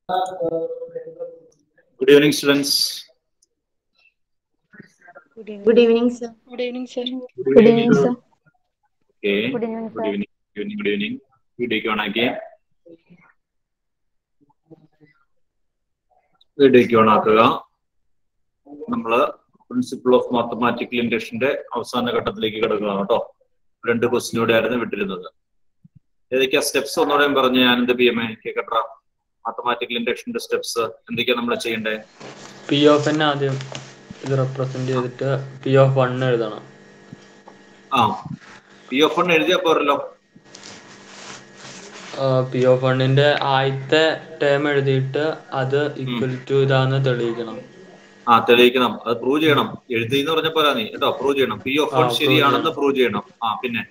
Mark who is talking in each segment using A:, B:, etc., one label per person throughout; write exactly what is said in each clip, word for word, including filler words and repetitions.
A: Good evening, students.
B: Good evening.
C: Good evening, sir.
B: Good evening, sir.
C: Good evening, sir.
A: Okay.
C: Good evening,
A: Good
C: sir.
A: evening. Good evening. Good evening. വീഡിയോയ്ക്ക് ഓണാക്കിയേ. വീഡിയോയ്ക്ക് ഓണാക്കുക. നമ്മള് principle of mathematical ഇൻഡക്ഷന്റെ അവസാന ഘട്ടത്തിലേക്ക് കിടക്കുകയാണ് കേട്ടോ. രണ്ട് ക്വസ്റ്റിനൂടെ ആയിരുന്നു വിട്ടിരുന്നത്. ഏതൊക്കെയാ സ്റ്റെപ്സ് ഒന്നുകൂടെ പറഞ്ഞ് ആനന്ദ പി എം എ കേക്കട്ടെ. മാത്തമാറ്റിക്കൽ ഇൻഡക്ഷന്റെ സ്റ്റെപ്സ് എന്തൊക്കെയാ നമ്മൾ ചെയ്യേണ്ടത്?
D: പി ഓഫ് എൻ ആദ്യം ഇത് റെപ്രസെന്റ് ചെയ്തിട്ട് പി ഓഫ് വൺ എഴുതണം.
A: ആ പി ഓഫ് വൺ എഴുതിയാ പോരല്ലോ.
D: പി ഓഫ് വണ്ണിന്റെ ആദ്യത്തെ ടേം എഴുതിയിട്ട് അത് ഈക്വൽ ടു ഇതാന്ന് തെളിയിക്കണം.
A: ആ തെളിയിക്കണം, അത് പ്രൂവ് ചെയ്യണം. എഴുതി എന്ന് പറഞ്ഞ പോരാ നീ കേട്ടോ, പ്രൂവ് ചെയ്യണം. പി ഓഫ് വൺ ശരിയാണെന്ന് പ്രൂവ് ചെയ്യണം. ആ പിന്നെ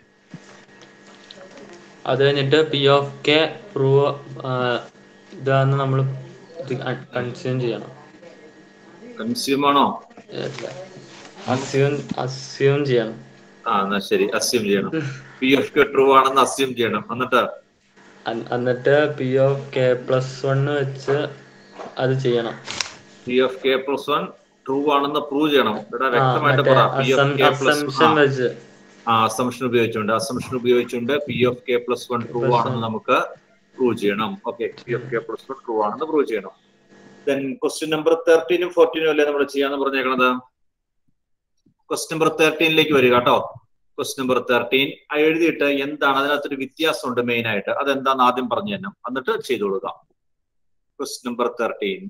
D: അത് കഴിഞ്ഞിട്ട് പി ഓഫ് കെ പ്രൂവ് ഇതാന്ന് നമ്മൾ കൺസ്യൂം ചെയ്യണം.
A: കൺസ്യൂം ആണോ?
D: അസ്യൂം അസ്യൂം ചെയ്യണം.
A: ആ എന്നാ ശരി, അസ്യൂം ചെയ്യണം. പി ഓഫ് കെ ട്രൂ ആണെന്ന് അസ്യൂം ചെയ്യണം. എന്നിട്ട്
D: എന്നിട്ട് P of K plus one വെച്ച് അത് ചെയ്യണം.
A: P of K plus one true ആണെന്ന് പ്രൂവ് ചെയ്യണം. ഇവിടെ വ്യക്തമായിട്ട് പറ. പി ഓഫ് കെ പ്ലസ്
D: വെച്ച്
A: ആ അസംഷൻ ഉപയോഗിച്ചുകൊണ്ട് അസംഷൻ ഉപയോഗിച്ചുകൊണ്ട് P of K plus one true ആണെന്ന് നമുക്ക് പ്രൂവ് ചെയ്യണം. Okay, P of K plus one true ആണെന്ന് പ്രൂവ് ചെയ്യണം. ദെൻ ക്വസ്റ്റ്യൻ നമ്പർ തേർട്ടീനും ഫോർട്ടീനും അല്ലേ നമ്മൾ ചെയ്യാന്ന് പറഞ്ഞേക്കണത്. ക്വസ്റ്റ്യൻ നമ്പർ തേർട്ടീനിലേക്ക് വരിക കേട്ടോ. ക്വസ്റ്റ്യൻ നമ്പർ തേർട്ടീൻ എഴുതിയിട്ട് എന്താണ് അതിനകത്തൊരു വ്യത്യാസമുണ്ട് മെയിൻ ആയിട്ട്, അതെന്താന്ന് ആദ്യം പറഞ്ഞു തന്നെ എന്നിട്ട് ചെയ്തു കൊടുക്കാം. Question number thirteen,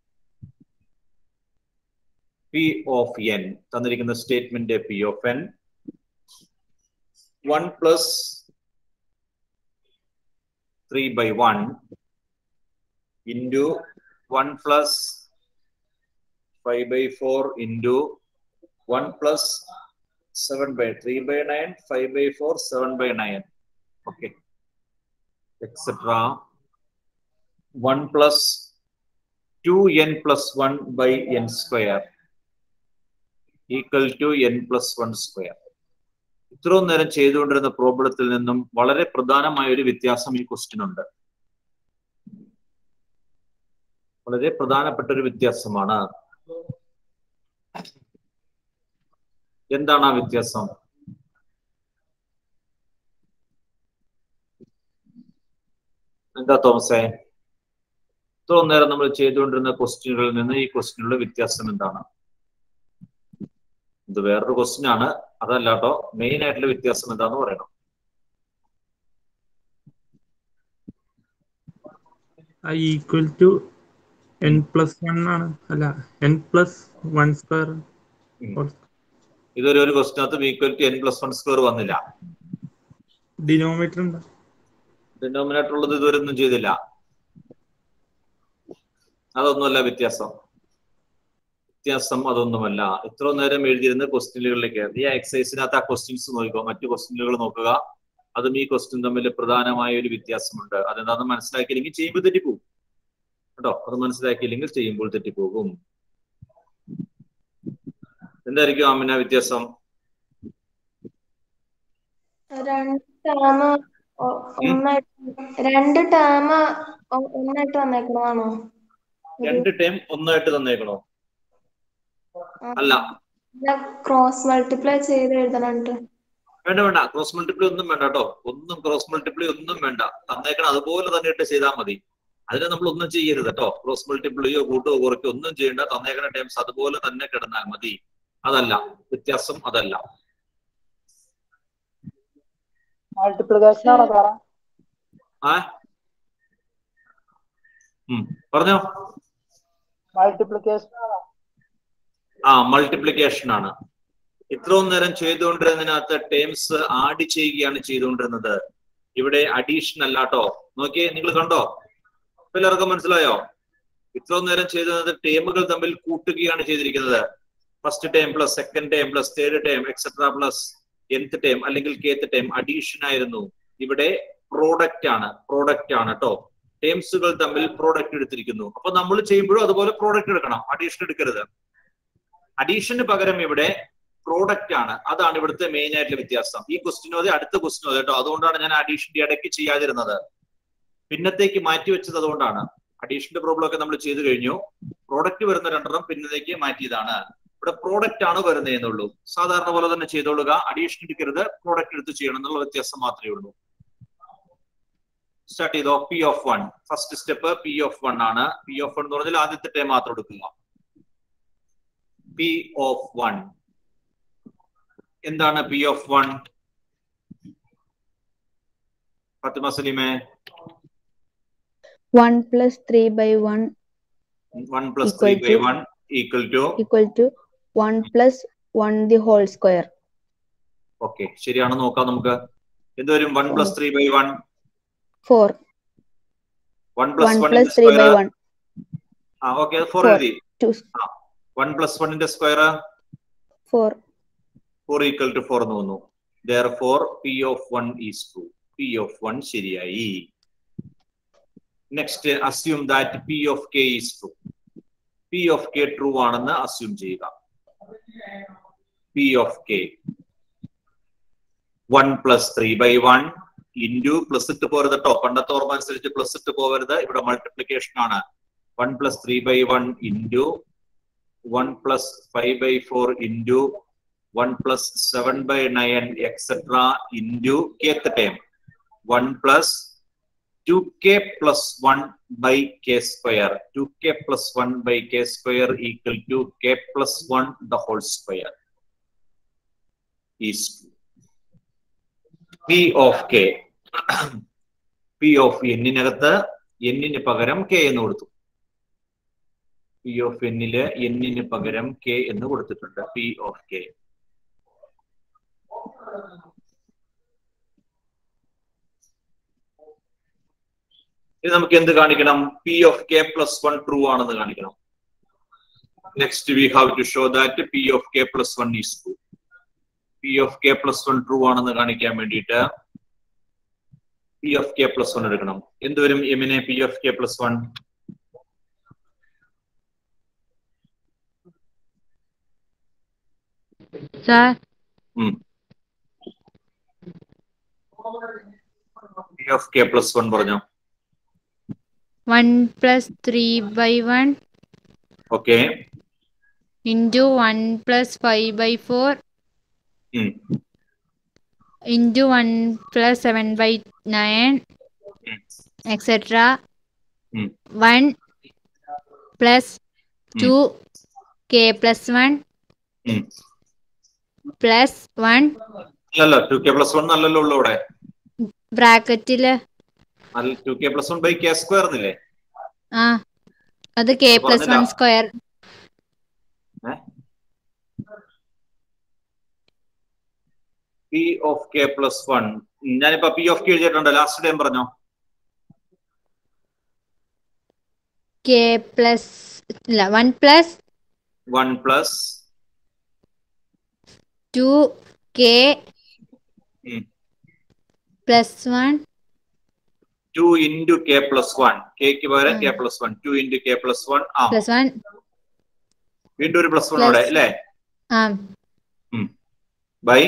A: P of N തന്നിരിക്കുന്ന statement P of N one plus three by one into one plus five by four into one plus seven by three by nine, five by four, seven by nine. Okay, etc. one plus two n plus one by n square equal to n plus one square. ഇത്രയും നേരം ചെയ്തുകൊണ്ടിരുന്ന പ്രോബ്ലത്തിൽ നിന്നും വളരെ പ്രധാനമായ ഒരു വ്യത്യാസം ഈ question ഉണ്ട്. വളരെ പ്രധാനപ്പെട്ട ഒരു വ്യത്യാസമാണ്. എന്താണ് ആ വ്യത്യാസം? എന്താ തോമസേ, ഇത്രയും നേരം നമ്മൾ ചെയ്തുകൊണ്ടിരുന്ന ക്വസ്റ്റ്യനുകളിൽ നിന്ന് ഈ ക്വസ്റ്റ്യനുള്ള വ്യത്യാസം എന്താണ്? ഇത് വേറൊരു ക്വസ്റ്റ്യൻ ആണ്, അതല്ല കേട്ടോ. മെയിൻ ആയിട്ടുള്ള വ്യത്യാസം എന്താന്ന് പറയണം.
E: Equal to N plus one ആണ്, അല്ല എൻ പ്ലസ് വൺ സ്ക്വയർ.
A: ഇതൊരു ഒരു ക്വസ്റ്റ്യനകത്ത് equal to N plus one square വന്നില്ല.
E: ഡിനോമിനേറ്റർ ഉണ്ട്.
A: ഡിനോമിനേറ്റർ ഉള്ളത് ഇതുവരെ ഒന്നും ചെയ്തില്ല. അതൊന്നുമല്ല വ്യത്യാസം. വ്യത്യാസം അതൊന്നുമല്ല. ഇത്ര നേരം എഴുതിയിരുന്ന ക്വസ്റ്റ്യനുകളിലേക്ക് ഈ എക്സസൈസിനകത്ത് ആ ക്വസ്റ്റ്യൻസ് നോക്കുക, മറ്റു ക്വസ്റ്റ്യനുകൾ നോക്കുക. അതും ഈ ക്വസ്റ്റ്യൻ തമ്മിൽ പ്രധാനമായ ഒരു വ്യത്യാസമുണ്ട്. അതെന്താണെന്ന് മനസ്സിലാക്കിയില്ലെങ്കിൽ ചെയ്യുമ്പോൾ തെറ്റിപ്പോകും കേട്ടോ. അത് മനസ്സിലാക്കിയില്ലെങ്കിൽ ചെയ്യുമ്പോൾ തെറ്റിപ്പോകും. എന്തായിരിക്കും ആമിന വ്യത്യാസം?
C: രണ്ട് ടേം ഒന്നായിട്ട് വന്നേക്കണതാണോ?
A: രണ്ട് ടേം ഒന്നായിട്ട് തന്നേക്കണോ? അല്ല,
C: ക്രോസ് മൾട്ടിപ്ലൈ ചെയ്ത് എഴുതണുണ്ട്.
A: വേണ്ട വേണ്ട, ക്രോസ് മൾട്ടിപ്ലൈ ഒന്നും വേണ്ട കേട്ടോ. ഒന്നും ക്രോസ് മൾട്ടിപ്ലൈ ഒന്നും വേണ്ട. തന്നേക്കണം അതുപോലെ തന്നെ ഇട്ട് ചെയ്താൽ മതി. അതിനെ നമ്മൾ ഒന്നും ചെയ്യരുത് കേട്ടോ. ക്രോസ് മൾട്ടിപ്ലൈയോ കൂട്ടോ കുറയ്ക്കോ ഒന്നും ചെയ്യേണ്ട. തന്നേക്കണ ടേംസ് അതുപോലെ തന്നെ കിടന്നാൽ മതി. അതല്ല വ്യത്യാസം, അതല്ല. ആ പറഞ്ഞോ. ആ മൾട്ടിപ്ലിക്കേഷൻ ആണ്. ഇത്രയും നേരം ചെയ്തുകൊണ്ടിരുന്നതിനകത്ത് ടേംസ് ആഡ് ചെയ്യുകയാണ് ചെയ്തുകൊണ്ടിരുന്നത്. ഇവിടെ അഡീഷൻ അല്ല കേട്ടോ. നോക്കിയേ, നിങ്ങൾ കണ്ടോ? എല്ലാവർക്കും മനസ്സിലായോ? ഇത്രയും നേരം ചെയ്തത് ടേമുകൾ തമ്മിൽ കൂട്ടുകയാണ് ചെയ്തിരിക്കുന്നത്. First term plus second term plus third term etcetera plus nth term അല്ലെങ്കിൽ kth ടേം അഡീഷൻ ആയിരുന്നു. ഇവിടെ പ്രോഡക്റ്റ് ആണ്, പ്രോഡക്റ്റ് ആണ് കേട്ടോ. ടേംസുകൾ തമ്മിൽ പ്രോഡക്റ്റ് എടുത്തിരിക്കുന്നു. അപ്പൊ നമ്മൾ ചെയ്യുമ്പോഴും അതുപോലെ പ്രോഡക്റ്റ് എടുക്കണം, അഡീഷൻ എടുക്കരുത്. അഡീഷന് പകരം ഇവിടെ പ്രോഡക്റ്റ് ആണ്. അതാണ് ഇവിടുത്തെ മെയിൻ ആയിട്ടുള്ള വ്യത്യാസം. ഈ ക്വസ്റ്റിനോ അതെ, അടുത്ത ക്വസ്റ്റിനോ അതെ കേട്ടോ. അതുകൊണ്ടാണ് ഞാൻ അഡീഷന്റെ ഇടയ്ക്ക് ചെയ്യാതിരുന്നത്, പിന്നത്തേക്ക് മാറ്റി വെച്ചത്. അതുകൊണ്ടാണ് അഡീഷന്റെ പ്രോബ്ലം ഒക്കെ നമ്മൾ ചെയ്തു കഴിഞ്ഞു. പ്രോഡക്റ്റ് വരുന്ന രണ്ടെണ്ണം പിന്നേക്ക് മാറ്റിയതാണ്. ഇവിടെ പ്രോഡക്റ്റ് ആണ് വരുന്നത് എന്നുള്ളൂ. സാധാരണ പോലെ തന്നെ ചെയ്തോളുക. അഡീഷൻ എടുക്കരുത്, പ്രോഡക്റ്റ് എടുത്ത് ചെയ്യണം എന്നുള്ള വ്യത്യാസം മാത്രമേ ഉള്ളൂ. സ്റ്റാർട്ട് ചെയ്തോ. P of one first step P of one ആണ്. പി ഓഫ് വൺ എന്ന് പറഞ്ഞാൽ ആദ്യത്തെ ടൈം മാത്രം എടുക്കുക. പി ഓഫ് വൺ എന്താണ് പി ഓഫ് വൺ? ഫാത്തിമ സലീമേ.
B: one plus three by one
A: one plus three by one equal to
B: equal to one plus one the whole square.
A: Okay, ശരിയാണോ നോക്കാം നമുക്ക്. എന്ത് വരും? one plus three by one
B: four.
A: one plus
B: one
A: one
B: plus three by one.
A: ആ okay, four എഴുതി.
B: two.
A: ആ one plus one ന്റെ square
B: four.
A: four equal to four എന്ന് വന്നു. Therefore p of one is true. p of one ശരിയായി. Next, assume that p of k is true. p of k true ആണെന്ന് assume ചെയ്യുക. p of k one plus three by one into plus ഇട്ട് പോരുത് കേട്ടോ. പണ്ടത്തെ ഓർമ്മ അനുസരിച്ച് plus ഇട്ട് പോവരുത്. ഇവിടെ മൾട്ടിപ്ലിക്കേഷൻ ആണ്. one plus three by one into one plus five by four into one plus seven by nine etc into kth term one plus two k plus one by k square. two k plus one by k square equal to k plus one the whole square is p of k. p of n നകത്ത് n ന് പകരം k എന്ന് കൊടുത്തു. p of n ല് n ന് പകരം k എന്ന് കൊടുത്തിട്ടുണ്ട്. p of k ഇത് നമുക്ക് എന്ത് കാണിക്കണം? p of k plus one true ആണെന്ന് കാണിക്കണം. Next we have to show that p of k plus one is true. p of k plus one true ആണെന്ന് കാണിക്കാൻ വേണ്ടിയിട്ട് p of k plus one എടുക്കണം. എന്ത് വരും m നെ p of k plus one?
F: Sir,
A: ഉം p of k plus one പറഞ്ഞോ.
F: one plus three by one
A: ഓക്കെ.
F: into one plus five by four
A: ഉം
F: into one plus seven by nine
A: ഉം
F: etc.
A: ഉം
F: one plus two k plus one
A: ഉം
F: plus one
A: അല്ലല്ലോ two K plus one അല്ലല്ലോ ഉള്ളു ഇവിടെ.
F: ബ്രാക്കറ്റില്
A: two K plus one by K square എന്നില്ലേ?
F: ആ അത് k plus one square.
A: p of k plus one ഞാനിപ്പോ p of k എഴുതിയിട്ടുണ്ട്. ലാസ്റ്റ് ടൈം പറഞ്ഞോ.
F: k plus ഇല്ല one plus
A: one plus
F: two k
A: ഉം,
F: plus one
A: two into k plus one. k ക്ക് പകരം k plus one. two into k plus one. ആ
F: plus one
A: വീണ്ടും ഒരു plus one
F: Plus-
A: അവിടെ അല്ലേ?
F: ആ
A: by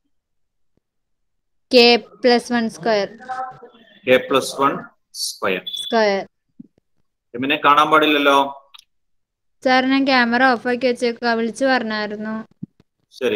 F: k plus one square
A: k plus one square.
F: square.
A: എമ്മിനെ കാണാൻ പാടില്ലല്ലോ.
F: സാർ ഞാൻ ക്യാമറ ഓഫ് ആക്കി വെച്ചേക്ക, വിളിച്ചു പറഞ്ഞായിരുന്നു.
A: ശരി.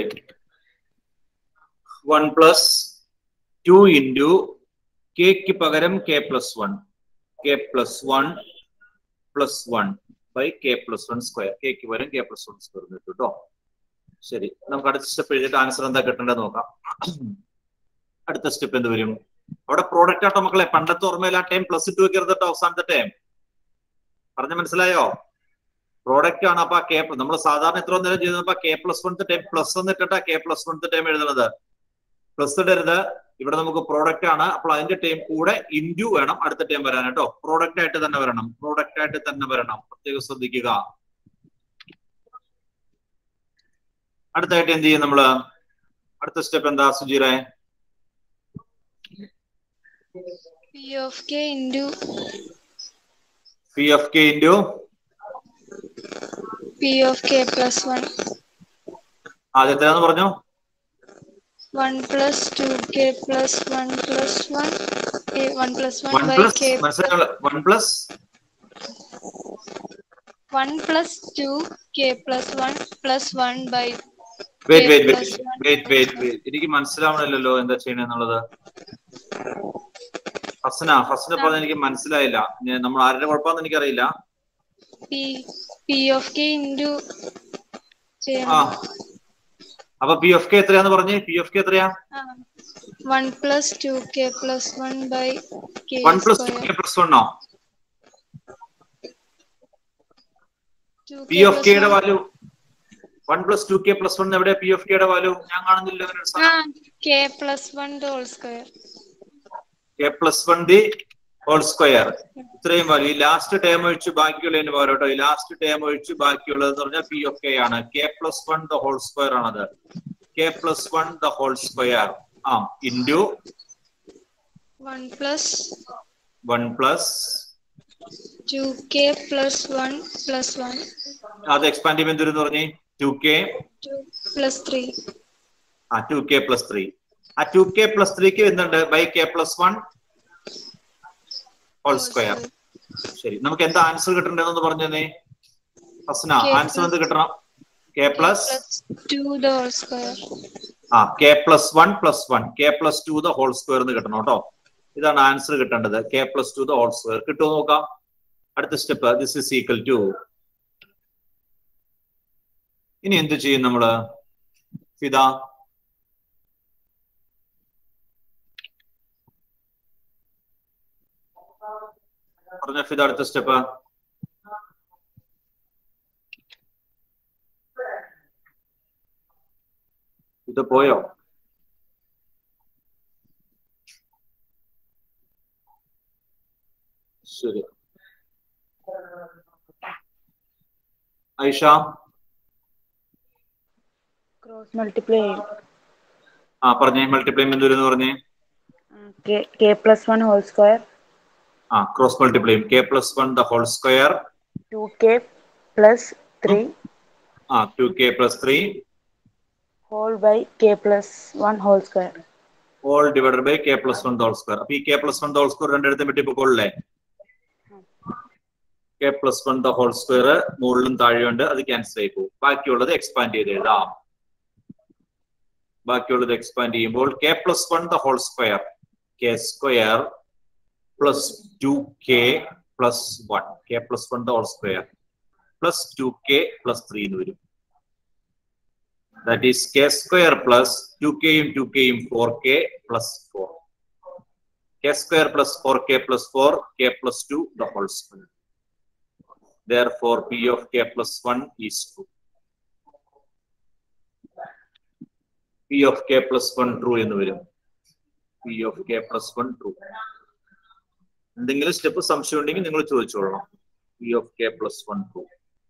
A: one plus two into k ക്ക് പകരം k plus one. k plus one plus one by k plus one square. k ക്ക് പകരം k plus one square കിട്ടും കേട്ടോ. ശരി, നമുക്ക് അടുത്ത സ്റ്റെപ്പ് എഴുതിയിട്ട് ആൻസർ എന്താ കിട്ടേണ്ടത് നോക്കാം. അടുത്ത സ്റ്റെപ്പ് എന്ത് വരും? അവിടെ പ്രോഡക്റ്റ് ആട്ടോ മക്കളെ. പണ്ടത്തെ ഓർമ്മയിൽ ആ ടൈം പ്ലസ് ഇട്ട് വെക്കരുത് കേട്ടോ. അവസാനത്തെ ടൈം പറഞ്ഞ മനസ്സിലായോ? പ്രോഡക്റ്റ് ആണ്. അപ്പൊ കെ നമ്മൾ സാധാരണ എത്ര നേരം ചെയ്തപ്പോ കെ പ്ലസ് വൺത്തെ ടൈം പ്ലസ് എന്നിട്ടാ കെ പ്ലസ് വൺത്തെ ടൈം എഴുതുന്നത്. പ്ലസ് ഇടരുത്. ഇവിടെ നമുക്ക് പ്രോഡക്റ്റ് ആണ്. അപ്പോൾ അതിന്റെ ടൈം കൂടെ ഇൻഡ്യൂ വേണം അടുത്ത ടൈം വരാൻ കേട്ടോ. പ്രോഡക്റ്റ് ആയിട്ട് തന്നെ വരണം. പ്രോഡക്റ്റ് ആയിട്ട് തന്നെ വരണം. പ്രത്യേകം ശ്രദ്ധിക്കുക. അടുത്തായിട്ട് എന്ത് ചെയ്യും നമ്മള്? അടുത്ത സ്റ്റെപ്പ് എന്താ സുജീറെ?
C: P of k into
A: p of k into
C: P of k plus one.
A: ആദ്യത്തേന്ന് പറഞ്ഞു.
C: one plus two k plus one plus one. eh, one plus one
A: one
C: by
A: plus
C: k.
A: മനസ്സിലായോ? one plus
C: one plus two k plus one plus one by
A: wait
C: k
A: wait
C: plus
A: wait
C: one.
A: Wait wait wait എനിക്ക് മനസ്സിലാവണല്ലോ എന്താ ചെയ്യണെന്നുള്ളത്. ഹസന ഹസന പറഞ്ഞ എനിക്ക് മനസ്സിലായില്ല. ഞാൻ- നമ്മൾ ആരുടെ കുഴപ്പമാണെന്ന് എനിക്കറിയില്ല.
C: p p of k into
A: ആ
C: ചെയ്യണം.
A: അപ്പൊ പി ഓഫ് കെ എത്രയാന്ന് പറഞ്ഞേ? പി ഓഫ് കെ എത്രയാ?
C: one plus two k plus one by k
A: one plus two
C: square.
A: K plus വണ്ണോ?
C: two
A: P
C: k
A: of
C: plus
A: കെയുടെ
C: one.
A: Value one plus two K plus one എവിടെ? P of കെയുടെ value ഞാൻ കാണുന്നില്ല. അങ്ങനെ ഒരു സാധനം.
C: Ah, k plus one the whole square.
A: K plus one the whole square. ഇത്രയും വാല്യൂ. ഈ ലാസ്റ്റ് ടേം ഒഴിച്ച് ബാക്കിയുള്ളതിന് പോലെ കേട്ടോ. ഈ ലാസ്റ്റ് ടേം ഒഴിച്ച് ബാക്കിയുള്ളത് എന്ന് പറഞ്ഞാൽ പി ഓഫ് കെ ആണ്. K plus one the whole square ആണത്. K plus one the whole square ആ into
C: one plus
A: one plus
C: two k plus one plus one.
A: അത് എക്സ്പാൻഡ് ചെയ്യുമ്പോൾ എന്തെന്ന് പറഞ്ഞേ? Two k
C: two plus three.
A: ആ two K plus three. ആ two K plus ത്രീക്ക് എന്തുണ്ട്? By k plus one whole square. ശരി, നമുക്ക് എന്താ ആൻസർ കിട്ടേണ്ടതെന്ന് പറഞ്ഞേ ഹസന. ആൻസർ എന്ത് കിട്ടണം? K plus
C: two the whole square.
A: ആ k plus one plus one k plus two the whole square എന്ന് കിട്ടണം കേട്ടോ. ഇതാണ് ആൻസർ കിട്ടേണ്ടത്. K plus two the whole square കിട്ടുമോ നോക്കാം. അടുത്ത step this is equal to. ഇനി എന്ത് ചെയ്യും നമ്മള് ഫിദ? പറഞ്ഞ ഫിദ അടുത്ത സ്റ്റെപ്പ്. ഇത് പോയോ? ശരി, ഐഷ
B: Cross multiply
A: ആ പറഞ്ഞേ. മൾട്ടിപ്ലൈ എന്തൊരു പറഞ്ഞേ?
B: k k plus one whole square
A: ആ cross multiply k plus one the whole square
B: two k plus three
A: ആ two K plus three
B: whole by k plus one whole square.
A: All divided by k plus one whole square. അപ്പൊ ഈ k plus one whole square രണ്ടിടത്തും വെട്ടി പൊക്കോളേ. K plus one the whole square മുകളിലും താഴെയുണ്ട്, അത് cancel ആയി പോകും. ബാക്കിയുള്ളത് എക്സ്പാൻഡ് ചെയ്ത് എഴുതാം. ബാക്കിയുള്ളത് എക്സ്പാൻഡ് ചെയ്യുമ്പോൾ k plus one the whole square k square plus two K plus one k plus one the whole square plus two K plus three എന്ന് വരും. That is k square plus two കെയും two കെയും four k plus four. K square plus four k plus four k plus two the whole square. Therefore, P of k plus one is true. P of k plus one true എന്ന് വരും. P of k plus one true. എന്തെങ്കിലും step സംശയം ഉണ്ടെങ്കിൽ നിങ്ങൾ ചോദിച്ചോളണം. P of k plus one true.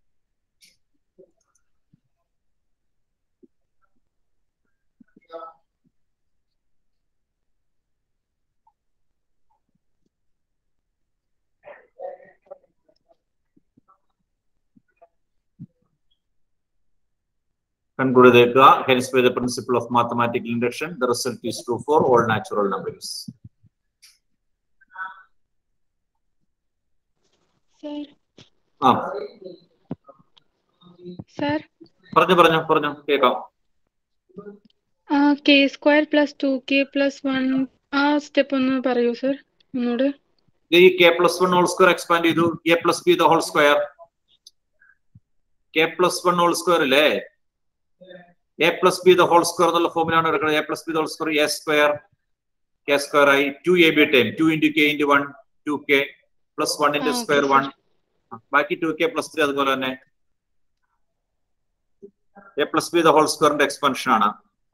A: Conclude the hence by the principle of mathematical induction, the result is true for all natural numbers.
C: Sir.
A: ആ
C: Sir.
A: പറഞ്ഞു പറഞ്ഞു പറഞ്ഞു കേൾക്കാം.
C: Uh, k square plus two k plus one ആ step ഒന്ന് പറയൂ sir ഒന്നുകൂടെ.
A: ഈ k plus one whole square expand ചെയ്തു. A plus b the whole square. K plus one whole square അല്ലേ? A plus b the whole square എന്നുള്ള ഫോമിലാണ് എടുക്കുന്നത്. A plus b the whole square a square k square ആയി. Two a b time two into k into one two K plus one into square one. ബാക്കി two K plus three അതുപോലെ തന്നെ. A plus b the whole സ്ക്വയറിന്റെ expansion ആണ്.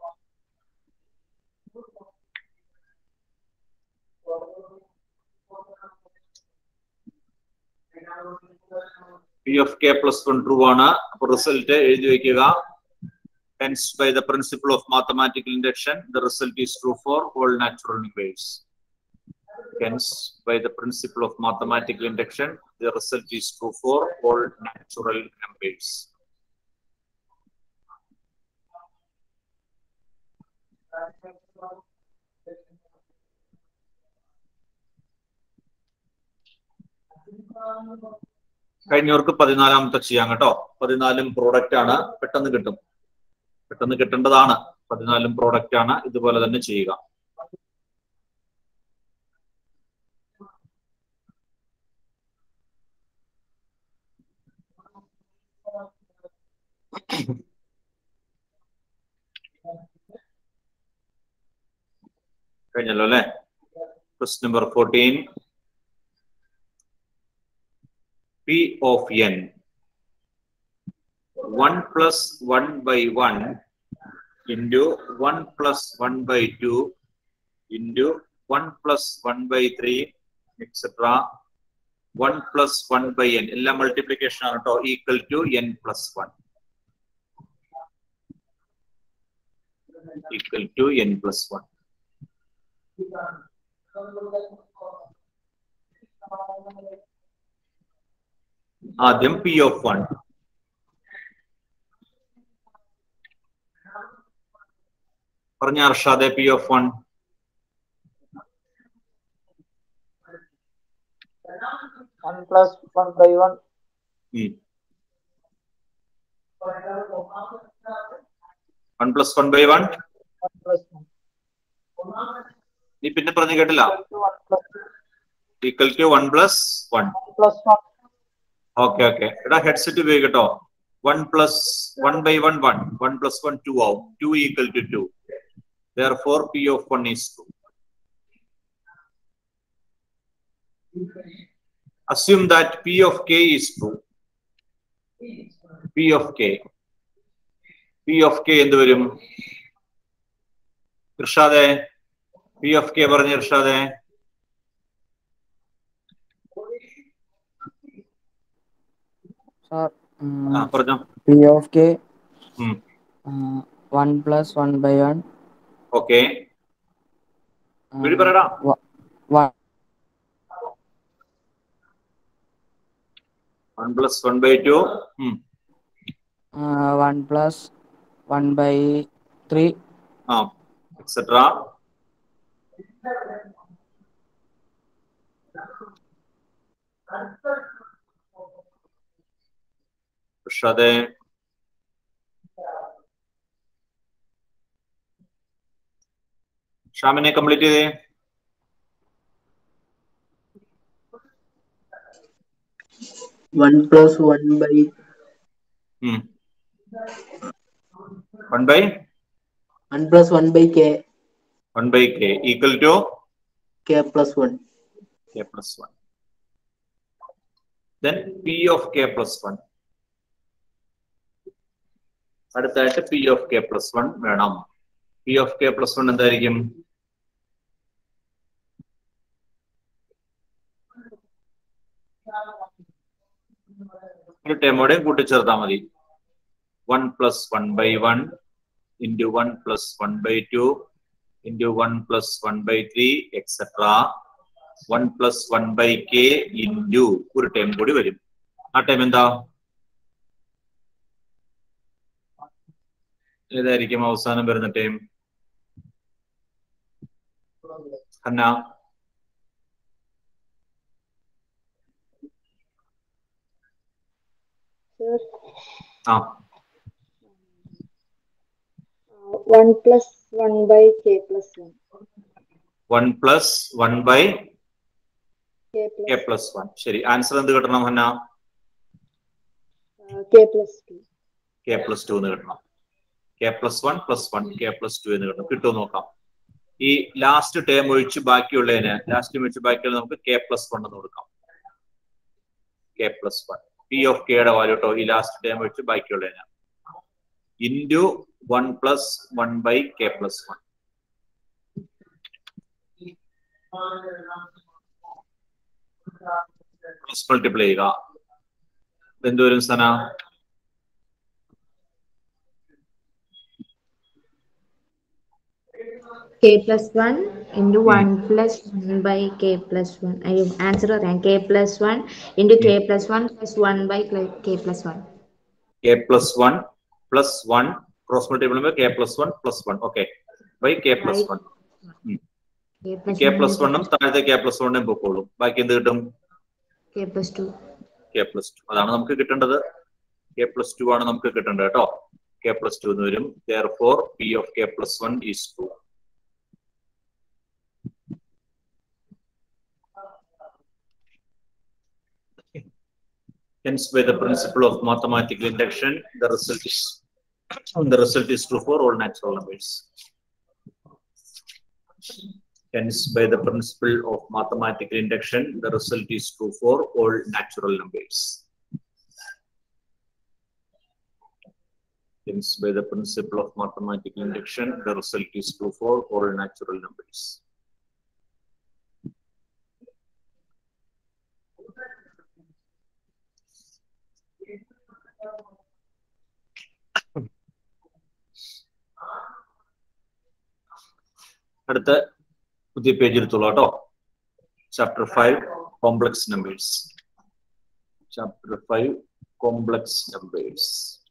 A: P of k plus one true ആണ്. അപ്പൊ result എഴുതി വെക്കുക. Hence, by the principle of mathematical induction, the result is true for all natural numbers. Hence, by the principle of mathematical induction, the result is true for all natural numbers. കഴിഞ്ഞവർക്ക് പതിനാലാമത്തെ ചെയ്യാം കേട്ടോ. പതിനാലും product ആണ്, പെട്ടെന്ന് കിട്ടും, പെട്ടെന്ന് കിട്ടേണ്ടതാണ്. പതിനാലും product ആണ്, ഇതുപോലെ തന്നെ ചെയ്യുക. കഴിഞ്ഞല്ലോ അല്ലെ? Question number fourteen. P of n one plus one by one into one plus one by two into one plus one by three etc one plus one by n എല്ലാം മൾട്ടിപ്ലിക്കേഷൻ ആണ് കേട്ടോ, equal to n plus one equal to n plus one. ആദ്യം P of one. പറഞ്ഞ അർഷാദെ P of one.
G: one plus one by one.
A: one plus one by one.
G: one plus one.
A: നീ പിന്നെ പറഞ്ഞു കേട്ടില്ല. Equal to one plus one.
G: one plus one.
A: Okay okay എടാ headset ഉപയോഗിക്കട്ടോ. One plus one by one one one plus one two ആവും. Two equal to two. Therefore P of one is two. Assume that P of k is two. P of k. P of k എന്ത് വരും? ഇർഷാദെ P of k പറഞ്ഞ ഇർഷാദെ.
H: Sir, um,
A: ആ പറഞ്ഞോ.
H: P of k
A: ഉം
H: uh, one plus one by one.
A: Okay വിളി പറയടാ.
H: One
A: one plus one by two. ഉം
H: uh, one plus one by three.
A: ആ എക്സെട്രാ. ഇർഷാദെ ഷാമിനെ കംപ്ലീറ്റ് ചെയ്തേ.
G: one plus one by
A: one by
G: one plus one by k.
A: one by k equal to
G: K plus one.
A: k plus one. Then P of k plus one. അടുത്തായിട്ട് P of k plus one വേണം. P of k plus one എന്തായിരിക്കും? ഒരു ടേമോടെയും കൂട്ടിച്ചേർത്താൽ മതി. one plus one by one into one plus one by two into one plus one by three etc one plus one by k into ഒരു term കൂടി വരും. ആ term എന്താ? ഏതായിരിക്കും അവസാനം വരുന്ന ടൈം? ഹന്ന ആ
B: one plus one by k plus one.
A: one plus one by
B: K plus,
A: k plus one. ശരി, ആൻസർ എന്ത് കിട്ടണം Hanna?
B: uh, k plus two.
A: k plus two എന്ന് കിട്ടണം. k plus one plus one k plus two എന്ന് കിട്ടും. കിട്ടുമോ നോക്കാം. ഈ ലാസ്റ്റ് ടേം ഒഴിച്ച് ബാക്കിയുള്ളതിന് ലാസ്റ്റ് ടേം ഒഴിച്ച് ബാക്കിയുള്ള നമുക്ക് k plus one എന്ന് കൊടുക്കാം. k plus one P of k യുടെ വാല്യൂ കേട്ടോ. ഈ ലാസ്റ്റ് ടേം ഒഴിച്ച് ബാക്കിയുള്ളതിന് into one plus one by k plus one. Cross multiply ചെയ്യുക. എന്ത് വരും സന?
I: k plus one into one plus one by k plus one. I answer പറയാം. K plus one into k plus one plus one by k plus one.
A: K plus one plus one cross multiply by k plus one plus one. Okay. By k plus one. K plus one ഉം താഴത്തെ k plus one ഉം പൊക്കോളും. ബാക്കി എന്ത് കിട്ടും?
I: K plus two.
A: K plus two. അതാണ് നമുക്ക് കിട്ടേണ്ടത്. കെ പ്ലസ് ടു ആണ് നമുക്ക് കിട്ടേണ്ടത് കേട്ടോ. കെ പ്ലസ് ടു എന്ന് വരും. therefore p of k plus one is two. Hence, by the principle of mathematical induction, the result is the result is true for all natural numbers. Hence, by the principle of mathematical induction, the result is true for all natural numbers. Hence, by the principle of mathematical induction, the result is true for all natural numbers. അടുത്ത പുതിയ page എടുത്തോളൂ കേട്ടോ. Chapter five complex numbers. Chapter five complex numbers.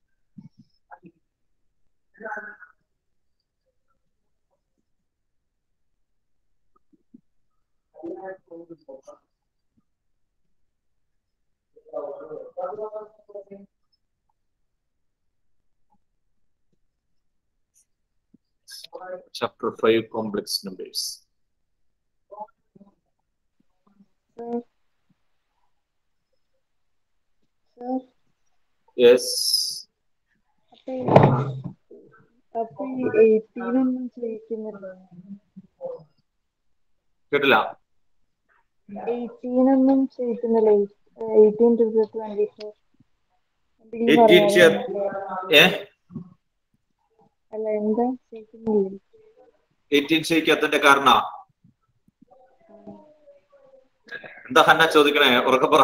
A: Chapter five complex numbers.
B: Sir. Sir.
A: Yes.
B: അപ്പൊ ഈ eighteen ഒന്നും ചെയ്യിക്കുന്നില്ല.
A: കേട്ടില്ല.
B: Eighteen ഒന്നും ചെയ്യിക്കുന്നില്ല. എയ്റ്റീൻ ടു ട്വന്റി ഫോർ അല്ല എന്താ ചെയ്യിക്കുന്നില്ല.
A: എയ്റ്റീൻ ചെയ്യിക്കാത്തതിന്റെ കാരണം എന്താ ഹന്ന ചോദിക്കണേ? ഉറക്കെ പറ.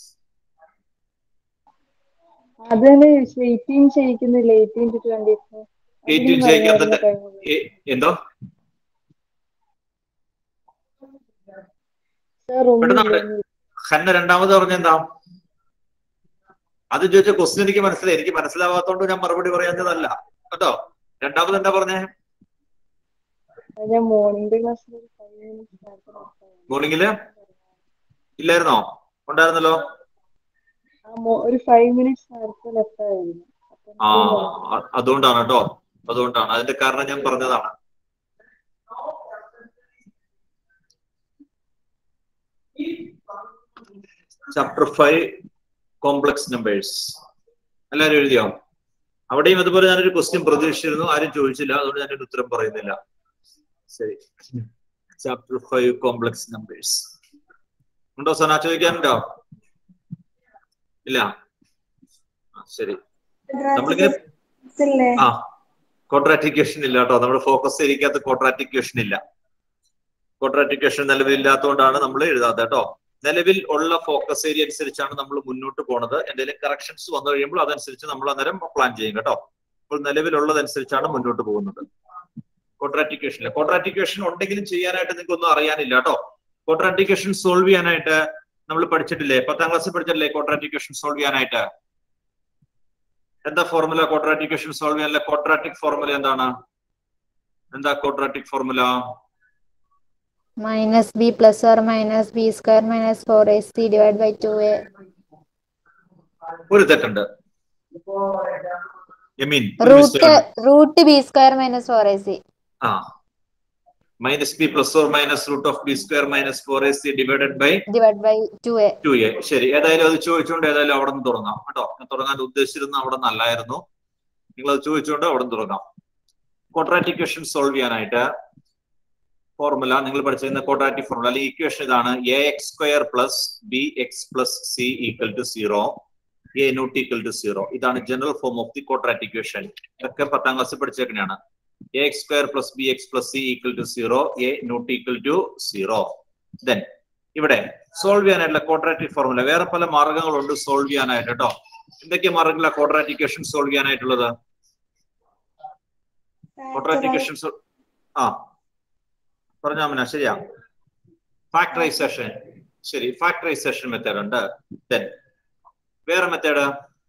B: അത് തന്നെ എയ്റ്റീൻ ചെയ്യിക്കുന്നില്ല. Eighteen to twenty four
A: eighteen ചെയ്യിക്കാത്തതിന്റെ എന്തോ ഹന്ന രണ്ടാമത് പറഞ്ഞെന്താ? അത് ചോദിച്ച ക്വസ്റ്റ്യൻ എനിക്ക് മനസ്സിലായി. എനിക്ക് മനസ്സിലാവാത്തോണ്ട് ഞാൻ മറുപടി പറയാഞ്ഞതല്ല കേട്ടോ. രണ്ടാമത് എന്താ പറഞ്ഞേ? മോർണിംഗില് ഇല്ലായിരുന്നോ? ഉണ്ടായിരുന്നല്ലോ.
B: ഒരു ഫൈവ് മിനിറ്റ്സ് നേരത്തെ ലെഫ്റ്റ് ആയിരുന്നു.
A: ആ അതുകൊണ്ടാണ് കേട്ടോ. അതുകൊണ്ടാണ് അതിന്റെ കാരണം ഞാൻ പറഞ്ഞതാണ്. ചാപ്റ്റർ ഫൈവ് കോംപ്ലക്സ് നമ്പേഴ്സ് എല്ലാവരും എഴുതിയോ? അവിടെയും അതുപോലെ ഞാനൊരു ക്വസ്റ്റ്യൻ പ്രതീക്ഷിച്ചിരുന്നു. ആരും ചോദിച്ചില്ല. അതുകൊണ്ട് ഞാനൊരു ഉത്തരം പറയുന്നില്ല. ശരി. ചാപ്റ്റർ ഫൈവ് കോംപ്ലക്സ് നമ്പേഴ്സ് ഉണ്ടോ? സന ചോദിക്കാനുണ്ടോ? ഇല്ല. ശരി. നമ്മളിങ്ങനെ ആ ക്വാഡ്രാറ്റിക് ഇക്വേഷൻ ഇല്ല കേട്ടോ. നമ്മുടെ ഫോക്കസ് ഇരിക്കാത്ത ക്വാഡ്രാറ്റിക് ഇക്വേഷൻ ഇല്ല. ക്വാഡ്രാറ്റിക് ഇക്വേഷൻ നിലവിലില്ലാത്തതുകൊണ്ടാണ് നമ്മൾ എഴുതാത്തത് കേട്ടോ. നിലവിൽ ഉള്ള ഫോക്കസ് ഏരിയ അനുസരിച്ചാണ് നമ്മൾ മുന്നോട്ട് പോണത്. എന്തെങ്കിലും കറക്ഷൻസ് വന്നു കഴിയുമ്പോൾ അതനുസരിച്ച് നമ്മൾ അന്നേരം പ്ലാൻ ചെയ്യും കേട്ടോ. അപ്പോൾ നിലവിലുള്ളതനുസരിച്ചാണ് മുന്നോട്ട് പോകുന്നത്. ക്വാഡ്രാറ്റിക് ഇക്വേഷൻ ഇല്ല. ക്വാഡ്രാറ്റിക് ഇക്വേഷൻ ഉണ്ടെങ്കിലും ചെയ്യാനായിട്ട് നിങ്ങൾക്ക് ഒന്നും അറിയാനില്ല കേട്ടോ. ക്വാഡ്രാറ്റിക് ഇക്വേഷൻ സോൾവ് ചെയ്യാനായിട്ട് നമ്മൾ പഠിച്ചിട്ടില്ലേ? പത്താം ക്ലാസ്സിൽ പഠിച്ചിട്ടില്ലേ ക്വാഡ്രാറ്റിക് ഇക്വേഷൻ സോൾവ് ചെയ്യാനായിട്ട്? എന്താ ഫോർമുല ക്വാഡ്രാറ്റിക് ഇക്വേഷൻ സോൾവ് ചെയ്യാനുള്ള? ക്വാഡ്രാറ്റിക് ഫോർമുല എന്താണ്? എന്താ quadratic formula?
F: Minus b plus or minus b square minus four A c divide by two a.
A: ഒരു തെറ്റുണ്ട്.
F: Root root b square minus four A c.
A: ആ minus b plus or minus root of b square minus four A c divided by
F: divide by two a.
A: Two a. ശരി. ഏതായാലും അത് ചോദിച്ചുകൊണ്ട് ഏതായാലും അവിടെ നിന്ന് തുടങ്ങാം കേട്ടോ. ഞാൻ തുടങ്ങാൻ ഉദ്ദേശിച്ചിരുന്ന അവിടെ നല്ലായിരുന്നു. നിങ്ങൾ അത് ചോദിച്ചുകൊണ്ട് അവിടെ നിന്ന് തുടങ്ങാം. ക്വാഡ്രാറ്റിക് ഇക്വേഷൻ സോൾവ് ചെയ്യാനായിട്ട് ഫോർമുല നിങ്ങൾ പഠിച്ചിരുന്ന ക്വാഡ്രാറ്റിക് ഫോർമുല അല്ലെങ്കിൽ ഇക്വേഷൻ ഇതാണ്. A x square plus b x plus c equal to zero, a not equal to zero. ഇതാണ് general form of the quadratic equation. ഇതൊക്കെ പത്താം ക്ലാസ്സിൽ പഠിച്ചേക്കണെയാണ്. A x square plus b x plus c equal to zero, a not equal to zero. Then ഇവിടെ solve ചെയ്യാനായിട്ടുള്ള quadratic formula വേറെ പല മാർഗങ്ങളുണ്ട് സോൾവ് ചെയ്യാനായിട്ട് കേട്ടോ. എന്തൊക്കെ മാർഗങ്ങളാണ് ക്വാഡ്രാറ്റിക് ഇക്വേഷൻ സോൾവ് ചെയ്യാനായിട്ടുള്ളത്? ക്വാഡ്രാറ്റിക് ഇക്വേഷൻ ആ പറഞ്ഞാ മന ശരിയാ. ഫാക്ടറൈസേഷൻ. ശരി. ഫാക്ടറൈസേഷൻ മെത്തേഡ് ഉണ്ട്. ദെൻ വേറെ മെത്തേഡ്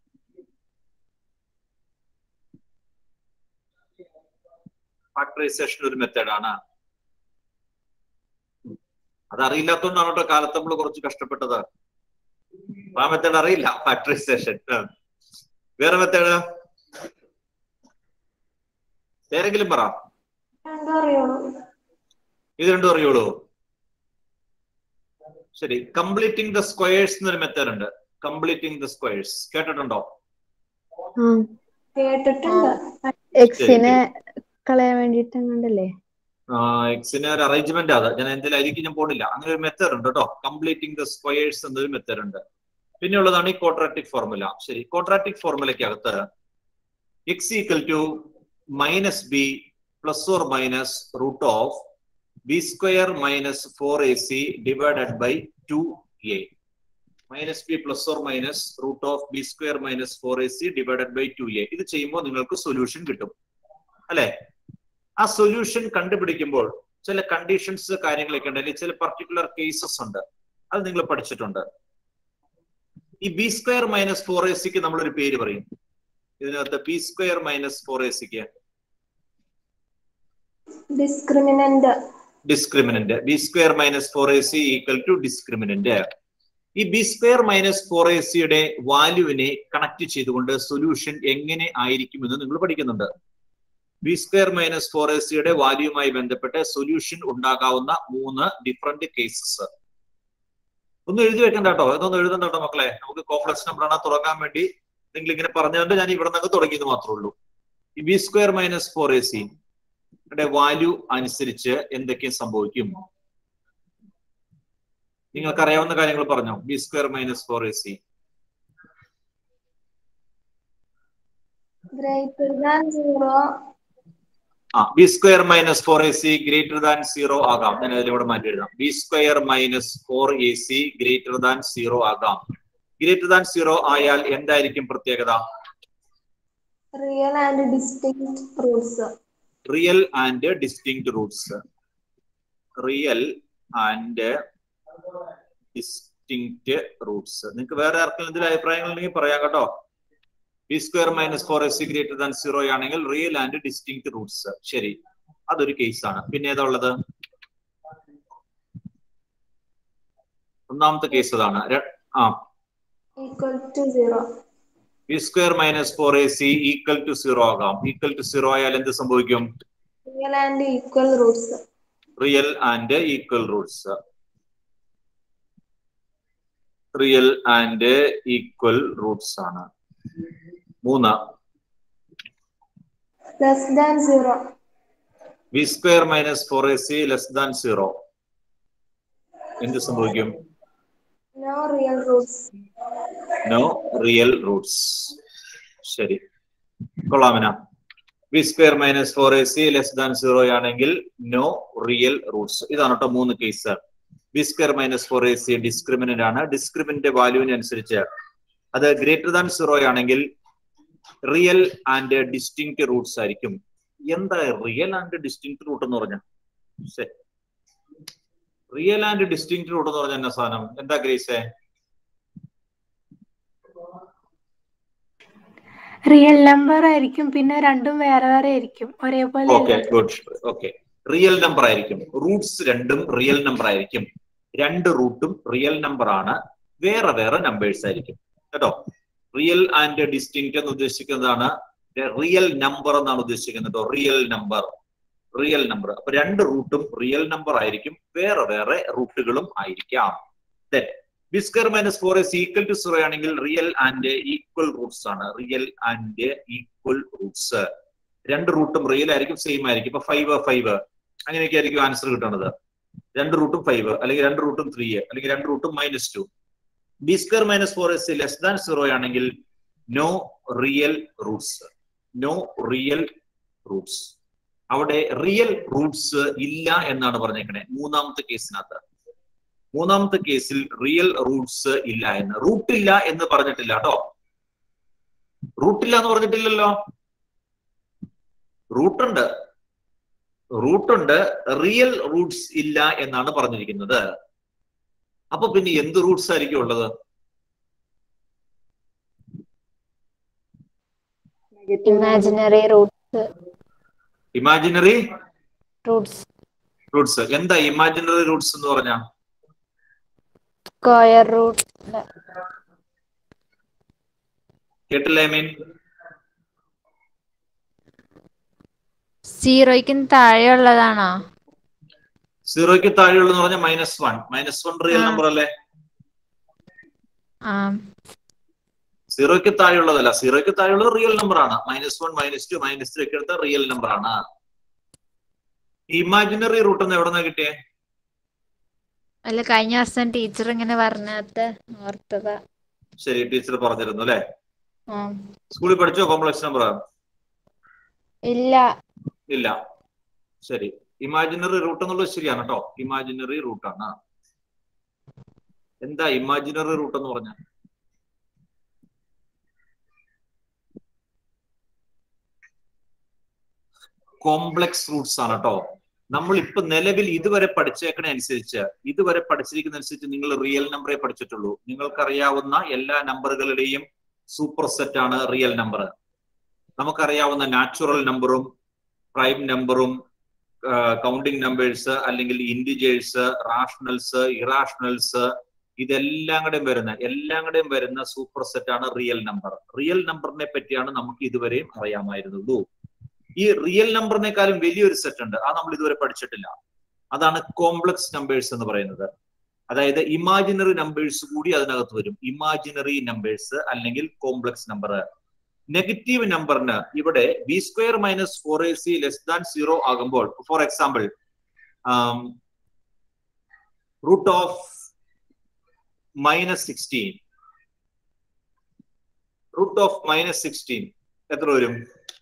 A: ഫാക്ടറൈസേഷൻ ഒരു മെത്തേഡാണ്. അതറിയില്ലാത്തതുകൊണ്ടാണ് കേട്ടോ കാലത്ത് നമ്മൾ കുറച്ച് കഷ്ടപ്പെട്ടത്. ആ മെത്തേഡ് അറിയില്ല, ഫാക്ടറൈസേഷൻ. വേറെ മെത്തേഡ് ഏതെങ്കിലും പറ. ഇത് രണ്ടും അറിയുള്ളൂ. ശരി, കംപ്ലീറ്റിംഗ് ദ സ്ക്വയേഴ്സ് എന്നൊരു മെത്തേഡ് ഉണ്ട്. കംപ്ലീറ്റിംഗ് ദ സ്ക്വയേഴ്സ് കേട്ടിട്ടുണ്ടോ?
B: കേട്ടിട്ടുണ്ട്. എക്സിനെ കളയാൻ വേണ്ടിട്ട് അങ്ങണ്ടല്ലേ?
A: എക്സിന് ഒരു അറേഞ്ച്മെന്റ് അത് ഞാൻ എന്തിലായിരിക്കും ഞാൻ പോണില്ല. അങ്ങനെ ഒരു മെത്തേഡ് ഉണ്ട് കേട്ടോ. കംപ്ലീറ്റിംഗ് ദ സ്ക്വയേഴ്സ് എന്നൊരു മെത്തേഡ് ഉണ്ട്. പിന്നെ ഉള്ളതാണ് ഈ ക്വാഡ്രാറ്റിക് ഫോർമുല. ശരി, ക്വാഡ്രാറ്റിക് ഫോർമുലയ്ക്കകത്ത് x equal to minus b plus or minus root of b square minus four A c divided by two a. Minus b plus or minus root of b square minus four A c divided by two a. ഇത് ചെയ്യുമ്പോൾ നിങ്ങൾക്ക് solution കിട്ടും അല്ലെ? ആ solution കണ്ടുപിടിക്കുമ്പോൾ ചില conditions കാര്യങ്ങളൊക്കെ ഉണ്ട്, അല്ലെങ്കിൽ ചില പർട്ടിക്കുലർ കേസസ് ഉണ്ട്. അത് നിങ്ങൾ പഠിച്ചിട്ടുണ്ട്. ഈ B square minus four a സിക്ക് നമ്മളൊരു പേര് പറയും. ഇതിനകത്ത് b square minus four a സിക്ക്
B: discriminant.
A: Discriminant. B square minus four A c equal to discriminant. ഈ B square minus four a സിയുടെ വാല്യൂവിനെ കണക്ട് ചെയ്തുകൊണ്ട് സൊല്യൂഷൻ എങ്ങനെ ആയിരിക്കുമെന്ന് നിങ്ങൾ പഠിക്കുന്നുണ്ട്. B square minus four a സിയുടെ വാല്യൂവുമായി ബന്ധപ്പെട്ട് സൊല്യൂഷൻ ഉണ്ടാകാവുന്ന മൂന്ന് ഡിഫറെന്റ് കേസസ്. ഒന്നും എഴുതി വെക്കണ്ട കേട്ടോ, ഇതൊന്നും എഴുതണ്ട കേട്ടോ മക്കളെ. നമുക്ക് കോംപ്ലക്സ് നമ്പറാണ് തുടങ്ങാൻ വേണ്ടി നിങ്ങൾ ഇങ്ങനെ പറഞ്ഞുകൊണ്ട് ഞാൻ ഇവിടെ നിന്ന് തുടങ്ങിയത് മാത്രമേ ഉള്ളൂ. ഈ B square minus four a സിയുടെ വാല്യൂ അനുസരിച്ച് എന്തൊക്കെ സംഭവിക്കും? നിങ്ങൾക്ക് അറിയാവുന്ന കാര്യങ്ങൾ പറഞ്ഞോ. B square minus four A c
B: greater than zero.
A: ആ b square minus four A c greater than zero ആകാം. ഞാൻ അതിലൂടെ മാറ്റി എഴുതാം. B square minus four A c greater than zero ആകാം. ഗ്രേറ്റർ ദാൻ സീറോ ആയാൽ എന്തായിരിക്കും പ്രത്യേകത?
B: Real and distinct roots.
A: Real and distinct roots. Real and distinct Roots. നിങ്ങൾക്ക് വേറെ ആർക്കെങ്കിലും ഇതിൽ അഭിപ്രായങ്ങൾ ഉണ്ടെങ്കിൽ പറയാം കേട്ടോ. B square minus four s c greater than zero ആണെങ്കിൽ റിയൽ ആൻഡ് ഡിസ്റ്റിങ്ക്ട് റൂട്ട്സ്. ശരി, അതൊരു കേസാണ്. പിന്നെ ഏതാ ഉള്ളത്? ഒന്നാമത്തെ കേസ് അതാണ്. ആ
B: equal to zero.
A: B square minus four A c equal to zero ആകാം. ഈക്വൽ ടു സീറോ ആയാൽ എന്ത് സംഭവിക്കും?
B: Real and equal roots.
A: Real and equal roots. Real and equal roots ആണ്. മൂന്ന്
B: less than zero.
A: B square minus four A C less than zero എന്ത് സംഭവിക്കും?
B: No real roots.
A: No real roots. ശരി, കൊള്ളാമന. B square minus four A C less than zero ആണെങ്കിൽ no real roots. ഇതാണ് കേട്ടോ മൂന്ന് case. B square minus four A c discriminant ആണ്. Discriminant വാല്യൂവിനനുസരിച്ച് അത് ഗ്രേറ്റർ ദാൻ സീറോ ആണെങ്കിൽ റിയൽ ആൻഡ് ഡിസ്റ്റിങ്ക്ട് റൂട്ട്സ് ആയിരിക്കും. എന്താ റിയൽ ആൻഡ് ഡിസ്റ്റിങ്ക്ട് റൂട്ട് എന്ന് പറഞ്ഞ? റിയൽ ആൻഡ് ഡിസ്റ്റിങ്ക്ട് റൂട്ട് എന്ന് പറഞ്ഞ എന്നാ സാധനം? എന്താ ഗ്രേസേ?
J: റിയൽ നമ്പർ ആയിരിക്കും, പിന്നെ രണ്ടും വേറെ വേറെ ആയിരിക്കും, ഒരേപോലെ.
A: Okay, good. Okay, real number ആയിരിക്കും. റൂട്ട്സ് രണ്ടും റിയൽ നമ്പർ ആയിരിക്കും. രണ്ട് റൂട്ടും റിയൽ നമ്പർ ആണ്, വേറെ വേറെ നമ്പേഴ്സ് ആയിരിക്കും കേട്ടോ. റിയൽ ആൻഡ് ഡിസ്റ്റിങ്ക്ട് എന്ന് ഉദ്ദേശിക്കുന്നതാണ് റിയൽ നമ്പർ എന്നാണ് ഉദ്ദേശിക്കുന്നത്. Real number, real number. അപ്പൊ രണ്ട് റൂട്ടും റിയൽ നമ്പർ ആയിരിക്കും, വേറെ വേറെ റൂട്ടുകളും ആയിരിക്കാം. Then b square minus four s equal to zero ആണെങ്കിൽ റിയൽ ആൻഡ് ഈക്വൽ റൂട്ട്സ് ആണ്. Real and equal roots. രണ്ട് റൂട്ടും റിയൽ ആയിരിക്കും, സെയിം ആയിരിക്കും. ഇപ്പൊ ഫൈവ് ഫൈവ് അങ്ങനെയൊക്കെ ആയിരിക്കും ആൻസർ കിട്ടുന്നത്. രണ്ട് റൂട്ടും ഫൈവ്, അല്ലെങ്കിൽ രണ്ട് റൂട്ടും ത്രീ, അല്ലെങ്കിൽ രണ്ട് റൂട്ടും minus two. B square minus four s less than zero ആണെങ്കിൽ no real roots. No real roots. അവിടെ റിയൽ റൂട്ട്സ് ഇല്ല എന്നാണ് പറഞ്ഞേക്കണേ മൂന്നാമത്തെ കേസിനകത്ത്. മൂന്നാമത്തെ കേസിൽ റിയൽ റൂട്ട്സ് ഇല്ല എന്ന്. റൂട്ടില്ല എന്ന് പറഞ്ഞിട്ടില്ല കേട്ടോ. റൂട്ടില്ല എന്ന് പറഞ്ഞിട്ടില്ലല്ലോ. റൂട്ടുണ്ട്, റൂട്ടുണ്ട്, റിയൽ റൂട്ട്സ് ഇല്ല എന്നാണ് പറഞ്ഞിരിക്കുന്നത്. അപ്പൊ പിന്നെ എന്ത് റൂട്ട്സ് ആയിരിക്കും ഉള്ളത്?
F: Imaginary roots.
A: Imaginary
F: roots.
A: Roots. എന്താ ഇമാജിനറി റൂട്ട്സ് എന്ന് പറഞ്ഞാ?
F: Square root.
A: കേട്ടില്ലേ മീൻ?
F: സീറോയ്ക്കും താഴെയുള്ളതാണോ?
A: സീറോയ്ക്ക് താഴെയുള്ളതെന്ന് പറഞ്ഞാൽ minus one. Minus one real
F: ആ.
A: നമ്പർ അല്ലേ?
F: ആ
A: സീറോയ്ക്ക് താഴെയുള്ളതല്ല. സീറോയ്ക്ക് താഴെയുള്ളത് റിയൽ നമ്പർ ആണ്. Minus one, minus two, minus three ഒക്കെ എടുത്ത റിയൽ നമ്പർ ആണ്. ഇമാജിനറി റൂട്ട് എന്ന് എവിടെ നിന്നാ കിട്ടിയേ?
F: അല്ല, കഴിഞ്ഞ ദിവസം ടീച്ചർ ഇങ്ങനെ പറഞ്ഞത് ഓർത്തതാ.
A: ശരി, ടീച്ചർ പറഞ്ഞിരുന്നു അല്ലെ?
F: ആ.
A: സ്കൂളിൽ പഠിച്ചോ കോംപ്ലക്സ് നമ്പർ?
F: ഇല്ല.
A: ഇല്ല. ശരി, ഇമാജിനറി റൂട്ട് എന്നുള്ളത് ശരിയാണ് കേട്ടോ. ഇമാജിനറി റൂട്ടാണ്. എന്താ ഇമാജിനറി റൂട്ട് എന്ന് പറഞ്ഞാൽ? കോംപ്ലക്സ് റൂട്ട്സ് ആണ് കേട്ടോ. നമ്മൾ ഇപ്പൊ നിലവിൽ ഇതുവരെ പഠിച്ചേക്കണ അനുസരിച്ച് ഇതുവരെ പഠിച്ചിരിക്കുന്ന അനുസരിച്ച് നിങ്ങൾ റിയൽ നമ്പറെ പഠിച്ചിട്ടുള്ളൂ. നിങ്ങൾക്കറിയാവുന്ന എല്ലാ നമ്പറുകളുടെയും സൂപ്പർ സെറ്റ് ആണ് റിയൽ നമ്പർ. നമുക്കറിയാവുന്ന നാച്ചുറൽ നമ്പറും പ്രൈം നമ്പറും കൗണ്ടിങ് നമ്പേഴ്സ് അല്ലെങ്കിൽ ഇൻഡിജേഴ്സ്, റാഷണൽസ്, ഇറാഷണൽസ്, ഇതെല്ലാം കൂടെയും വരുന്ന എല്ലാം കൂടെയും വരുന്ന സൂപ്പർ സെറ്റ് ആണ് റിയൽ നമ്പർ. റിയൽ നമ്പറിനെ പറ്റിയാണ് നമുക്ക് ഇതുവരെയും അറിയാമായിരുന്നുള്ളൂ. ഈ റിയൽ നമ്പറിനേക്കാളും വലിയൊരു സെറ്റ് ഉണ്ട്, അത് നമ്മൾ ഇതുവരെ പഠിച്ചിട്ടില്ല. അതാണ് കോംപ്ലക്സ് നമ്പേഴ്സ് എന്ന് പറയുന്നത്. അതായത് ഇമാജിനറി നമ്പേഴ്സ് കൂടി അതിനകത്ത് വരും. ഇമാജിനറി നമ്പേഴ്സ് അല്ലെങ്കിൽ കോംപ്ലക്സ് നമ്പർ. നെഗറ്റീവ് നമ്പറിന് ഇവിടെ B square minus four A C less than zero ആകുമ്പോൾ, for example root of minus sixteen, root of minus sixteen എത്ര വരും?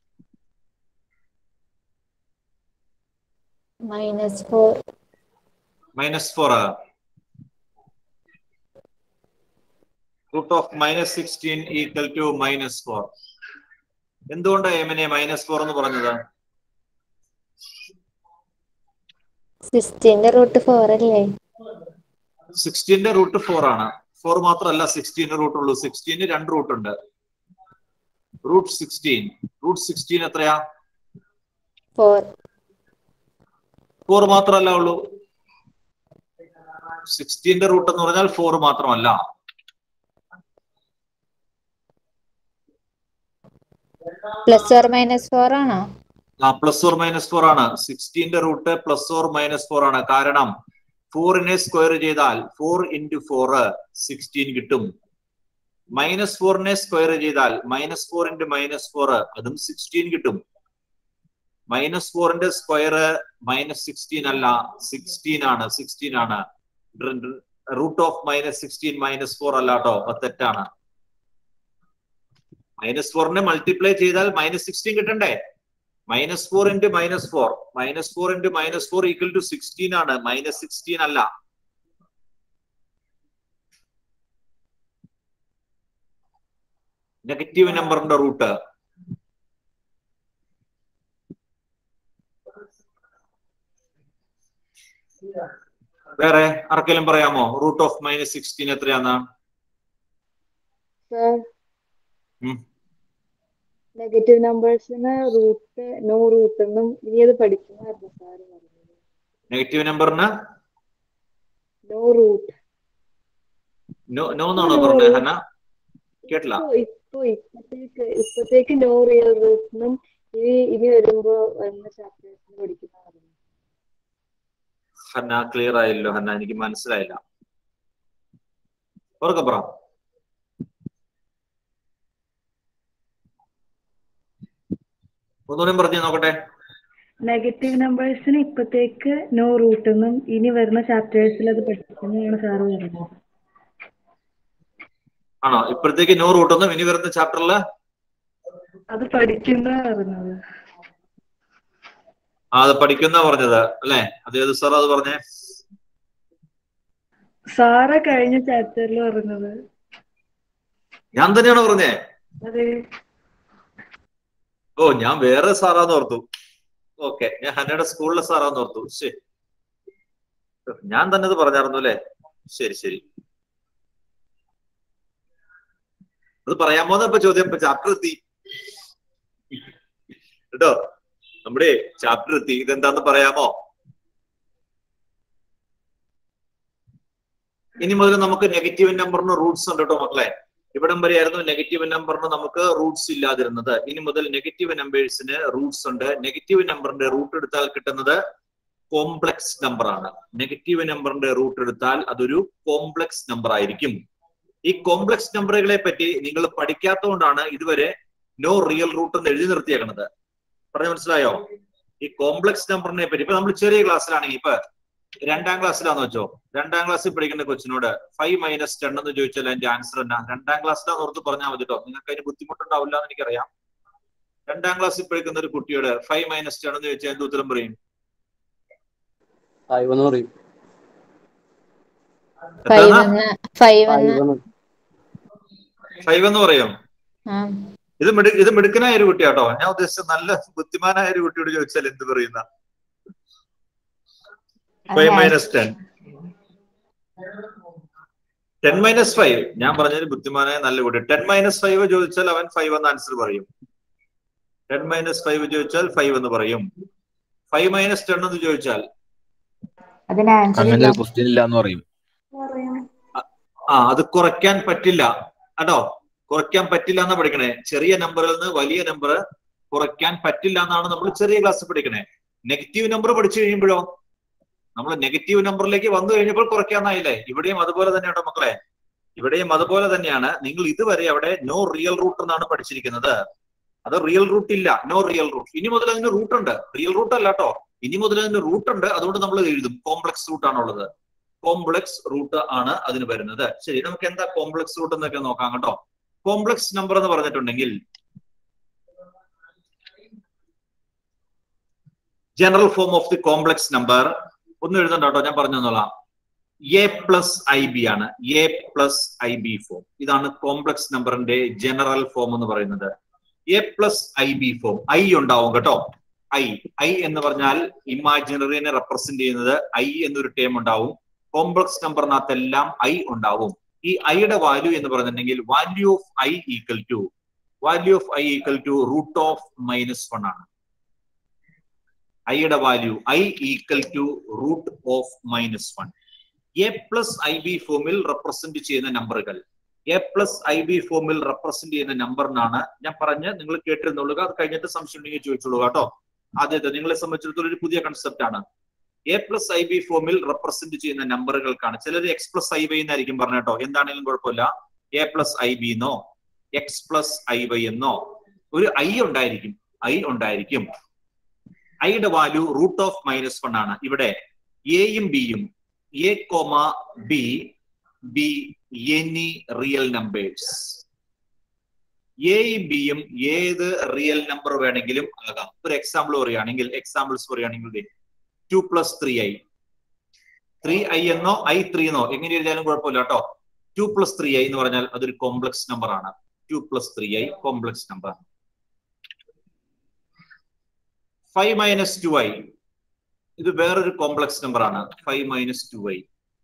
F: Minus four.
A: Minus four. Root of minus sixteen equal to minus four. എന്തുകൊണ്ടാണ് എമിനെ minus four എന്ന് പറഞ്ഞത്?
F: സിക്സ്റ്റീന്റെ root four അല്ലേ?
A: സിക്സ്റ്റീന്റെ root four ആണ്. ഫോർ മാത്രമല്ല സിക്സ്റ്റീന്റെ റൂട്ട് ഉള്ളൂ. സിക്സ്റ്റീന് രണ്ട് റൂട്ട് ഉണ്ട്. റൂട്ട് സിക്സ്റ്റീൻ റൂട്ട് സിക്സ്റ്റീൻ എത്രയാ?
F: ഫോർ.
A: ഫോർ മാത്രമല്ല ഉള്ളൂ. സിക്സ്റ്റീന്റെ റൂട്ട് എന്ന് പറഞ്ഞാൽ ഫോർ മാത്രമല്ല.
F: പ്ലസ് ഓർ മൈനസ് ഫോർ ആണോ?
A: ആ, പ്ലസ് ഓർ മൈനസ് ഫോർ ആണ്. സിക്സ്റ്റീന്റെ root plus or minus four ആണ്. കാരണം ഫോറിനെ സ്ക്വയർ ചെയ്താൽ ഫോർ ഇൻറ്റു ഫോർ സിക്സ്റ്റീൻ കിട്ടും. മൈനസ് ഫോറിനെ സ്ക്വയർ ചെയ്താൽ minus four into minus four അതും സിക്സ്റ്റീൻ കിട്ടും. മൈനസ് ഫോറിന്റെ സ്ക്വയർ മൈനസ് സിക്സ്റ്റീൻ അല്ല, സിക്സ്റ്റീൻ ആണ്. സിക്സ്റ്റീൻ ആണ്. Root of minus sixteen minus four അല്ല കേട്ടോ, അത് തെറ്റാണ്. മൈനസ് ഫോറിനെ മൾട്ടിപ്ലൈ ചെയ്താൽ മൈനസ് സിക്സ്റ്റീൻ കിട്ടണ്ടേ? Minus four into minus four minus four into minus four equal to sixteen ആണ്, മൈനസ് സിക്സ്റ്റീൻ അല്ല. നെഗറ്റീവ് നമ്പറിന്റെ റൂട്ട് വേറെ ആർക്കെങ്കിലും പറയാമോ? റൂട്ട് ഓഫ് മൈനസ് സിക്സ്റ്റീൻ എത്രയാന്ന്?
B: നെഗറ്റീവ് നമ്പേഴ്സിന് റൂട്ട് നോ റൂട്ട് എന്നും ഇനി അത് പഠിക്കുമായിരുന്നു സാറ് പറഞ്ഞത്.
A: നെഗറ്റീവ് നമ്പറിന്
B: നോ റൂട്ട്.
A: നോ നോ എന്നാണോ പറഞ്ഞത് ഹന? കേട്ടില്ല.
B: ഇപ്പൊ ഇപ്പത്തേക്ക് ഇപ്പത്തേക്ക് നോ റിയൽ റൂട്ട് എന്നും ഇനി ഇനി വരുമ്പോ വരുന്ന ചാപ്റ്റേഴ്സിന് പഠിക്കുന്നതായിരുന്നു.
A: ഹന്ന ക്ലിയർ ആയില്ലോ ഹന്ന, എനിക്ക് മനസ്സിലായില്ല. ഓർക്ക പറ. ഒന്നുകൂടെ പറഞ്ഞു നോക്കട്ടെ.
B: നെഗറ്റീവ് നമ്പേഴ്സിന് ഇപ്പത്തേക്ക് നോ റൂട്ട് എന്നും ഇനി വരുന്ന ചാപ്റ്റേഴ്സിൽ അത് പഠിക്കുന്നതാണ് സാറ് പറഞ്ഞത്.
A: ആണോ? ഇപ്പോഴത്തേക്ക് നോ റൂട്ട് ഒന്നും ഇനി വരുന്ന ചാപ്റ്ററില്
B: അത് പഠിക്കുന്ന പറഞ്ഞത്.
A: ആ, അത് പഠിക്കുന്ന പറഞ്ഞത് അല്ലെ? അതേത് സാർ അത് പറഞ്ഞേ?
B: സാറ് കഴിഞ്ഞ ചാപ്റ്ററിൽ പറഞ്ഞത്.
A: ഞാൻ തന്നെയാണോ പറഞ്ഞേ?
B: അതെ.
A: ഓ, ഞാൻ വേറെ സാറാന്ന് ഓർത്തു. ഓക്കെ, ഞാൻ ഹന്നയുടെ സ്കൂളിലെ സാറാന്ന് ഓർത്തു. ശരി, ഞാൻ തന്നെ അത് പറഞ്ഞായിരുന്നു അല്ലേ? ശരി ശരി, അത് പറയാമോന്ന് ഇപ്പൊ ചോദ്യം. ഇപ്പൊ ചാപ്റ്റർ എത്തി കേട്ടോ, നമ്മുടെ ചാപ്റ്റർ എത്തി. ഇതെന്താന്ന് പറയാമോ? ഇനി മുതൽ നമുക്ക് നെഗറ്റീവ് നമ്പറിന് റൂട്ട്സ് ഉണ്ട് കേട്ടോ മക്കളെ. ഇവിടം വരെയായിരുന്നു നെഗറ്റീവ് നമ്പറിന് നമുക്ക് റൂട്ട്സ് ഇല്ലാതിരുന്നത്. ഇനി മുതൽ നെഗറ്റീവ് നമ്പേഴ്സിന് റൂട്ട്സ് ഉണ്ട്. നെഗറ്റീവ് നമ്പറിന്റെ റൂട്ട് എടുത്താൽ കിട്ടുന്നത് കോംപ്ലക്സ് നമ്പർ ആണ്. നെഗറ്റീവ് നമ്പറിന്റെ റൂട്ട് എടുത്താൽ അതൊരു കോംപ്ലക്സ് നമ്പർ ആയിരിക്കും. ഈ കോംപ്ലക്സ് നമ്പറുകളെ പറ്റി നിങ്ങൾ പഠിക്കാത്തതുകൊണ്ടാണ് ഇതുവരെ നോ റിയൽ റൂട്ട് എന്ന് എഴുതി നിർത്തിയേക്കുന്നത്. പറഞ്ഞു മനസ്സിലായോ? ഈ കോംപ്ലക്സ് നമ്പറിനെ പറ്റി ഇപ്പൊ നമ്മൾ ചെറിയ ക്ലാസ്സിലാണെങ്കിൽ ഇപ്പൊ രണ്ടാം ക്ലാസ്സിലാന്ന് വെച്ചോ, രണ്ടാം ക്ലാസ്സിൽ പഠിക്കുന്ന കൊച്ചിനോട് ഫൈവ് മൈനസ് ടെൻ എന്ന് ചോദിച്ചാൽ അതിന്റെ ആൻസർ എന്നാ? രണ്ടാം ക്ലാസ്സിലാന്ന് ഓർത്ത് പറഞ്ഞാൽ മതി കേട്ടോ, നിങ്ങൾക്ക് അതിന് ബുദ്ധിമുട്ടുണ്ടാവില്ല എന്ന് എനിക്കറിയാം. രണ്ടാം ക്ലാസ്സിൽ പഠിക്കുന്ന ഒരു കുട്ടിയോട് ഫൈവ് മൈനസ് ടെൻ എന്ന് ചോദിച്ചാൽ എന്ത് ഉത്തരം പറയും?
K: ഫൈവ് എന്ന് പറയും.
A: ഫൈവ് എന്ന് പറയും. ഇത് മിടു ഇത് മിടുക്കനായ ഒരു കുട്ടിയാട്ടോ. ഞാൻ ഉദ്ദേശിച്ചത് നല്ല ബുദ്ധിമാനായ ഒരു കുട്ടിയോട് ചോദിച്ചാൽ എന്ത് പറയുന്ന? Five minus ten ten minus five ഞാൻ പറഞ്ഞൊരു ബുദ്ധിമാനായ നല്ല കുട്ടി. ടെൻ മൈനസ് ഫൈവ് ചോദിച്ചാൽ അവൻ ഫൈവ് എന്ന ആൻസർ പറയും. ടെൻ മൈനസ് ഫൈവ് ചോദിച്ചാൽ ഫൈവ് എന്ന് പറയും. ഫൈവ് മൈനസ് ടെൻ എന്ന് ചോദിച്ചാൽ ആ അത് കുറയ്ക്കാൻ പറ്റില്ല കേട്ടോ. കുറയ്ക്കാൻ പറ്റില്ല എന്നാ പഠിക്കണേ. ചെറിയ നമ്പറിൽ നിന്ന് വലിയ നമ്പർ കുറയ്ക്കാൻ പറ്റില്ല എന്നാണ് നമ്മൾ ചെറിയ ക്ലാസ്സിൽ പഠിക്കണേ. നെഗറ്റീവ് നമ്പർ പഠിച്ചു കഴിയുമ്പോഴോ നമ്മൾ നെഗറ്റീവ് നമ്പറിലേക്ക് വന്നു കഴിഞ്ഞപ്പോൾ കുറയ്ക്കാന്നായില്ലേ? ഇവിടെയും അതുപോലെ തന്നെയാണ് മക്കളെ, ഇവിടെയും അതുപോലെ തന്നെയാണ്. നിങ്ങൾ ഇതുവരെ അവിടെ നോ റിയൽ റൂട്ട് എന്നാണ് പഠിച്ചിരിക്കുന്നത്. അത് റിയൽ റൂട്ട് ഇല്ല, നോ റിയൽ റൂട്ട്. ഇനി മുതൽ അതിന് റൂട്ട് ഉണ്ട്, റിയൽ റൂട്ട് അല്ല കേട്ടോ. ഇനി മുതൽ അതിന് റൂട്ട് ഉണ്ട്, അതുകൊണ്ട് നമ്മൾ എഴുതും കോംപ്ലക്സ് റൂട്ട് ആണുള്ളത്. കോംപ്ലക്സ് റൂട്ട് ആണ് അതിന് വരുന്നത്. ശരി, നമുക്ക് എന്താ കോംപ്ലക്സ് റൂട്ട് എന്നൊക്കെ നോക്കാം കേട്ടോ. കോംപ്ലക്സ് നമ്പർ എന്ന് പറഞ്ഞിട്ടുണ്ടെങ്കിൽ general form of the complex number ഒന്നും എഴുതണ്ട കേട്ടോ, ഞാൻ പറഞ്ഞു തന്നോളാം. എ പ്ലസ് ഐ ബി ആണ്. A plus I B form, ഇതാണ് കോംപ്ലക്സ് നമ്പറിന്റെ ജനറൽ ഫോം എന്ന് പറയുന്നത്. A plus I B form. I ഉണ്ടാവും കേട്ടോ. ഐ ഐ എന്ന് പറഞ്ഞാൽ ഇമാജിനറിനെ റെപ്രസെന്റ് ചെയ്യുന്നത് ഐ എന്നൊരു ടേം ഉണ്ടാവും. കോംപ്ലക്സ് നമ്പറിനകത്തെല്ലാം ഐ ഉണ്ടാവും. ഈ ഐയുടെ വാല്യൂ എന്ന് പറഞ്ഞിട്ടുണ്ടെങ്കിൽ value of I equal to value of I equal to root of minus one ആണ്. ഐയുടെ value I equal to root of minus one. A plus I B ഫോമിൽ റെപ്രസെന്റ് ചെയ്യുന്ന നമ്പറുകൾ, എ പ്ലസ് ഐ ബി ഫോമിൽ represent ചെയ്യുന്ന നമ്പറിനാണ് ഞാൻ പറഞ്ഞ് നിങ്ങൾ കേട്ടിരുന്നുള്ളൂ. അത് കഴിഞ്ഞിട്ട് സംശയം ഉണ്ടെങ്കിൽ ചോദിച്ചോളൂ കേട്ടോ. ആദ്യത്തെ നിങ്ങളെ സംബന്ധിച്ചിടത്തോളം ഒരു പുതിയ കൺസെപ്റ്റ് ആണ്. എ പ്ലസ് ഐ ബി ഫോമിൽ റെപ്രസെന്റ് ചെയ്യുന്ന നമ്പറുകൾക്കാണ്. ചിലർ എക്സ് പ്ലസ് ഐ വൈ എന്നായിരിക്കും പറഞ്ഞ കേട്ടോ. എന്താണെങ്കിലും കുഴപ്പമില്ല. എ പ്ലസ് ഐ ബി എന്നോ എക്സ് പ്ലസ് ഐ വൈ എന്നോ ഒരു ഐ ഉണ്ടായിരിക്കും, ഐ ഉണ്ടായിരിക്കും. ഐയുടെ value root of minus one ആണ്. ഇവിടെ എയും ബിയും, A comma B, B any real numbers. എയും ബിയും ഏത് റിയൽ നമ്പർ വേണമെങ്കിലും ആകാം. ഒരു എക്സാമ്പിൾ പറയുകയാണെങ്കിൽ എക്സാമ്പിൾസ് പറയുകയാണെങ്കിൽ two plus three I, three I എന്നോ ഐ ത്രീ എന്നോ എങ്ങനെ എഴുതിയാലും കുഴപ്പമില്ല കേട്ടോ. ടു പ്ലസ് ത്രീ ഐ എന്ന് പറഞ്ഞാൽ അതൊരു കോംപ്ലക്സ് നമ്പർ ആണ്. Two plus three I complex number. Five minus two I ഇത് വേറൊരു കോംപ്ലക്സ് നമ്പർ ആണ്. Five minus two I.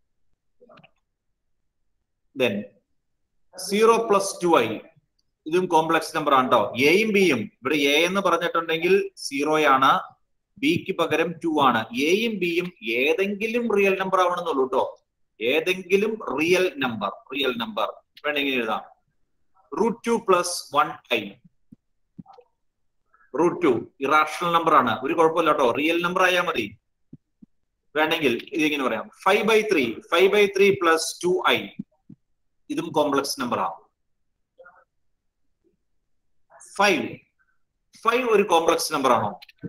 A: Then zero plus two I ഇതും കോംപ്ലക്സ് നമ്പർ ആണ് കേട്ടോ. എയും ബിയും ഇവിടെ എ എന്ന് പറഞ്ഞിട്ടുണ്ടെങ്കിൽ സീറോയാണ്, ബിക്ക് പകരം ടു ആണ്. എയും ബിയും ഏതെങ്കിലും റിയൽ നമ്പർ ആവണമെന്നുള്ളൂ കേട്ടോ. ഏതെങ്കിലും റിയൽ നമ്പർ, റിയൽ നമ്പർ വേണമെങ്കിൽ എഴുതാം. Root two plus one I, root two irrational number ആണ്, ഒരു കുഴപ്പമില്ല കേട്ടോ. റിയൽ നമ്പർ ആയാൽ മതി. വേണമെങ്കിൽ ഇതിങ്ങനെ പറയാം. Five by three, five by three plus two I ഇതും കോംപ്ലക്സ് നമ്പർ ആണ്. ഫൈവ് ഫൈവ് ഒരു കോംപ്ലക്സ് നമ്പർ ആണോ?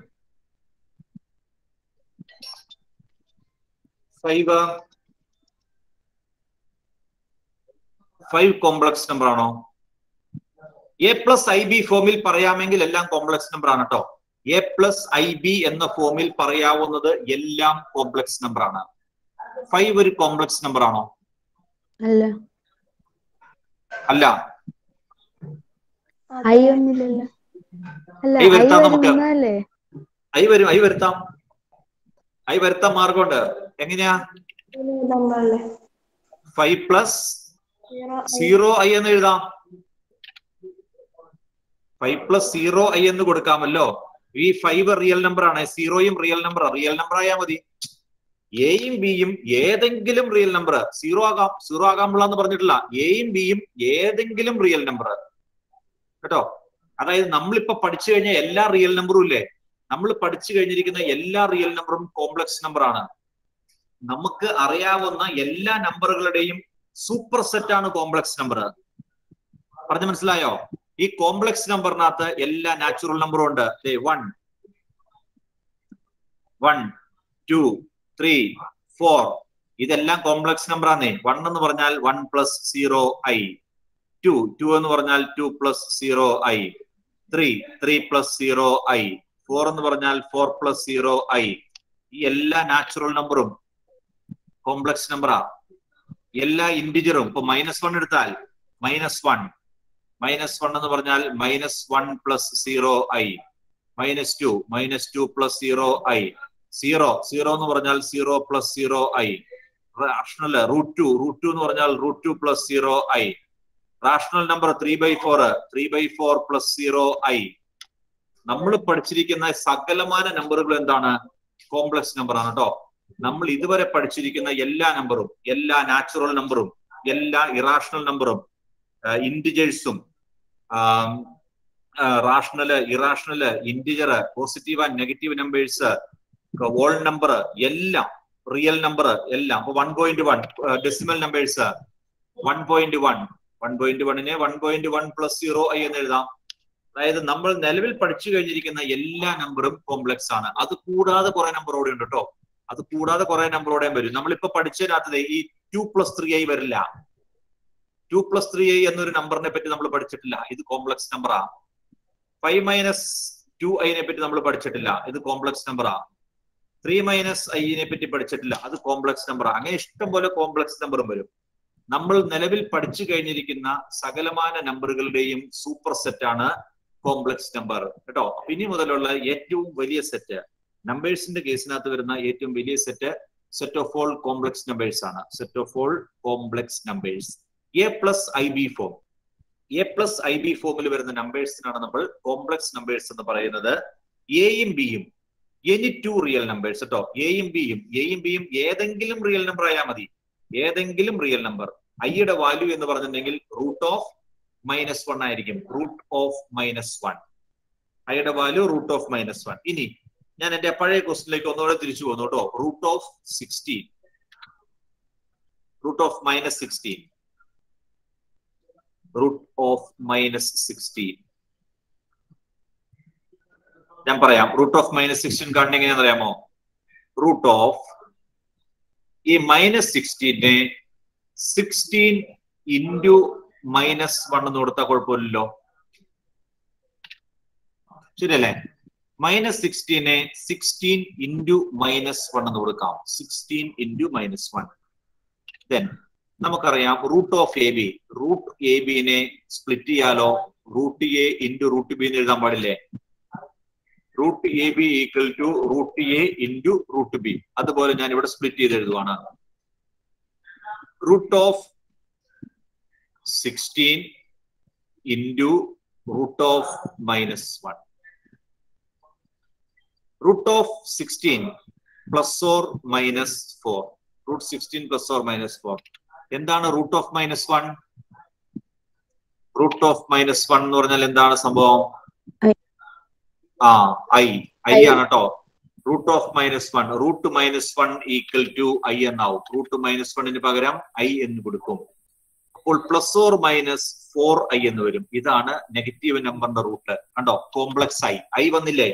A: ഫൈവ് ഫൈവ് കോംപ്ലക്സ് നമ്പർ ആണോ? എ പ്ലസ് ഐ ബി ഫോമിൽ പറയാമെങ്കിൽ എല്ലാം കോംപ്ലക്സ് നമ്പർ ആണ് കേട്ടോ. എ പ്ലസ് ഐ ബി എന്ന ഫോമിൽ പറയാവുന്നത് എല്ലാം കോംപ്ലക്സ് നമ്പർ ആണ്. ഫൈവ് ഒരു കോംപ്ലക്സ് നമ്പർ ആണോ?
I: അല്ല.
A: അല്ല.
I: ഐ ഒന്നില്ലല്ലോ. അല്ല,
A: ഐ
I: ഐ
A: വരുത്താം നമുക്ക്.
I: വരുന്നല്ലേ?
A: ഐ വരും, ഐ വരുത്താം. ഐ വരുത്താൻ മാർഗമുണ്ട്. എങ്ങനെയാ? ഫൈവ് പ്ലസ് സീറോ ഐ എന്ന് എഴുതാം. ഫൈവ് പ്ലസ് സീറോ ഐ എന്ന് കൊടുക്കാമല്ലോ. ഈ ഫൈവ് റിയൽ നമ്പർ ആണ്, സീറോയും റിയൽ നമ്പർ റിയൽ നമ്പർ ആയാൽ മതി. എയും ബിയും ഏതെങ്കിലും റിയൽ നമ്പർ, സീറോ ആകാം, സീറോ ആകാമുള്ള എന്ന് പറഞ്ഞിട്ടില്ല. എയും ബിയും ഏതെങ്കിലും റിയൽ നമ്പർ കേട്ടോ. അതായത് നമ്മളിപ്പോ പഠിച്ചു കഴിഞ്ഞ എല്ലാ റിയൽ നമ്പറും ഇല്ലേ, നമ്മൾ പഠിച്ചു കഴിഞ്ഞിരിക്കുന്ന എല്ലാ റിയൽ നമ്പറും കോംപ്ലക്സ് നമ്പർ ആണ്. നമുക്ക് അറിയാവുന്ന എല്ലാ നമ്പറുകളുടെയും സൂപ്പർ സെറ്റ് ആണ് കോംപ്ലക്സ് നമ്പർ. പറഞ്ഞു മനസ്സിലായോ? ഈ കോംപ്ലക്സ് നമ്പറിനകത്ത് എല്ലാ നാച്ചുറൽ നമ്പറും ഉണ്ട്. One one two three four ഇതെല്ലാം കോംപ്ലക്സ് നമ്പർ ആണേ. വൺ എന്ന് പറഞ്ഞാൽ one plus zero I, two two എന്ന് പറഞ്ഞാൽ two plus zero I, three three plus zero I, four എന്ന് പറഞ്ഞാൽ ഫോർ പ്ലസ് സീറോ ഐ. ഈ എല്ലാ നാച്ചുറൽ നമ്പറും കോംപ്ലക്സ് നമ്പറാ. എല്ലാ ഇൻഡിജറും ഇപ്പൊ മൈനസ് വൺ എടുത്താൽ മൈനസ് വൺ, മൈനസ് വൺ എന്ന് പറഞ്ഞാൽ minus one plus zero I, minus two minus two plus zero I, zero zero എന്ന് പറഞ്ഞാൽ zero plus zero I, rational root two root two എന്ന് പറഞ്ഞാൽ root two plus zero I, rational number three by four three by four plus zero I. നമ്മൾ പഠിച്ചിരിക്കുന്ന സകലമാന നമ്പറുകൾ എന്താണ്? Complex number ആണ് കേട്ടോ. നമ്മൾ ഇതുവരെ പഠിച്ചിരിക്കുന്ന എല്ലാ നമ്പറും, എല്ലാ നാച്ചുറൽ നമ്പറും, എല്ലാ ഇറാഷണൽ നമ്പറും, ഇൻഡിജേഴ്സും, rational irrational integer, positive and negative numbers, whole number, എല്ലാം റിയൽ നമ്പർ എല്ലാം. അപ്പൊ one point one decimal numbers one point one one point വണ്ണിനെ one point one plus zero I എന്ന് എഴുതാം. അതായത് നമ്മൾ നിലവിൽ പഠിച്ചു കഴിഞ്ഞിരിക്കുന്ന എല്ലാ നമ്പറും കോംപ്ലക്സ് ആണ്. അത് കൂടാതെ കുറെ നമ്പറോടെ ഉണ്ട് കേട്ടോ. അത് കൂടാതെ കുറെ നമ്പറോടെയും വരും. നമ്മളിപ്പോ പഠിച്ചതിനകത്ത് ഈ ടു പ്ലസ് ത്രീ ഐ വരില്ല. ടു പ്ലസ് ത്രീ ഐ എന്നൊരു നമ്പറിനെ പറ്റി നമ്മൾ പഠിച്ചിട്ടില്ല. ഇത് കോംപ്ലക്സ് നമ്പറാ. ഫൈവ് മൈനസ് ടു ഐനെ പറ്റി നമ്മൾ പഠിച്ചിട്ടില്ല. ഇത് കോംപ്ലക്സ് നമ്പറാ. ത്രീ മൈനസ് ഐനെ പറ്റി പഠിച്ചിട്ടില്ല. അത് കോംപ്ലക്സ് നമ്പറാ. അങ്ങനെ ഇഷ്ടം പോലെ കോംപ്ലക്സ് നമ്പറും വരും. നമ്മൾ നിലവിൽ പഠിച്ചു കഴിഞ്ഞിരിക്കുന്ന സകലമാന നമ്പറുകളുടെയും സൂപ്പർ സെറ്റ് ആണ് കോംപ്ലക്സ് നമ്പർ കേട്ടോ. ഇനി മുതലുള്ള ഏറ്റവും വലിയ സെറ്റ്, നമ്പേഴ്സിന്റെ കേസിനകത്ത് വരുന്ന ഏറ്റവും വലിയ set set of all complex numbers ആണ്. Set of all complex numbers A plus I B form. A plus I B ഫോമിൽ വരുന്ന നമ്പേഴ്സിനാണ് നമ്മൾ കോംപ്ലക്സ് നമ്പേഴ്സ് എന്ന് പറയുന്നത്. എയും ബിയും എനി ടു റിയൽ നമ്പേഴ്സ് കേട്ടോ. എയും ബിയും എയും ബിയും ഏതെങ്കിലും റിയൽ നമ്പർ ആയാൽ മതി. ഏതെങ്കിലും റിയൽ നമ്പർ. ഐയുടെ വാല്യൂ എന്ന് പറഞ്ഞിട്ടുണ്ടെങ്കിൽ റൂട്ട് ഓഫ് മൈനസ് വൺ ആയിരിക്കും. Root of minus one. ഐയുടെ value root of minus one. ഇനി ഞാൻ എന്റെ പഴയ ക്വസ്റ്റിലേക്ക് ഒന്നുകൂടെ തിരിച്ചു പോകുന്നു കേട്ടോ. Root of sixteen, root of minus sixteen, root of minus sixteen. ഞാൻ പറയാം. റൂട്ട് ഓഫ് മൈനസ് സിക്സ്റ്റീൻ കാണുന്നത് എങ്ങനെയാണെന്ന് അറിയാമോ? റൂട്ട് ഓഫ് ഈ മൈനസ് സിക്സ്റ്റീനെ സിക്സ്റ്റീൻ ഇൻറ്റു മൈനസ് വൺ എന്ന് കൊടുത്താൽ കുഴപ്പമില്ലല്ലോ, ശരിയല്ലേ? മൈനസ് സിക്സ്റ്റീനെ സിക്സ്റ്റീൻ ഇൻറ്റു മൈനസ് വൺ എന്ന് കൊടുക്കാം. Sixteen into minus one. Then നമുക്കറിയാം root of A B. Root A ബിനെ സ്പ്ലിറ്റ് ചെയ്യാലോ? Root A into root B എന്ന് എഴുതാൻ പാടില്ലേ? Root A B equal to root A into root B. അതുപോലെ ഞാൻ ഇവിടെ സ്പ്ലിറ്റ് ചെയ്ത് എഴുതുവാണ്. Root of sixteen into root of minus one. Root of sixteen plus or minus four. Root sixteen plus or minus four. എന്താണ് root of minus one? Root of minus one എന്ന് പറഞ്ഞാൽ എന്താണ് സംഭവം? ആ ഐ ഐ ആണ് കേട്ടോ. Root of minus one, root minus one equal to I എന്നാവും. Root minus വണ്ണിന് പകരം ഐ എന്ന് കൊടുക്കും. അപ്പോൾ plus or minus four I എന്ന് വരും. ഇതാണ് നെഗറ്റീവ് നമ്പറിന്റെ റൂട്ട്. കണ്ടോ? Complex I. ഐ വന്നില്ലേ?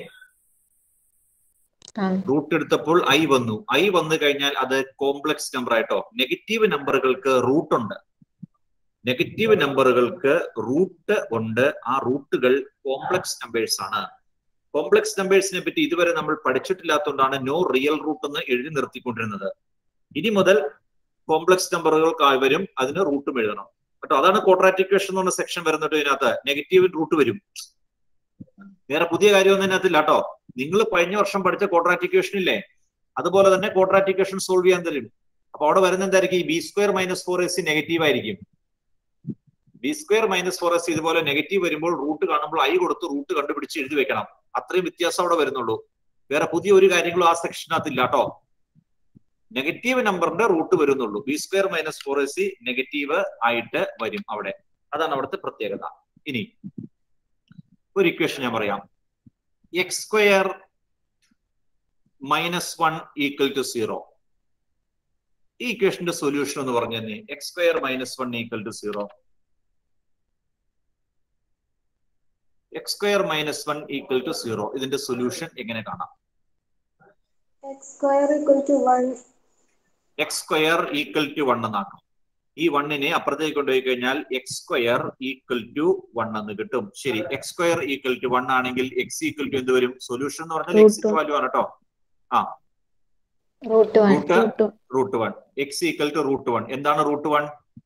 A: റൂട്ട് എടുത്തപ്പോൾ ഐ വന്നു. ഐ വന്നു കഴിഞ്ഞാൽ അത് കോംപ്ലക്സ് നമ്പർ ആയിട്ടോ. നെഗറ്റീവ് നമ്പറുകൾക്ക് റൂട്ട് ഉണ്ട്. നെഗറ്റീവ് നമ്പറുകൾക്ക് റൂട്ട് ഉണ്ട്. ആ റൂട്ടുകൾ കോംപ്ലക്സ് നമ്പേഴ്സ് ആണ്. കോംപ്ലക്സ് നമ്പേഴ്സിനെ പറ്റി ഇതുവരെ നമ്മൾ പഠിച്ചിട്ടില്ലാത്തതുകൊണ്ടാണ് നോ റിയൽ റൂട്ട് എന്ന് എഴുതി നിർത്തിക്കൊണ്ടിരുന്നത്. ഇനി മുതൽ കോംപ്ലക്സ് നമ്പറുകൾക്കായി വരും, അതിന് റൂട്ടും എഴുതണം കേട്ടോ. അതാണ് ക്വാഡ്രാറ്റിക് ഇക്വേഷൻ എന്ന് പറഞ്ഞ സെക്ഷൻ വരുന്നുണ്ട്. ഇതിനകത്ത് നെഗറ്റീവ് റൂട്ട് വരും. വേറെ പുതിയ കാര്യമൊന്നും ഇതിനകത്തില്ല കേട്ടോ. നിങ്ങൾ കഴിഞ്ഞ വർഷം പഠിച്ച ക്വാഡ്രാറ്റിക് ഇക്വേഷൻ ഇല്ലേ, അതുപോലെ തന്നെ ക്വാഡ്രാറ്റിക് ഇക്വേഷൻ സോൾവ് ചെയ്യാൻ തരും. അപ്പൊ അവിടെ വരുന്ന എന്തായിരിക്കും? ഈ B square minus four S negative ആയിരിക്കും. B square minus four S ഇതുപോലെ നെഗറ്റീവ് വരുമ്പോൾ റൂട്ട് കാണുമ്പോൾ ഐ കൊടുത്ത് റൂട്ട് കണ്ടുപിടിച്ച് എഴുതി വെക്കണം. അത്രയും വ്യത്യാസം അവിടെ വരുന്നുള്ളൂ. വേറെ പുതിയ ഒരു കാര്യങ്ങളും ആ സെക്ഷനകത്ത് ഇല്ല കേട്ടോ. നെഗറ്റീവ് നമ്പറിന്റെ റൂട്ട് വരുന്നുള്ളൂ. B square minus four A C negative ആയിട്ട് വരും അവിടെ. അതാണ് അവിടുത്തെ പ്രത്യേകത. ഇനി ഒരു ഇക്വേഷൻ ഞാൻ പറയാം. X square minus one equal to zero. ഈ ഇക്വേഷന്റെ സൊല്യൂഷൻ എന്ന് പറഞ്ഞു തന്നെ X square minus one equal to zero. X square minus one equal to zero. ഇതിന്റെ സൊല്യൂഷൻ എങ്ങനെ കാണാം?
K: X square equal to one.
A: X square equal to one എന്നാക്കാം. ഈ വണ്ണിനെ അപ്പുറത്തേക്ക് കൊണ്ടുപോയി കഴിഞ്ഞാൽ X square equal to one എന്ന് കിട്ടും. ശരി, X square equal to one ആണെങ്കിൽ എക്സ് ഈക്വൽ ടു എന്ത് വരും? സൊല്യൂഷൻ എന്ന് പറഞ്ഞാൽ എക്സിന്റെ വാല്യൂ ആണ് കേട്ടോ. ആ
I: root one.
A: Root root one. X equal to root one. എന്താണ് റൂട്ട് വൺ?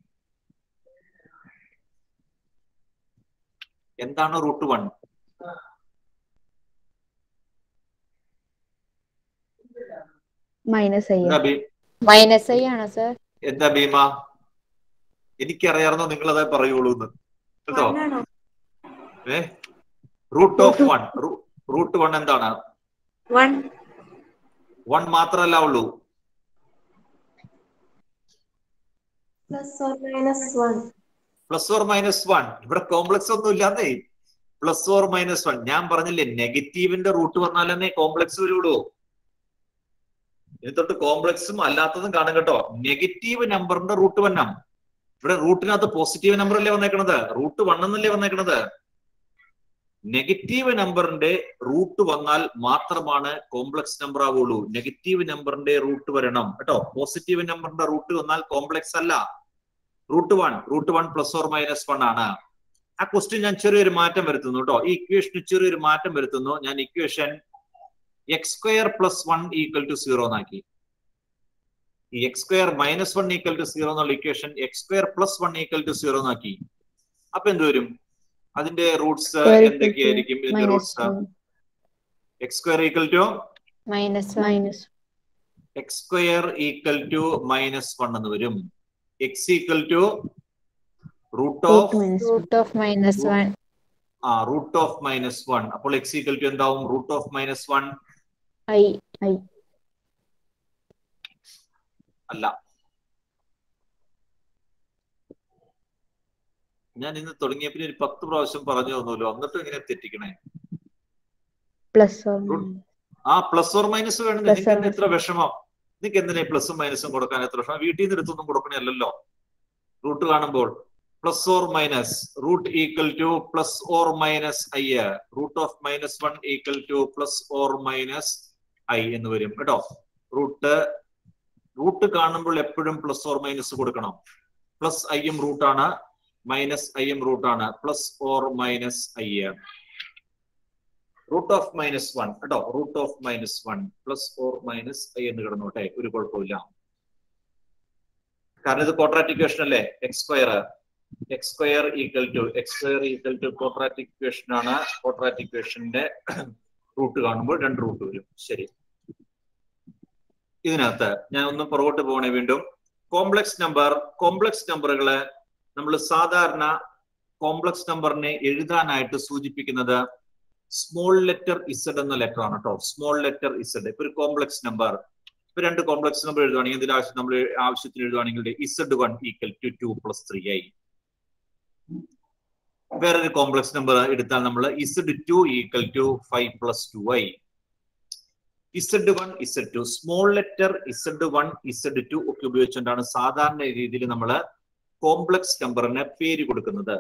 A: എന്താണ് root one?
I: Minus I. Minus i ആണോ സർ?
A: എന്താ ഭീമ? എനിക്കറിയാർന്നോ നിങ്ങൾ അതേ പറയുള്ളൂ എന്ന് കേട്ടോ. ഏ root of one. Root one എന്താണ്?
K: വൺ.
A: വൺ മാത്രല്ല ഉള്ളൂ.
K: Plus or minus one.
A: Plus or minus one. ഇവിടെ കോംപ്ലക്സ് ഒന്നും ഇല്ലാന്നേ. Plus or minus one. ഞാൻ പറഞ്ഞില്ലേ നെഗറ്റീവിന്റെ റൂട്ട് വന്നാലേ കോംപ്ലക്സ് വരുള്ളൂ. ഇനി തൊട്ട് കോംപ്ലക്സും അല്ലാത്തതും കാണും കേട്ടോ. നെഗറ്റീവ് നമ്പറിന്റെ റൂട്ട് വണ്ണം. ഇവിടെ റൂട്ടിനകത്ത് പോസിറ്റീവ് നമ്പർ അല്ലേ വന്നേക്കണത്? റൂട്ട് വൺ എന്നല്ലേ വന്നേക്കണത്? നെഗറ്റീവ് നമ്പറിന്റെ റൂട്ട് വന്നാൽ മാത്രമാണ് കോംപ്ലക്സ് നമ്പർ ആവുള്ളൂ. നെഗറ്റീവ് നമ്പറിന്റെ റൂട്ട് വരണം കേട്ടോ. പോസിറ്റീവ് നമ്പറിന്റെ റൂട്ട് വന്നാൽ കോംപ്ലക്സ് അല്ല. Root one root one plus or minus one ആണ്. ആ ക്വസ്റ്റ്യൻ ഞാൻ ചെറിയൊരു മാറ്റം വരുത്തുന്നു കേട്ടോ. ഈ ഇക്വേഷന് ചെറിയൊരു മാറ്റം വരുത്തുന്നു. ഞാൻ equation x square plus one equal to zero എന്നാക്കി. ഈ x square minus one equal to zero എന്നുള്ള equation x square plus one equal to zero എന്നാക്കി. അപ്പൊ എന്ത് വരും? അതിന്റെ റൂട്ട്സ് എന്തൊക്കെയായിരിക്കും? ഇതിന്റെ roots x square equal to
I: minus minus
A: x square equal to minus one എന്ന് വരും. X equal to root of
I: root of minus one.
A: ആ റൂട്ട് ഓഫ് മൈനസ് വൺ. അപ്പോൾ എക്സ് ഈക്വൽ ടു എന്താവും? Root of minus one
I: i i
A: അല്ല. ഞാൻ ഇന്ന് തുടങ്ങിയപ്പോൾ ഒരു പത്ത് പ്രാവശ്യം പറഞ്ഞു തന്നല്ലോ, എന്നിട്ടും ഇങ്ങനെ തെറ്റിക്കണേ.
I: പ്ലസ്
A: ആ പ്ലസ് ഓർ മൈനസ് വേണം. നിങ്ങൾക്ക് എന്താ എത്ര വിഷമം? നിങ്ങൾക്ക് എന്തിനാ പ്ലസും മൈനസും കൊടുക്കാൻ എത്ര വിഷമം? വീട്ടിൽ നിന്ന് എടുത്തൊന്നും കൊടുക്കണല്ലോ. റൂട്ട് കാണുമ്പോൾ plus or minus root equal to plus or minus i. Root of minus one equal to plus or minus i എന്ന് വരും കേട്ടോ. റൂട്ട് റൂട്ട് കാണുമ്പോൾ എപ്പോഴും പ്ലസ് ഓർ മൈനസ് കൊടുക്കണം. പ്ലസ് ഐയും റൂട്ടാണ്, മൈനസ് ഐയും റൂട്ടാണ്. Plus or minus i. Root of minus one കേട്ടോ. Root of minus one plus or minus i എന്ന് കിടന്നോട്ടെ, ഒരു കുഴപ്പമില്ല. കാരണം ഇത് ക്വാഡ്രാറ്റിക് ഇക്വേഷൻ അല്ലേ. X square x square equal to x square equal to quadratic equation ആണ്. ക്വാഡ്രാറ്റിക് ഇക്വേഷന്റെ റൂട്ട് കാണുമ്പോൾ രണ്ട് റൂട്ട് വരും. ശരി, ഇതിനകത്ത് ഞാൻ ഒന്ന് പുറകോട്ട് പോകണേ. വീണ്ടും കോംപ്ലക്സ് നമ്പർ. കോംപ്ലക്സ് നമ്പറുകള് നമ്മൾ സാധാരണ കോംപ്ലക്സ് നമ്പറിനെ എഴുതാനായിട്ട് സൂചിപ്പിക്കുന്നത് സ്മോൾ ലെറ്റർ ഇസഡ് എന്ന ലെറ്റർ ആണ് കേട്ടോ. Small letter z. ഇപ്പൊ ഒരു കോംപ്ലക്സ് നമ്പർ, ഇപ്പൊ രണ്ട് കോംപ്ലക്സ് നമ്പർ എഴുതുവാണെങ്കിൽ ഇതിൽ ആവശ്യം നമ്മൾ ആവശ്യത്തിന് എഴുതുവാണെങ്കിൽ z one equal to two plus three i. വേറൊരു കോംപ്ലക്സ് നമ്പർ എടുത്താൽ നമ്മൾ z two equal to five plus two i. Z one z two small letter z one z two ഒക്കെ ഉപയോഗിച്ചുകൊണ്ടാണ് സാധാരണ രീതിയിൽ നമ്മൾ കോംപ്ലക്സ് നമ്പറിന് പേര് കൊടുക്കുന്നത്.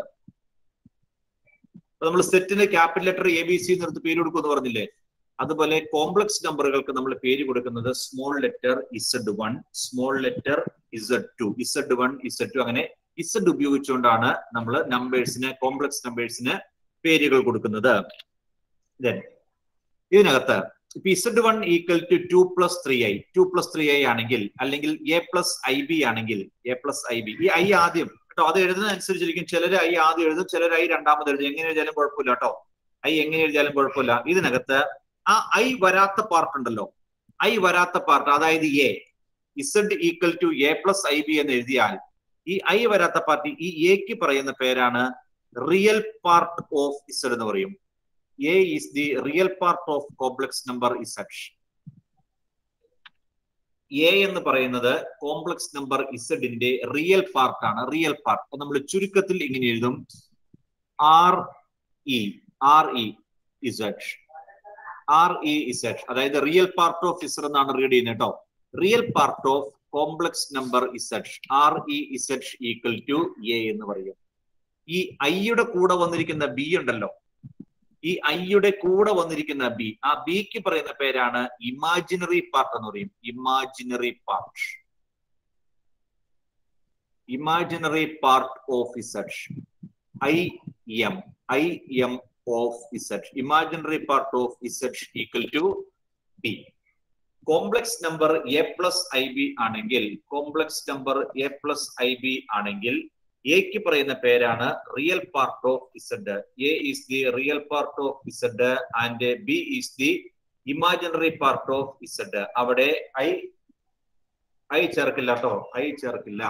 A: നമ്മൾ സെറ്റിന് capital letter A B C എന്നെടുത്ത് പേര് കൊടുക്കുമെന്ന് പറഞ്ഞില്ലേ, അതുപോലെ കോംപ്ലക്സ് നമ്പറുകൾക്ക് നമ്മൾ പേര് കൊടുക്കുന്നത് small letter z one, small letter z two, z one z two, അങ്ങനെ ഇസഡ് ഉപയോഗിച്ചുകൊണ്ടാണ് നമ്മൾ നമ്പേഴ്സിന് കോംപ്ലക്സ് നമ്പേഴ്സിന് പേരുകൾ കൊടുക്കുന്നത്. ദെൻ ഇതിനകത്ത് ഇപ്പൊ z one equal to two plus three I, two plus three i ആണെങ്കിൽ, അല്ലെങ്കിൽ എ പ്ലസ് ഐ ബി ആണെങ്കിൽ, എ പ്ലസ് ഐ ബി, ഈ ഐ ആദ്യം കേട്ടോ, അത് എഴുതുന്ന അനുസരിച്ചിരിക്കും. ചിലർ ഐ ആദ്യം എഴുതും, ചിലർ ഐ രണ്ടാമത് എഴുതും. എങ്ങനെ എഴുതിയാലും കുഴപ്പമില്ല കേട്ടോ, ഐ എങ്ങനെ എഴുതിയാലും കുഴപ്പമില്ല. ഇതിനകത്ത് ആ ഐ വരാത്ത പാർട്ട് ഉണ്ടല്ലോ, ഐ വരാത്ത പാർട്ട്, അതായത് a, z equal to A plus I b എന്ന് എഴുതിയാൽ ഈ ഐ വരാത്ത പാർട്ടി, ഈ എക്ക് പറയുന്ന പേരാണ് റിയൽ പാർട്ട് ഓഫ് ഇസഡ് എന്ന് പറയും. A is the real part of complex number Z. A എന്ന് പറയുന്നത് കോംപ്ലക്സ് നമ്പർ ഇസഡിന്റെ റിയൽ പാർട്ട് ആണ്. റിയൽ പാർട്ട് നമ്മൾ ചുരുക്കത്തിൽ ഇങ്ങനെ എഴുതും, R E R E z R E z, അതായത് റിയൽ പാർട്ട് ഓഫ് ഇസഡ് എന്നാണ് റീഡ് ചെയ്യുന്നത് കേട്ടോ. Real part of complex number z R E z equal to a എന്ന് പറയും. ഈ ഐയുടെ കൂടെ വന്നിരിക്കുന്ന ബി ഉണ്ടല്ലോ, ഈ ഐയുടെ കൂടെ വന്നിരിക്കുന്ന ബി, ആ ബിക്ക് പറയുന്ന പേരാണ് ഇമാജിനറി പാർട്ട് എന്ന് പറയും. Imaginary part imaginary part of z I M I M of z imaginary part of z equal to b. Complex number A plus I b ആണെങ്കിൽ complex number A plus I b ആണെങ്കിൽ എക്ക് പറയുന്ന പേരാണ് real part of z. A is the real part of z and b is the imaginary part of z. അവിടെ i i ചേർക്കില്ല കേട്ടോ, i ചേർക്കില്ല.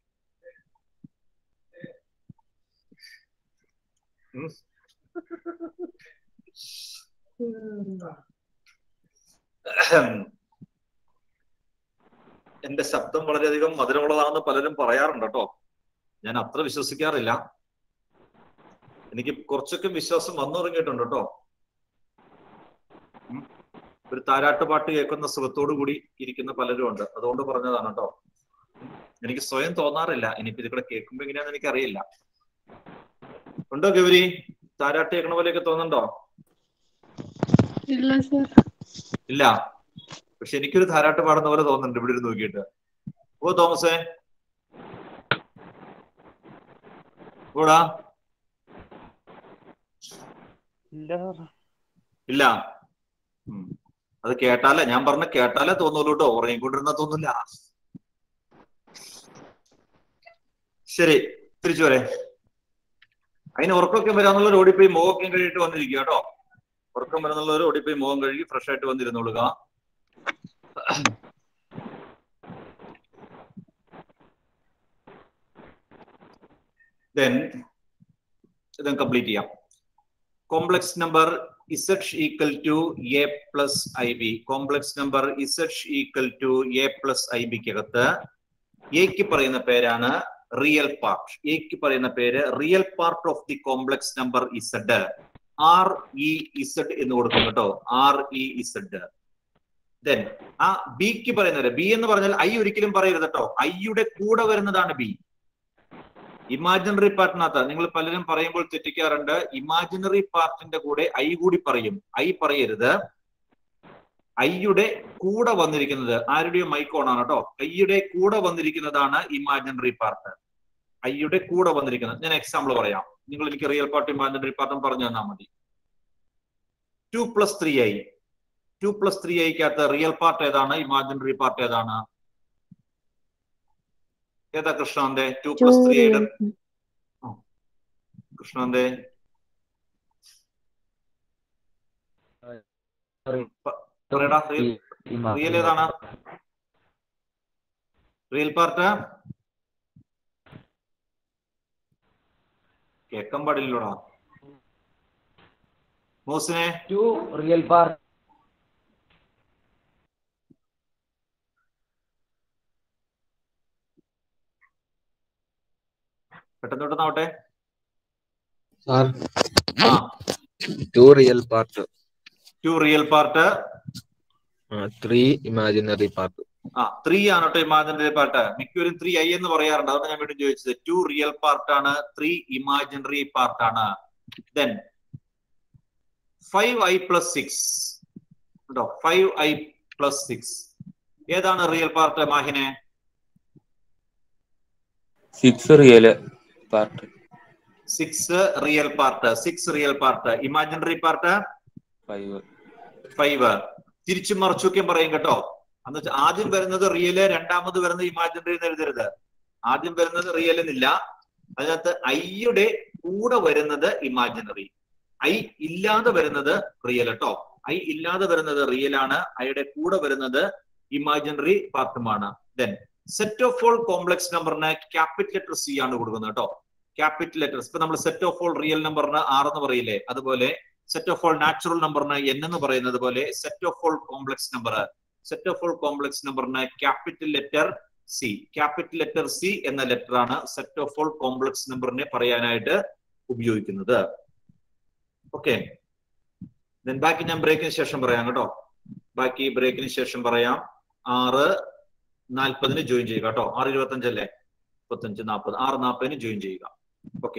A: എന്റെ ശബ്ദം വളരെയധികം മധുരമുള്ളതാണെന്ന് പലരും പറയാറുണ്ട് കേട്ടോ. ഞാൻ അത്ര വിശ്വസിക്കാറില്ല. എനിക്ക് കുറച്ചൊക്കെ വിശ്വാസം വന്നു തുടങ്ങിയിട്ടുണ്ട് കേട്ടോ. ഒരു താരാട്ടുപാട്ട് കേൾക്കുന്ന സുഖത്തോടു കൂടി ഇരിക്കുന്ന പലരും ഉണ്ട്, അതുകൊണ്ട് പറഞ്ഞതാണ് കേട്ടോ. എനിക്ക് സ്വയം തോന്നാറില്ല, എനിക്ക് ഇതിവിടെ കേൾക്കുമ്പോ എങ്ങനെയാന്ന് എനിക്കറിയില്ല. ഉണ്ടോ ഗൗരി? താരാട്ട് കേൾക്കണ പോലെയൊക്കെ തോന്നുന്നുണ്ടോ?
C: ഇല്ല സർ.
A: ഇല്ല, പക്ഷെ എനിക്കൊരു താരാട്ട് പാടുന്ന പോലെ തോന്നുന്നുണ്ട് ഇവിടെ ഇരുന്ന് നോക്കിയിട്ട്. ഓ തോമസേ, ഓടാ. ഇല്ല, അത് കേട്ടാലേ, ഞാൻ പറഞ്ഞ കേട്ടാലേ തോന്നൂല്ലോ കേട്ടോ, ഉറങ്ങിക്കൊണ്ടിരുന്നാ തോന്നില്ല. ശരി, തിരിച്ചു വരെ. അതിന് ഉറക്കമൊക്കെ വരാന്നുള്ളവർ ഓടിപ്പോയി മുഖമൊക്കെ കഴിയിട്ട് വന്നിരിക്കുക കേട്ടോ. ഉറക്കം വരുന്നുള്ളവർ ഓടിപ്പോയി മുഖം കഴുകി ഫ്രഷ് ആയിട്ട് വന്നിരുന്നോളുക. Then ഇതും കംപ്ലീറ്റ് ചെയ്യാം. Complex number z equal to A plus I B. Complex number z equal to A plus i ബിക്ക് അകത്ത് എക്ക് പറയുന്ന പേരാണ് റിയൽ പാർട്ട്. എക്ക് പറയുന്ന പേര് real part of the complex number z. R E z എന്ന് കൊടുക്കും കേട്ടോ, ആർ ഇ ഇസഡ്. ദെൻ ആ ബിക്ക് പറയുന്നത്, ബി എന്ന് പറഞ്ഞാൽ ഐ ഒരിക്കലും പറയരുത് കേട്ടോ, ഐയുടെ കൂടെ വരുന്നതാണ് ബി. ഇമാജിനറി പാർട്ടിനകത്ത് നിങ്ങൾ പലരും പറയുമ്പോൾ തെറ്റിക്കാറുണ്ട്. ഇമാജിനറി പാർട്ടിന്റെ കൂടെ ഐ കൂടി പറയും, ഐ പറയരുത്. ഐയുടെ കൂടെ വന്നിരിക്കുന്നത്, ആരുടെയോ മൈക്ക് ഓൺ ആണ് കേട്ടോ, ഐയുടെ കൂടെ വന്നിരിക്കുന്നതാണ് ഇമാജിനറി പാർട്ട്. ഐയുടെ കൂടെ വന്നിരിക്കുന്നത്, ഞാൻ എക്സാമ്പിൾ പറയാം, നിങ്ങൾ എനിക്ക് റിയൽ പാർട്ട് ഇമാജിനറി പാർട്ടും പറഞ്ഞു തന്നാൽ മതി. Two plus three I two plus three ഐക്കകത്ത് റിയൽ പാർട്ട് ഏതാണ്, ഇമാജിനറി പാർട്ട് ഏതാണ്? ഏതാ കൃഷ്ണാന്റെ? ടു പ്ലസ് ത്രീ ഐയുടെ കൃഷ്ണാന്റെ റിയൽ ഏതാണ്? റിയൽ പാർട്ട് കേൾക്കാൻ പാടില്ലോടാ മോസിനെ.
H: ടു റിയൽ പാർട്ട്
A: പെട്ടെന്ന് പെട്ടെന്നാവട്ടെ.
L: Two real part,
A: two real part,
L: three imaginary part.
A: ആ ത്രീ ആണ് കേട്ടോ ഇമാജിനറി പാർട്ട്. മിക്കവരും ത്രീ ഐ എന്ന് പറയാറുണ്ട്, അതാണ് ഞാൻ വീണ്ടും ചോദിച്ചത്. ടു റിയൽ പാർട്ട് ആണ്, ത്രീ ഇമാജിനറി പാർട്ട് ആണ്. Then five i plus six കേട്ടോ, ഫൈവ് ഐ പ്ലസ് സിക്സ് ഏതാണ് റിയൽ പാർട്ട് മാഹിനെ?
L: Six real part.
A: Six real part, six real part. Imaginary part
L: five.
A: Five. തിരിച്ചു മറിച്ചൊക്കെ പറയും കേട്ടോ. എന്ന് വെച്ചാൽ ആദ്യം വരുന്നത് റിയല്, രണ്ടാമത് വരുന്നത് ഇമാജിനറി എന്ന് എഴുതരുത്. ആദ്യം വരുന്നത് റിയൽ എന്നില്ല, അതിനകത്ത് ഐയുടെ കൂടെ വരുന്നത് ഇമാജിനറി, ഐ ഇല്ലാതെ വരുന്നത് റിയൽ കേട്ടോ. ഐ ഇല്ലാതെ വരുന്നത് റിയൽ ആണ്, ഐയുടെ കൂടെ വരുന്നത് ഇമാജിനറി പാർട്ടുമാണ്. Then set of all complex നമ്പറിന് ക്യാപിറ്റൽ ലെറ്റർ സി ആണ് കൊടുക്കുന്നത് കേട്ടോ. Capital letters. ഇപ്പൊ നമ്മൾ സെറ്റ് ഓഫ് ഓൾ റിയൽ നമ്പറിന് ആർ എന്ന് പറയില്ലേ, അതുപോലെ സെറ്റ് ഓഫ് ഓൾ നാച്ചുറൽ നമ്പറിന് എൻ എന്ന് പറയുന്നത് പോലെ set of all complex number set of all complex നമ്പറിന് capital letter C. Capital letter C എന്ന ലെറ്റർ ആണ് സെറ്റ് ഓഫ് ഓൾ കോംപ്ലക്സ് നമ്പറിനെ പറയാനായിട്ട് ഉപയോഗിക്കുന്നത്. ഓക്കെ, ബാക്കി ഞാൻ ബ്രേക്കിന് ശേഷം പറയാം കേട്ടോ. ബാക്കി ബ്രേക്കിന് ശേഷം പറയാം. ആറ് നാൽപ്പതിന് ജോയിൻ ചെയ്യുക കേട്ടോ. ആറ് ഇരുപത്തഞ്ചല്ലേ, മുപ്പത്തഞ്ച് നാൽപ്പത്, ആറ് നാൽപ്പതിന് ജോയിൻ ചെയ്യുക. ഓക്കെ.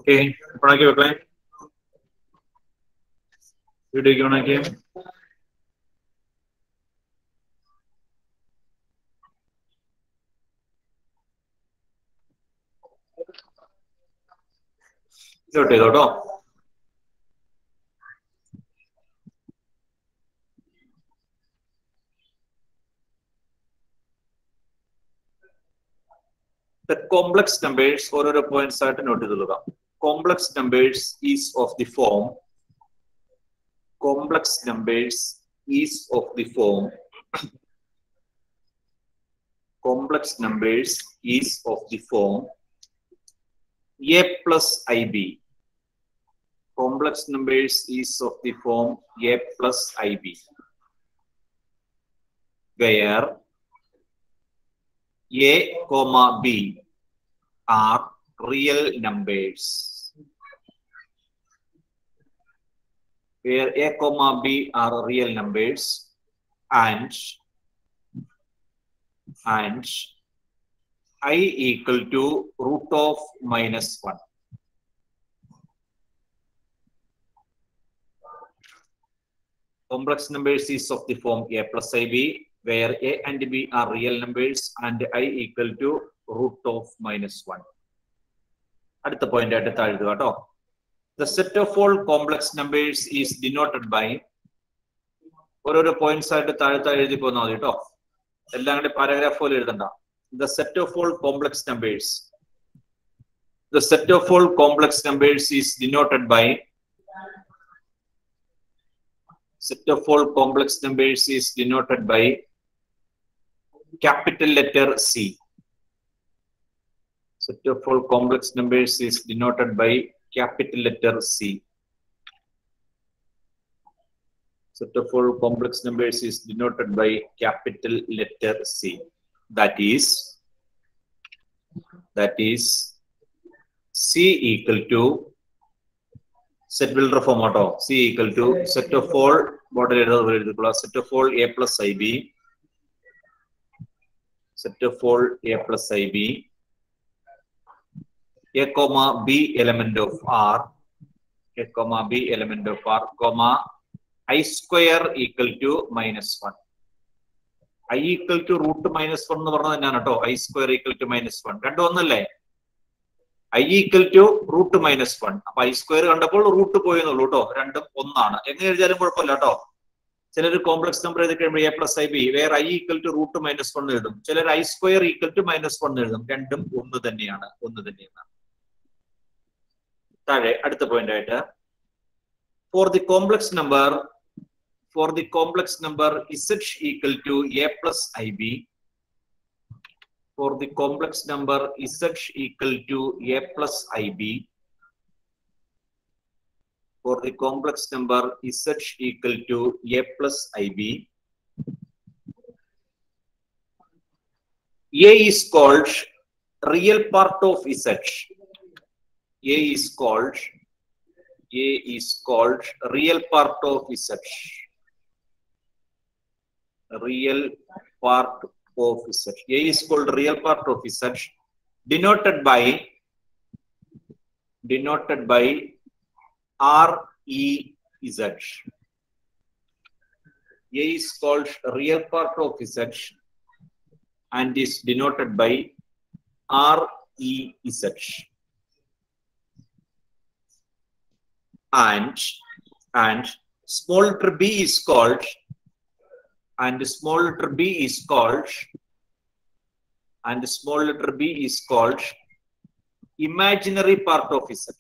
A: ഓക്കെ, ഓണാക്കി വെക്കണേ, വീഡിയോക്ക് ഓണാക്കി. നോട്ട് ചെയ്തോട്ടോ. The complex numbers ഓരോരോ പോയിന്റ്സ് ആയിട്ട് നോട്ട് ചെയ്തുകൊള്ളുക. Complex numbers is of the form. Complex numbers is of the form. Complex numbers is of the form a plus ib. Complex numbers is of the form a plus ib, where a comma b are real numbers. Where a comma b are real numbers, and and I equal to root of minus one. Complex numbers is of the form a plus ib, where a and b are real numbers and I equal to root of minus one. അടുത്ത point ആയിട്ട് താഴെ എഴുതുക കേട്ടോ. The set of all complex numbers is denoted by, ഓരോരോ points ആയിട്ട് താഴെ താഴെ എഴുതി പോന്നാൽ മതി കേട്ടോ, എല്ലാം കൂടി പാരഗ്രാഫ് പോലെ എഴുതണ്ട. The set of all complex numbers, the set of all complex numbers is denoted by, set of all complex numbers is denoted by capital letter C. Set of all complex numbers is denoted by capital letter C. Set of all complex numbers is denoted by capital letter C. That is, that is C equal to set builder form auto. C equal to set of all model set of all a plus ib, set of all a plus ib, a comma b element of r, a comma b element of r, comma I square equal to minus one. I equal to root minus one എന്ന് പറഞ്ഞത് തന്നെയാണ് കേട്ടോ. I square equal to minus one. രണ്ടും ഒന്നല്ലേ? I equal to root minus one. അപ്പൊ I square കണ്ടപ്പോൾ root പോയെന്നുള്ളൂ കേട്ടോ. രണ്ടും ഒന്നാണ്. എങ്ങനെ എഴുതിയാലും കുഴപ്പമില്ല കേട്ടോ. ചിലർ കോംപ്ലക്സ് നമ്പർ എഴുതി കഴിയുമ്പോൾ എ പ്ലസ് ഐ ബി, വേറെ i equal to root minus one എഴുതും. ചിലർ i square equal to minus one എഴുതും. രണ്ടും ഒന്ന് തന്നെയാണ്, ഒന്ന് തന്നെയാണ്. താഴെ അടുത്ത പോയിന്റ് ആയിട്ട്, for the complex number, for the complex number z equal to a plus ib, for the complex number z equal to a plus ib, for the complex number z equal to a plus ib, a is called real part of z. A is called a is called real part of z. Real part of z. A is called real part of z, denoted by denoted by R E Z. A is called real part of z and is denoted by R E Z. And and small letter b is called and small letter b is called and small letter b is called imaginary part of z.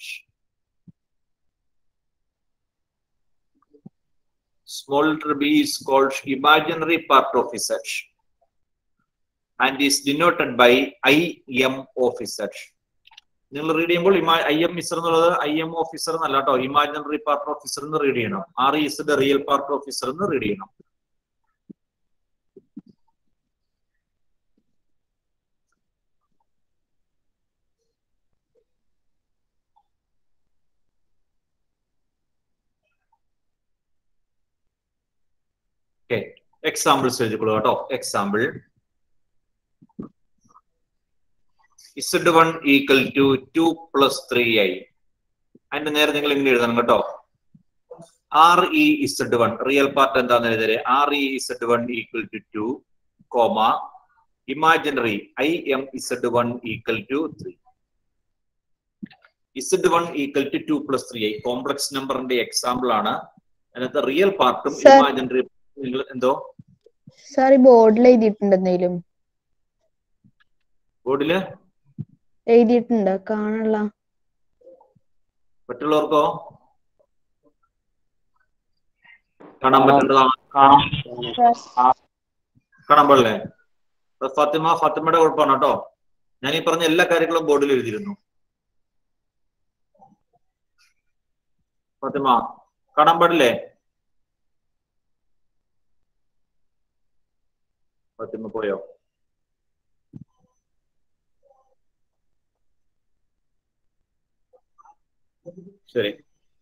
A: Small letter b is called imaginary part of z and is denoted by I M of z. നിങ്ങൾ read ചെയ്യുമ്പോൾ I M z എന്നുള്ളത് I M of z എന്നല്ല കേട്ടോ, imaginary part of z എന്ന് read ചെയ്യണം. R is the real part of z എന്ന് read ചെയ്യണം. Examples എഴുതിക്കൊള്ളുക കേട്ടോ. Example z one equal to two plus three i. അതിന്റെ നേരെ നിങ്ങൾ ഇങ്ങനെ എഴുതണം കേട്ടോ. R E z one real part എന്താന്ന് എഴുതരെ. R E z one equal to two comma imaginary I M z one equal to three. Z one equal to two plus three I complex നമ്പറിന്റെ example ആണ്. അതിനകത്ത് real പാർട്ടും imaginary നിങ്ങൾ എന്തോ
M: sir ഈ ബോർഡിൽ എഴുതിയിട്ടുണ്ട് എന്തെങ്കിലും?
A: ബോർഡില്
M: എഴുതിയിട്ടുണ്ട് കാണാനുള്ള.
A: മറ്റുള്ളവർക്കോ കാണാൻ പറ്റുന്നതാണ്? കാണാൻ പാടില്ലേ? ഫാത്തിമ ഫാത്തിമയുടെ കുഴപ്പമാണ് കേട്ടോ. ഞാൻ ഈ പറഞ്ഞ എല്ലാ കാര്യങ്ങളും ബോർഡിൽ എഴുതിയിരുന്നു. ഫാത്തിമ കാണാൻ പാടില്ലേ? ഫാത്തിമ പോയോ? ശരി.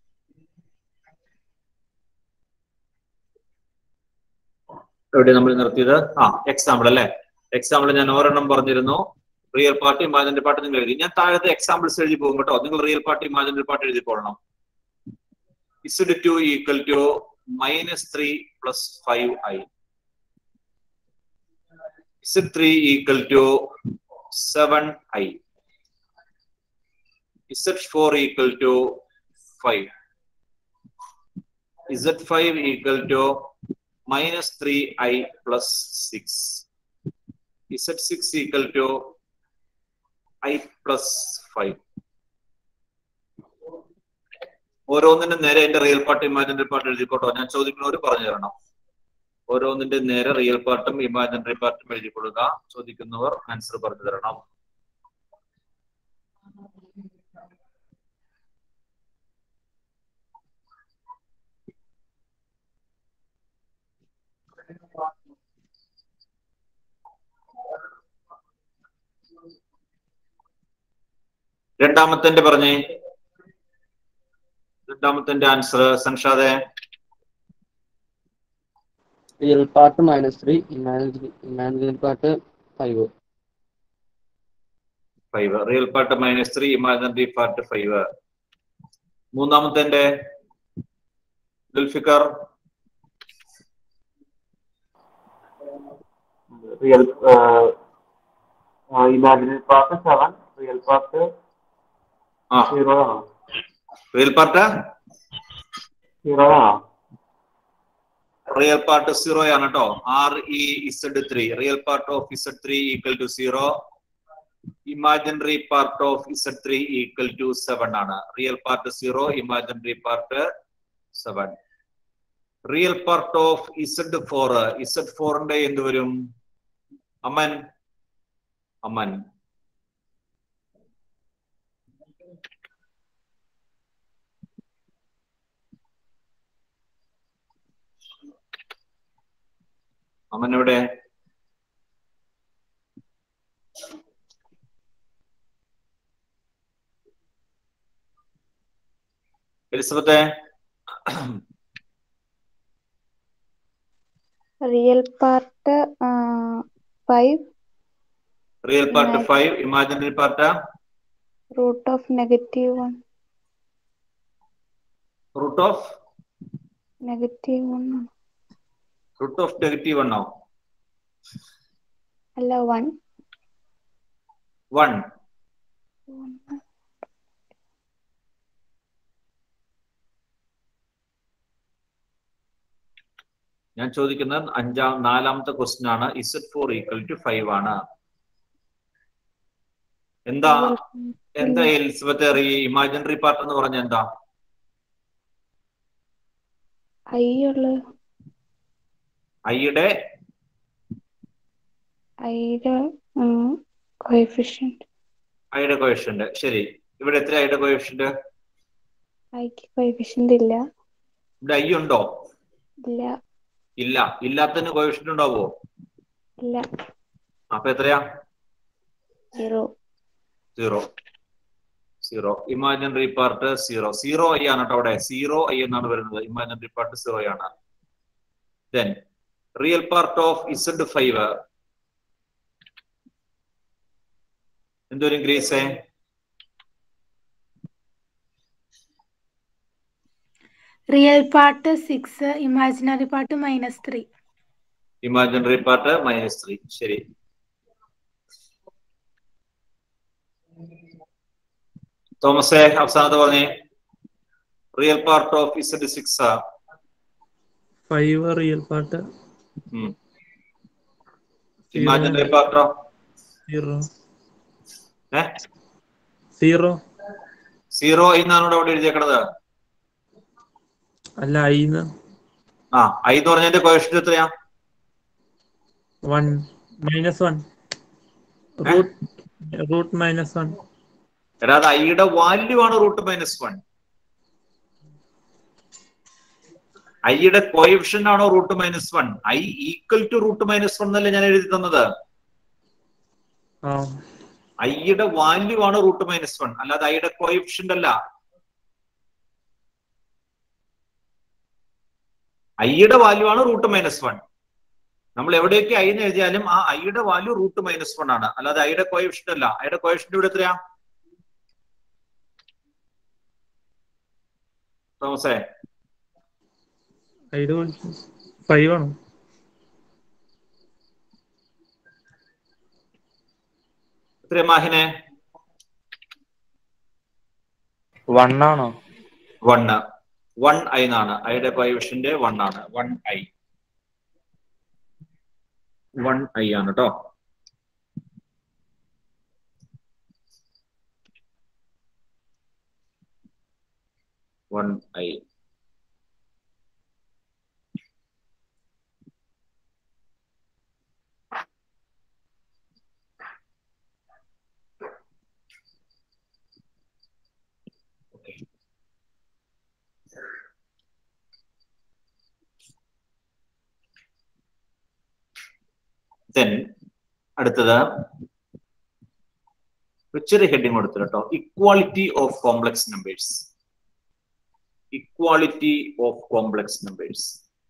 A: എവിടെ നമ്മൾ നിർത്തിയത്? ആ എക്സാമ്പിൾ അല്ലെ. എക്സാമ്പിൾ ഞാൻ ഒരെണ്ണം പറഞ്ഞിരുന്നു. റിയൽ പാർട്ട് ഇമാജിനറി പാർട്ട് നിങ്ങൾ എഴുതി. ഞാൻ താഴത്തെ എക്സാമ്പിൾസ് എഴുതി പോകും കേട്ടോ. നിങ്ങൾ റിയൽ പാർട്ട് ഇമാജിനറി പാർട്ട് എഴുതി പോകണം. Z two equal to minus three plus five i. Z three equal to seven i. Z four equal to five. Z five equal to minus three I plus six. Z six equal to I plus five. ഓരോന്നിന്റെ നേരെ എന്റെ real part imaginary part എഴുതിക്കോട്ടോ. ഞാൻ ചോദിക്കുന്നവർ പറഞ്ഞു തരണം. ഓരോന്നിന്റെ നേരെ real പാർട്ടും ഇമാജിനറി പാർട്ടും എഴുതി കൊടുക്കുക. ചോദിക്കുന്നവർ ആൻസർ പറഞ്ഞു തരണം. രണ്ടാമത്തെ പറഞ്ഞേ. രണ്ടാമത്തെ ആൻസർ സംഷാദെ.
H: Real part minus three, imaginary part five.
A: Five real part minus three, imaginary part five. മൂന്നാമത്തെ Zulfikar.
N: Real imaginary part seven, real part zero ആണോ?
A: റിയൽ പാർട്ട്
N: സീറോ ആണോ?
A: റിയൽ പാർട്ട് സീറോ ആണ് കേട്ടോ. R E z three real part of z three equal to zero. Imaginary part of z three equal to seven ആണ്. Real part zero, imaginary part seven. Real part of Z four z ഫോറിന്റെ എന്ത് വരും? അമൻ അമൻ അമൻ എവിടെ? എലിസബത്തെ.
M: Real part five.
A: Real part five, imaginary part
M: root of negative one.
A: Root of
M: negative one.
A: Root of negative വണ്ണോ?
M: അല്ല, one.
A: One. ഞാൻ ചോദിക്കുന്നത് അഞ്ചാം നാലാമത്തെ ക്വസ്റ്റ്യൻ ആണ്. Z four equal to five ആണ്. എന്താ എന്താ എലിസബത്ത് ഇമാജിനറി പാർട്ട് എന്ന് പറഞ്ഞ എന്താ? ഐയുടെ
M: ഐയുടെ കോഎഫിഷ്യന്റ്.
A: ഐയുടെ കോഎഫിഷ്യന്റ്. ശരി. ഇവിടെ എത്ര ഐയുടെ കോഎഫിഷ്യന്റ്?
M: ഐക്ക് കോഎഫിഷ്യന്റ് ഇല്ല.
A: ഇവിടെ ഐ ഉണ്ടോ?
M: ഇല്ല.
A: ഇല്ല. ഇല്ലാത്തതിന് കോഎഫിഷ്യന്റ് ഉണ്ടാവോ?
M: ഇല്ല.
A: അപ്പൊ എത്രയാ?
M: Zero.
A: Zero. Zero. Imaginary part zero. Zero i ആണ് കേട്ടോ. അവിടെ സീറോ ഐ എന്നാണ് വരുന്നത്. ഇമാജിനറി പാർട്ട് സീറോ ആണ്. Then real part of z five എന്തോരും ഗ്രീസേ?
J: Real part six, imaginary part minus three.
A: Imaginary part minus three. ശരി. തോമസേ അവസാനത്തെ പറഞ്ഞേ. Real part of z six.
E: Five real part.
A: Imaginary പാർട്ടോ?
E: സീറോ.
A: ഏ
E: സീറോ.
A: സീറോ എന്നാണ് അവിടെ എഴുതിയേക്കണത്.
E: അല്ല, ഐന്ന്.
A: ആ ഐ എന്ന് പറഞ്ഞതിന്റെ കോഎഫിഷ്യന്റ് എത്രയാ?
E: One minus one. Root root minus one.
A: എടാ അത് ഐയുടെ വാല്യൂ ആണ് റൂട്ട് മൈനസ് വൺ. ഐയുടെ കോഎഫിഷ്യന്റ് ആണോ root minus one? I equal to root minus one എന്നല്ലേ ഞാൻ എഴുതി തന്നത്. ഐയുടെ വാല്യൂ ആണ് റൂട്ട് മൈനസ് വൺ, അല്ലാതെ ഐയുടെ കോഎഫിഷ്യന്റ് അല്ല. ഐയുടെ വാല്യൂ ആണ് റൂട്ട് മൈനസ് വൺ. നമ്മൾ എവിടെയൊക്കെ ഐ എന്ന് എഴുതിയാലും ആ ഐയുടെ വാല്യൂ റൂട്ട് മൈനസ് വൺ ആണ്, അല്ലാതെ ഐയുടെ കോഎഫിഷ്യന്റ് അല്ല. ഐയുടെ കോഎഫിഷ്യന്റ് ഇവിടെ എത്രയാ തോമസേ?
E: ഫൈവ് ആണ്.
A: എത്രയാ മാഹിനെ?
L: വൺ ആണോ?
A: വണ്ണ്. വൺ ഐ എന്നാണ് ഐയുടെ കോഎഫിഷ്യന്റ്. വൺ ആണ്. One i. വൺ ഐ ആണ് കേട്ടോ. One I. Then അടുത്തത് ചെറിയ ഹെഡിങ് കൊടുത്തു കേട്ടോ. Equality of complex numbers. Equality of complex numbers.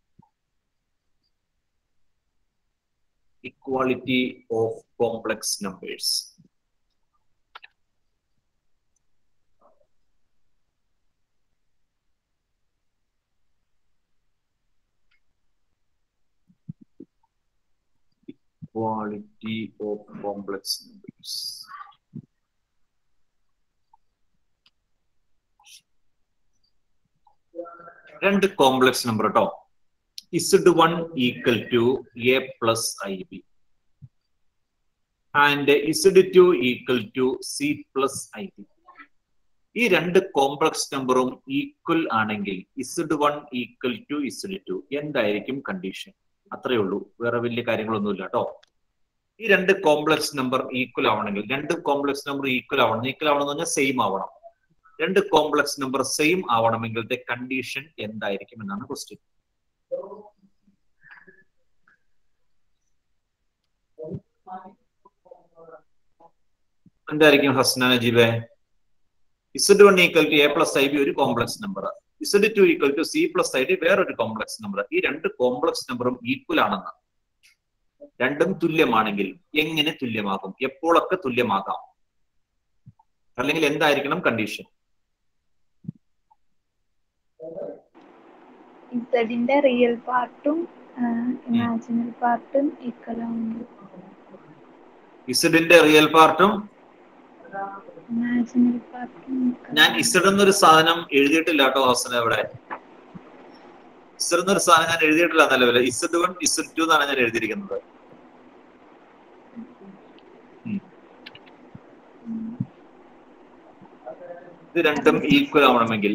A: Equality of complex numbers. Equality of complex numbers. രണ്ട് കോംപ്ലക്സ് നമ്പർ കേട്ടോ. Z one equal to A plus I B and Z two equal to C plus I B. ഈ രണ്ട് complex നമ്പറും equal ആണെങ്കിൽ Z one equal to Z two എന്തായിരിക്കും condition? അത്രയേ ഉള്ളൂ, വേറെ വലിയ കാര്യങ്ങളൊന്നുമില്ല കേട്ടോ. ഈ രണ്ട് കോംപ്ലക്സ് നമ്പർ ഈക്വൽ ആവണമെങ്കിൽ, രണ്ട് കോംപ്ലക്സ് നമ്പർ ഈക്വൽ ആവണം. ഈക്വൽ ആവണം എന്ന് പറഞ്ഞാൽ സെയിം ആവണം. രണ്ട് കോംപ്ലക്സ് നമ്പർ സെയിം ആവണമെങ്കിലത്തെ കണ്ടീഷൻ എന്തായിരിക്കും എന്നാണ് ക്വസ്റ്റ്യൻ. എന്തായിരിക്കും ഹസ്ന നജീബെ? Z one equal to A plus I B ഒരു complex number, Z two equal to C plus I D വേറൊരു കോംപ്ലക്സ് നമ്പർ. ഈ രണ്ട് കോംപ്ലക്സ് നമ്പറും ഈക്വൽ ആണെന്ന്, രണ്ടും തുല്യമാണെങ്കിൽ എങ്ങനെ തുല്യമാകും? എപ്പോഴൊക്കെ തുല്യമാകാം? അല്ലെങ്കിൽ എന്തായിരിക്കണം കണ്ടീഷൻ?
O: ഇസഡിന്റെ റിയൽ പാർട്ടും ഇമാജിനറി പാർട്ടും ഈക്വൽ ആണെങ്കിൽ.
A: ഇസഡിന്റെ റിയൽ പാർട്ടും
O: ഇമാജിനറി പാർട്ടും.
A: ഞാൻ ഇസഡ് എന്നൊരു സാധനം എഴുതിയിട്ടില്ല കേട്ടോ ഹസന. ഇവിടെ ഇസഡ് എന്നൊരു സാധനം ഞാൻ എഴുതിയിട്ടില്ല നിലവില്. ഇസഡ് വൺ ഇസഡ് ടു എന്നാണ് ഞാൻ എഴുതിയിരിക്കുന്നത്. ഇത് രണ്ടും ഈക്വൽ ആവണമെങ്കിൽ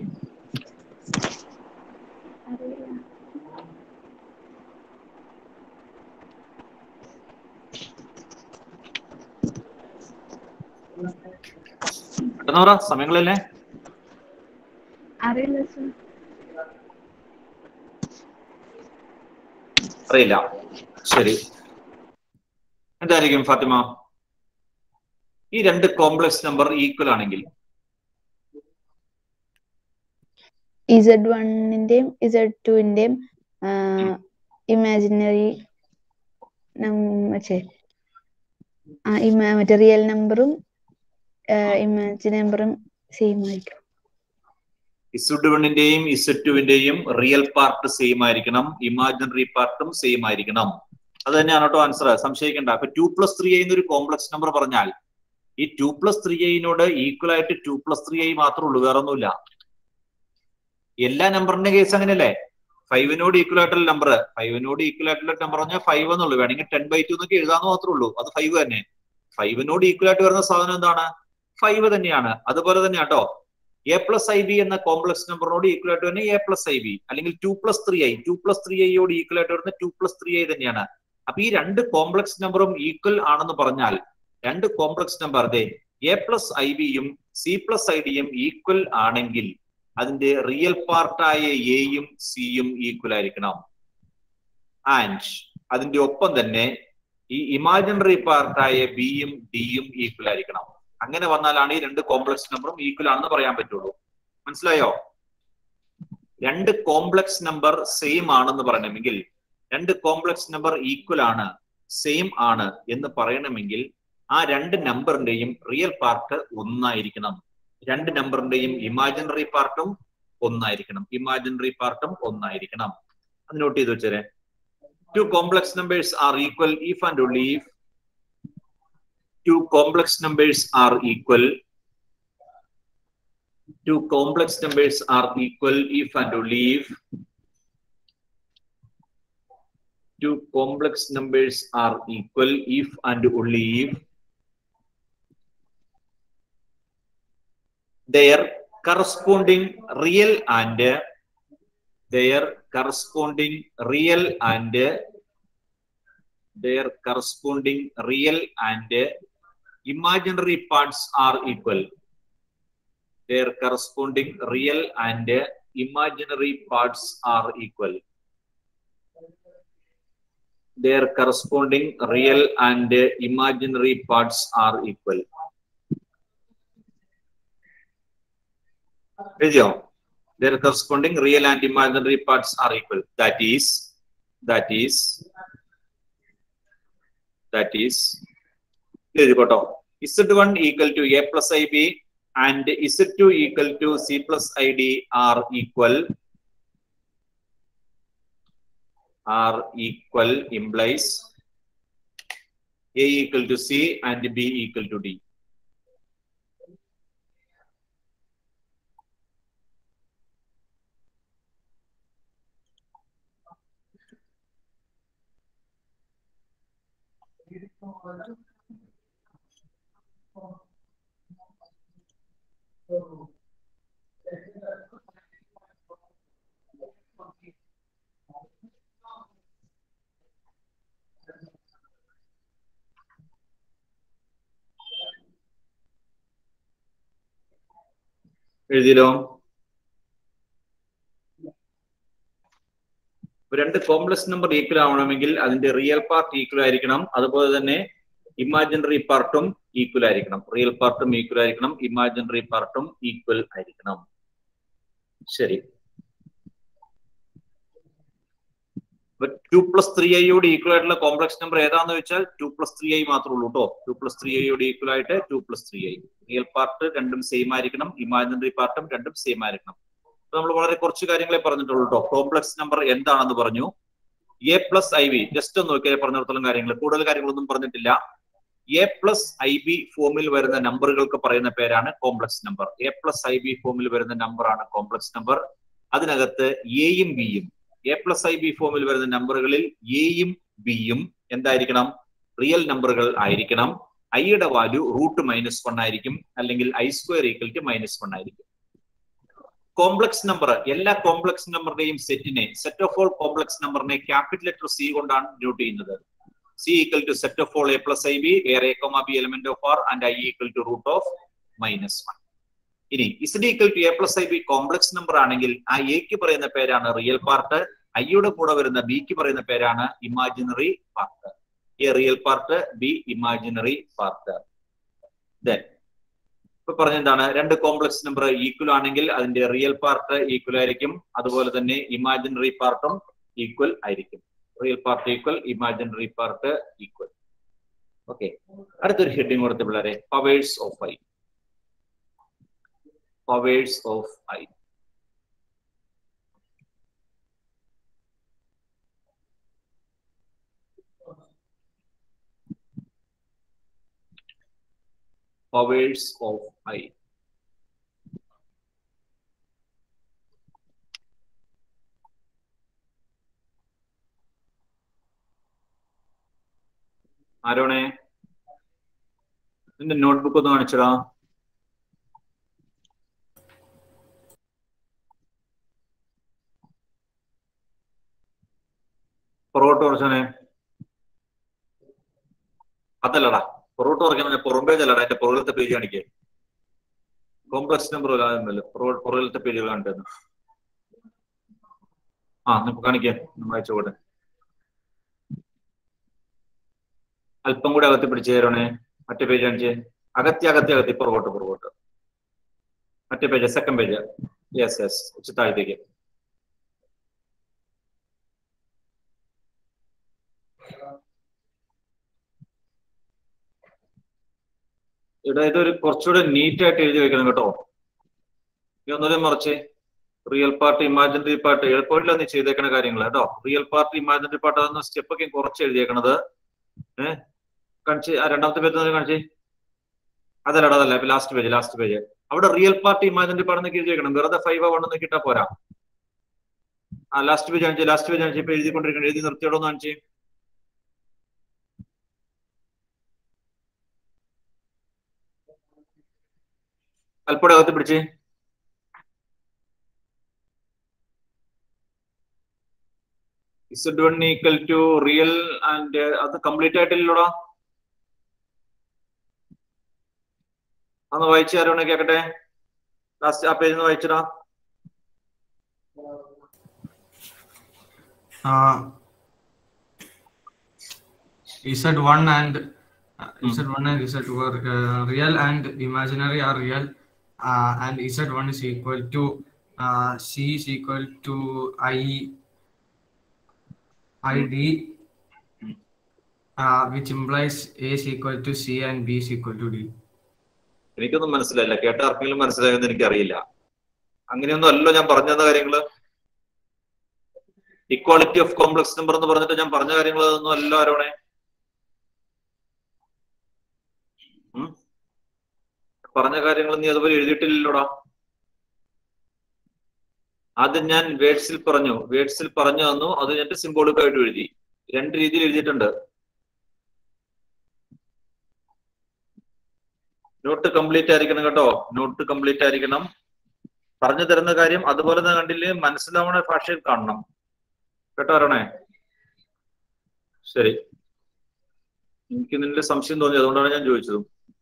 A: പെട്ടെന്ന് പറ, സമയങ്ങളല്ലേ?
O: അറിയില്ല.
A: അറിയില്ല. ശരി, എന്തായിരിക്കും ഫാത്തിമ? ഈ രണ്ട് കോംപ്ലക്സ് നമ്പർ ഈക്വൽ ആണെങ്കിൽ
I: ഇസഡ് വണ്ണിന്റെയും ഇസഡ് ടുവിന്റെയും ഇമാജിനറി മറ്റേ റിയൽ നമ്പറും ഇമാജിനറി നമ്പറും സെയിം ആയിരിക്കും.
A: ഇസഡ് വണ്ണിന്റെയും ഇസഡ് ടുവിന്റെയും റിയൽ പാർട്ട് സെയിം ആയിരിക്കണം, ഇമാജിനറി പാർട്ടും സെയിം ആയിരിക്കണം. അത് തന്നെയാണ് കേട്ടോ ആൻസർ, സംശയിക്കേണ്ട. അപ്പൊ ടു പ്ലസ് ത്രീ ഐ എന്നൊരു കോംപ്ലക്സ് നമ്പർ പറഞ്ഞാൽ ഈ ടു പ്ലസ് ത്രീ ഐനോട് ഈക്വൽ ആയിട്ട് ടു പ്ലസ് ത്രീ ഐ മാത്രമേ ഉള്ളൂ, വേറെ ഒന്നുമില്ല. എല്ലാ നമ്പറിന്റെ കേസ് അങ്ങനെയല്ലേ? ഫൈവിനോട് ഈക്വൽ ആയിട്ടുള്ള നമ്പർ, ഫൈവിനോട് ഈക്വൽ ആയിട്ടുള്ള നമ്പർ പറഞ്ഞാൽ ഫൈവ് എന്നുള്ളൂ. വേണമെങ്കിൽ ടെൻ ബൈ ടു എന്നൊക്കെ എഴുതാന്ന് മാത്രമേ ഉള്ളൂ, അത് ഫൈവ് തന്നെ. ഫൈവിനോട് ഈക്വൽ ആയിട്ട് വരുന്ന സാധനം എന്താണ്? ഫൈവ് തന്നെയാണ്. അതുപോലെ തന്നെ കേട്ടോ എ പ്ലസ് ഐ ബി എന്ന കോംപ്ലക്സ് നമ്പറിനോട് ഈക്വൽ ആയിട്ട് വരുന്ന എ പ്ലസ് ഐ ബി, അല്ലെങ്കിൽ two plus three I two plus three ഐയോട് ഈക്വൽ ആയിട്ട് വരുന്ന ടു പ്ലസ് ത്രീ ഐ തന്നെയാണ്. അപ്പൊ ഈ രണ്ട് കോംപ്ലക്സ് നമ്പറും ഈക്വൽ ആണെന്ന് പറഞ്ഞാൽ രണ്ട് കോംപ്ലക്സ് നമ്പർ അതെ എ പ്ലസ് ഐ ബിയും സി പ്ലസ് ഐ ഡിയും ഈക്വൽ ആണെങ്കിൽ അതിന്റെ റിയൽ പാർട്ടായ എയും സിയും ഈക്വൽ ആയിരിക്കണം. ആൻഡ് അതിന്റെ ഒപ്പം തന്നെ ഈ ഇമാജിനറി പാർട്ടായ ബിയും ഡിയും ഈക്വൽ ആയിരിക്കണം. അങ്ങനെ വന്നാലാണ് ഈ രണ്ട് കോംപ്ലക്സ് നമ്പറും ഈക്വൽ ആണെന്ന് പറയാൻ പറ്റുള്ളൂ. മനസ്സിലായോ? രണ്ട് കോംപ്ലക്സ് നമ്പർ സെയിം ആണെന്ന് പറയണമെങ്കിൽ, രണ്ട് കോംപ്ലക്സ് നമ്പർ ഈക്വൽ ആണ്, സെയിം ആണ് എന്ന് പറയണമെങ്കിൽ ആ രണ്ട് നമ്പറിന്റെയും റിയൽ പാർട്ട് ഒന്നായിരിക്കണം. രണ്ട് നമ്പറിന്റെയും ഇമാജിനറി പാർട്ടും ഒന്നായിരിക്കണം. ഇമാജിനറി പാർട്ടും ഒന്നായിരിക്കണം. അത് നോട്ട് ചെയ്ത് വെച്ചേരെ. Two complex numbers are equal if and only if two complex numbers are equal. Two complex numbers are equal if and only if two complex numbers are equal if and only if their corresponding real and their corresponding real and their corresponding real and imaginary parts are equal. Their corresponding real and imaginary parts are equal. Their corresponding real and imaginary parts are equal. Their corresponding real and imaginary parts are equal. That is, that is, that is, Z one equal to A plus I B and Z two equal to C plus I D are equal. Are equal implies A equal to C and B equal to D. എഴുതിയല്ലോ. രണ്ട് complex number equal ആവണമെങ്കിൽ അതിന്റെ real part equal ആയിരിക്കണം, അതുപോലെ തന്നെ imaginary പാർട്ടും equal ആയിരിക്കണം. Real പാർട്ടും ഈക്വൽ ആയിരിക്കണം, ഇമാജിനറി പാർട്ടും ഈക്വൽ ആയിരിക്കണം. ശരി, ടു പ്ലസ് ത്രീ ഐയോട് ഈക്വൽ ആയിട്ടുള്ള കോംപ്ലക്സ് നമ്പർ ഏതാന്ന് വെച്ചാൽ ടു പ്ലസ് ത്രീ ഐ മാത്രമേ ഉള്ളൂ കേട്ടോ. ടു പ്ലസ് ത്രീ ഐയോട് ഈക്വൽ ആയിട്ട് two plus three I. Real part രണ്ടും സെയിം ആയിരിക്കണം, ഇമാജിനറി പാർട്ടും രണ്ടും സെയിം ആയിരിക്കണം. അപ്പൊ നമ്മൾ വളരെ കുറച്ച് കാര്യങ്ങളെ പറഞ്ഞിട്ടുള്ളൂ കേട്ടോ. കോംപ്ലക്സ് നമ്പർ എന്താണെന്ന് പറഞ്ഞു. A plus I B just ഒന്ന് നോക്കിയാൽ പറഞ്ഞിടത്തോളം കാര്യങ്ങൾ, കൂടുതൽ കാര്യങ്ങളൊന്നും പറഞ്ഞിട്ടില്ല. എ പ്ലസ് ഐ ബി ഫോമിൽ വരുന്ന നമ്പറുകൾക്ക് പറയുന്ന പേരാണ് complex number. A plus I B ഫോമിൽ വരുന്ന നമ്പറാണ് കോംപ്ലക്സ് നമ്പർ. അതിനകത്ത് എയും ബിയും, എ പ്ലസ് ഐ ബി ഫോമിൽ വരുന്ന നമ്പറുകളിൽ എയും ബിയും എന്തായിരിക്കണം? റിയൽ നമ്പറുകൾ ആയിരിക്കണം. ഐയുടെ വാല്യൂ റൂട്ട് മൈനസ് വൺ ആയിരിക്കും, അല്ലെങ്കിൽ I square equal to minus one ആയിരിക്കും. കോംപ്ലക്സ് നമ്പർ, എല്ലാ കോംപ്ലക്സ് നമ്പറിന്റെയും സെറ്റിനെ, സെറ്റ് ഓഫ് ഓൾ കോംപ്ലക്സ് നമ്പറിനെ ക്യാപിറ്റൽ ലെറ്റർ സി കൊണ്ടാണ് ഡിനോട്ട് ചെയ്യുന്നത്. C equal to set of all A plus I B where A comma B element of R and I equal to root of minus one. ഇനി Z equal to A plus I B complex number ആണെങ്കിൽ ആ എക്ക് പറയുന്ന പേരാണ് real part, ഐയുടെ കൂടെ വരുന്ന ബിക്ക് പറയുന്ന പേരാണ് imaginary part. A real part, B imaginary part. Then ഇപ്പൊ പറഞ്ഞെന്താണ്? രണ്ട് കോംപ്ലക്സ് നമ്പർ ഈക്വൽ ആണെങ്കിൽ അതിന്റെ റിയൽ പാർട്ട് ഈക്വൽ ആയിരിക്കും, അതുപോലെ തന്നെ ഇമാജിനറി പാർട്ടും ഈക്വൽ ആയിരിക്കും. Real part equal, imaginary part equal. Okay, അടുത്തൊരു ഹെഡിങ് കൊടുത്ത പിള്ളേരെ, powers of I. Powers of I. powers of I. ആരോണേ നിന്റെ നോട്ട്ബുക്ക് ഒന്ന് കാണിച്ചടാ. പുറകോട്ട് കുറച്ചനെ അതല്ലടാ, പുറകോട്ട് കുറയ്ക്കാൻ പുറം പേജ് അല്ലടാ, എന്റെ പുറകിലത്തെ പേജ് കാണിക്കേ. കോംപ്ലക്സ് നമ്പർ പുറകിലത്തെ പേജുകൾ കണ്ടെന്ന്. ആ നമുക്ക് കാണിക്കേ, വായിച്ചോട്ടെ. അല്പം കൂടെ അകത്തി പിടിച്ചു തരണേ. മറ്റേ പേജ് കാണിച്ചേ. അകത്തി അകത്തി അകത്തി പുറകോട്ട് പുറകോട്ട്. മറ്റേ page, second page. Yes yes, ഉച്ച താഴത്തേക്ക്. ഇവിടെ ഇതൊരു കുറച്ചുകൂടെ നീറ്റ് ആയിട്ട് എഴുതി വെക്കണം കേട്ടോ. ഒന്നുകൂടെ മറിച്ച് റിയൽ പാർട്ട്, ഇമാജിനറി പാർട്ട് എളുപ്പമില്ല നീ ചെയ്തേക്കണ കാര്യങ്ങൾ കേട്ടോ. റിയൽ പാർട്ട്, ഇമാജിനറി പാർട്ട് അതൊന്ന് സ്റ്റെപ്പൊക്കെ കുറച്ച് എഴുതിയേക്കണത്. ഏഹ് കാണിച്ച് ആ രണ്ടാമത്തെ പേജ് കാണിച്ച്. അതല്ലടാ, അതല്ല, ലാസ്റ്റ് പേജ് ലാസ്റ്റ് പേജ് അവിടെ റിയൽ പാർട്ട്, ഇമാജിനറി പാർട്ട് എന്നൊക്കെ എഴുതി വെക്കണം. വെറുതെ ഫൈവ് വൺ എന്ന് കിട്ടാ പോരാ. ആ ലാസ്റ്റ് പേജ് കാണിച്ച്, ലാസ്റ്റ് പേജ് കാണിച്ച്. ഇപ്പൊ എഴുതിക്കൊണ്ടിരിക്കണം. എഴുതി നിർത്തിയോടോ എന്ന് കാണിച്ച്. അല്പൂടെ അകത്ത് പിടിച്ച്. Z one equal to real and അത് കംപ്ലീറ്റ് ആയിട്ടില്ലല്ലോടാ. അന്ന് വായിച്ചു ആരോണ കേക്കട്ടെ. ലാസ്റ്റ് ആ പേജ് ഒന്ന് വായിച്ചടാ.
P: Z one and Z one and Z two are uh, real and imaginary are real, uh, and Z one is equal to uh, C is equal to I I D, uh, which implies A is equal to C and B is equal to D.
A: എനിക്കൊന്നും മനസ്സിലായില്ല. കേട്ട ആർക്കെങ്കിലും മനസ്സിലായെന്ന് എനിക്കറിയില്ല. അങ്ങനെയൊന്നും അല്ലോ ഞാൻ പറഞ്ഞ കാര്യങ്ങള്. ഇക്വാളിറ്റി ഓഫ് കോംപ്ലക്സ് നമ്പർ എന്ന് പറഞ്ഞിട്ട് ഞാൻ പറഞ്ഞ കാര്യങ്ങൾ അതൊന്നും അല്ലോ ആരോണേ. പറഞ്ഞ കാര്യങ്ങൾ നീ അതുപോലെ എഴുതിയിട്ടില്ലല്ലോടാ. അത് ഞാൻ വേർഡ്സിൽ പറഞ്ഞു വേർഡ്സിൽ പറഞ്ഞു തന്നു. അത് ഞാൻ സിംബോളിക് ആയിട്ട് എഴുതി. രണ്ട് രീതിയിൽ എഴുതിയിട്ടുണ്ട്. നോട്ട് കംപ്ലീറ്റ് ആയിരിക്കണം കേട്ടോ. നോട്ട് കംപ്ലീറ്റ് ആയിരിക്കണം. പറഞ്ഞു തരുന്ന കാര്യം അതുപോലെ തന്നെ കണ്ടില്ലേ, മനസ്സിലാവണ ഭാഷയിൽ കാണണം കേട്ടോ ആരോണേ. ശരി, എനിക്ക് നിന്റെ സംശയം തോന്നി, അതുകൊണ്ടാണ് ഞാൻ ചോദിച്ചത്.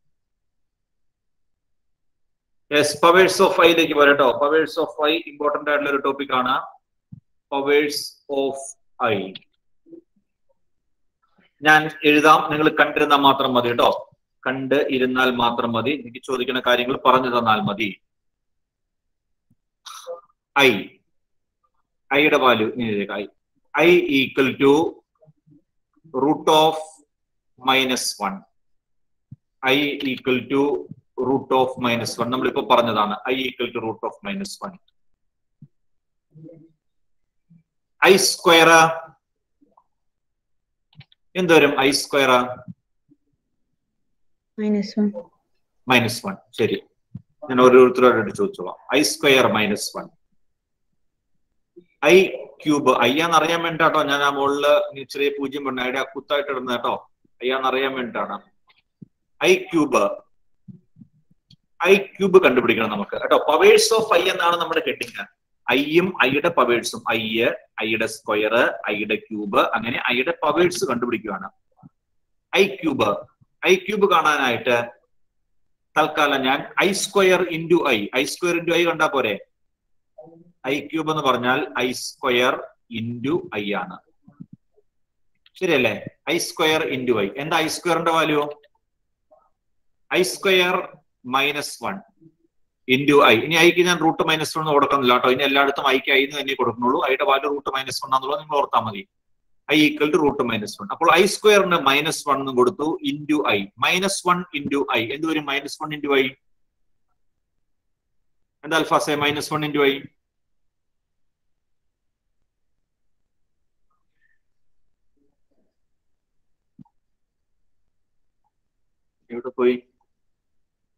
A: യെസ്, പവേഴ്സ് ഓഫ് ഐയിലേക്ക് വരട്ടോ. പവേഴ്സ് ഓഫ് ഐ ഇമ്പോർട്ടന്റ് ആയിട്ടുള്ള ഒരു ടോപ്പിക് ആണ്. പവേഴ്സ് ഓഫ് ഐ ഞാൻ എഴുതാം, നിങ്ങൾ കണ്ടിരുന്നാൽ മാത്രം മതി കേട്ടോ. കണ്ട് ഇരുന്നാൽ മാത്രം മതി. എനിക്ക് ചോദിക്കുന്ന കാര്യങ്ങൾ പറഞ്ഞു തന്നാൽ മതി. ഐ ഐയുടെ value I I equal to root of minus one. I equal to root of minus one. നമ്മളിപ്പോ പറഞ്ഞതാണ് I equal to root of minus one. I square എന്തോരും? I square
I: minus one.
A: Minus one. ശരി, ഞാൻ ഓരോരുത്തരോട് ചോദിച്ചോളാം. I square minus one. I cube അയ്യാന്ന് അറിയാൻ വേണ്ടിട്ടോ ഞാൻ ആ മുകളില് ചെറിയ പൂജ്യം പറഞ്ഞു ഐയുടെ കുത്തായിട്ട് ഇടുന്നത് കേട്ടോ. അയ്യാന്ന് അറിയാൻ വേണ്ടിട്ടാണ്. ഐ ക്യൂബ് ഐ ക്യൂബ് കണ്ടുപിടിക്കണം നമുക്ക് കേട്ടോ. പവേഴ്സ് ഓഫ് ഐ എന്നാണ് നമ്മുടെ ഹെഡിങ്. ഐയും ഐയുടെ പവേഴ്സും, ഐ ഐയുടെ സ്ക്വയർ, ഐയുടെ ക്യൂബ്, അങ്ങനെ ഐയുടെ പവേഴ്സ് കണ്ടുപിടിക്കുകയാണ്. ഐ ക്യൂബ് ഐ ക്യൂബ് കാണാനായിട്ട് തൽക്കാലം ഞാൻ I square into I I square into I കണ്ടാ പോരെ. ഐ ക്യൂബ് എന്ന് പറഞ്ഞാൽ ഐ സ്ക്വയർ ഇൻറ്റു ഐ ആണ്. ശരിയല്ലേ? I square into I. എന്താ ഐ സ്ക്വയറിന്റെ value? I square minus one into I. ഇനി ഐക്ക് ഞാൻ റൂട്ട് മൈനസ് വൺ കൊടുക്കുന്നില്ല കേട്ടോ. ഇനി എല്ലായിടത്തും ഐക്ക് ഐ എന്ന് തന്നെ കൊടുക്കുന്നുള്ളൂ. ഐയുടെ വാല്യൂ റൂട്ട് മൈനസ് വൺ ആണെന്നുള്ളത് നിങ്ങൾ ഓർത്താൽ മതി. I equal to root minus one. അപ്പോൾ ഐ സ്ക്വയറിന് മൈനസ് വൺ എന്ന് കൊടുത്തു into I. Minus one into I എന്ത് വരും? Minus one into I. എന്താ അൽഫാസെ? Minus one into I. എവിടെ പോയി?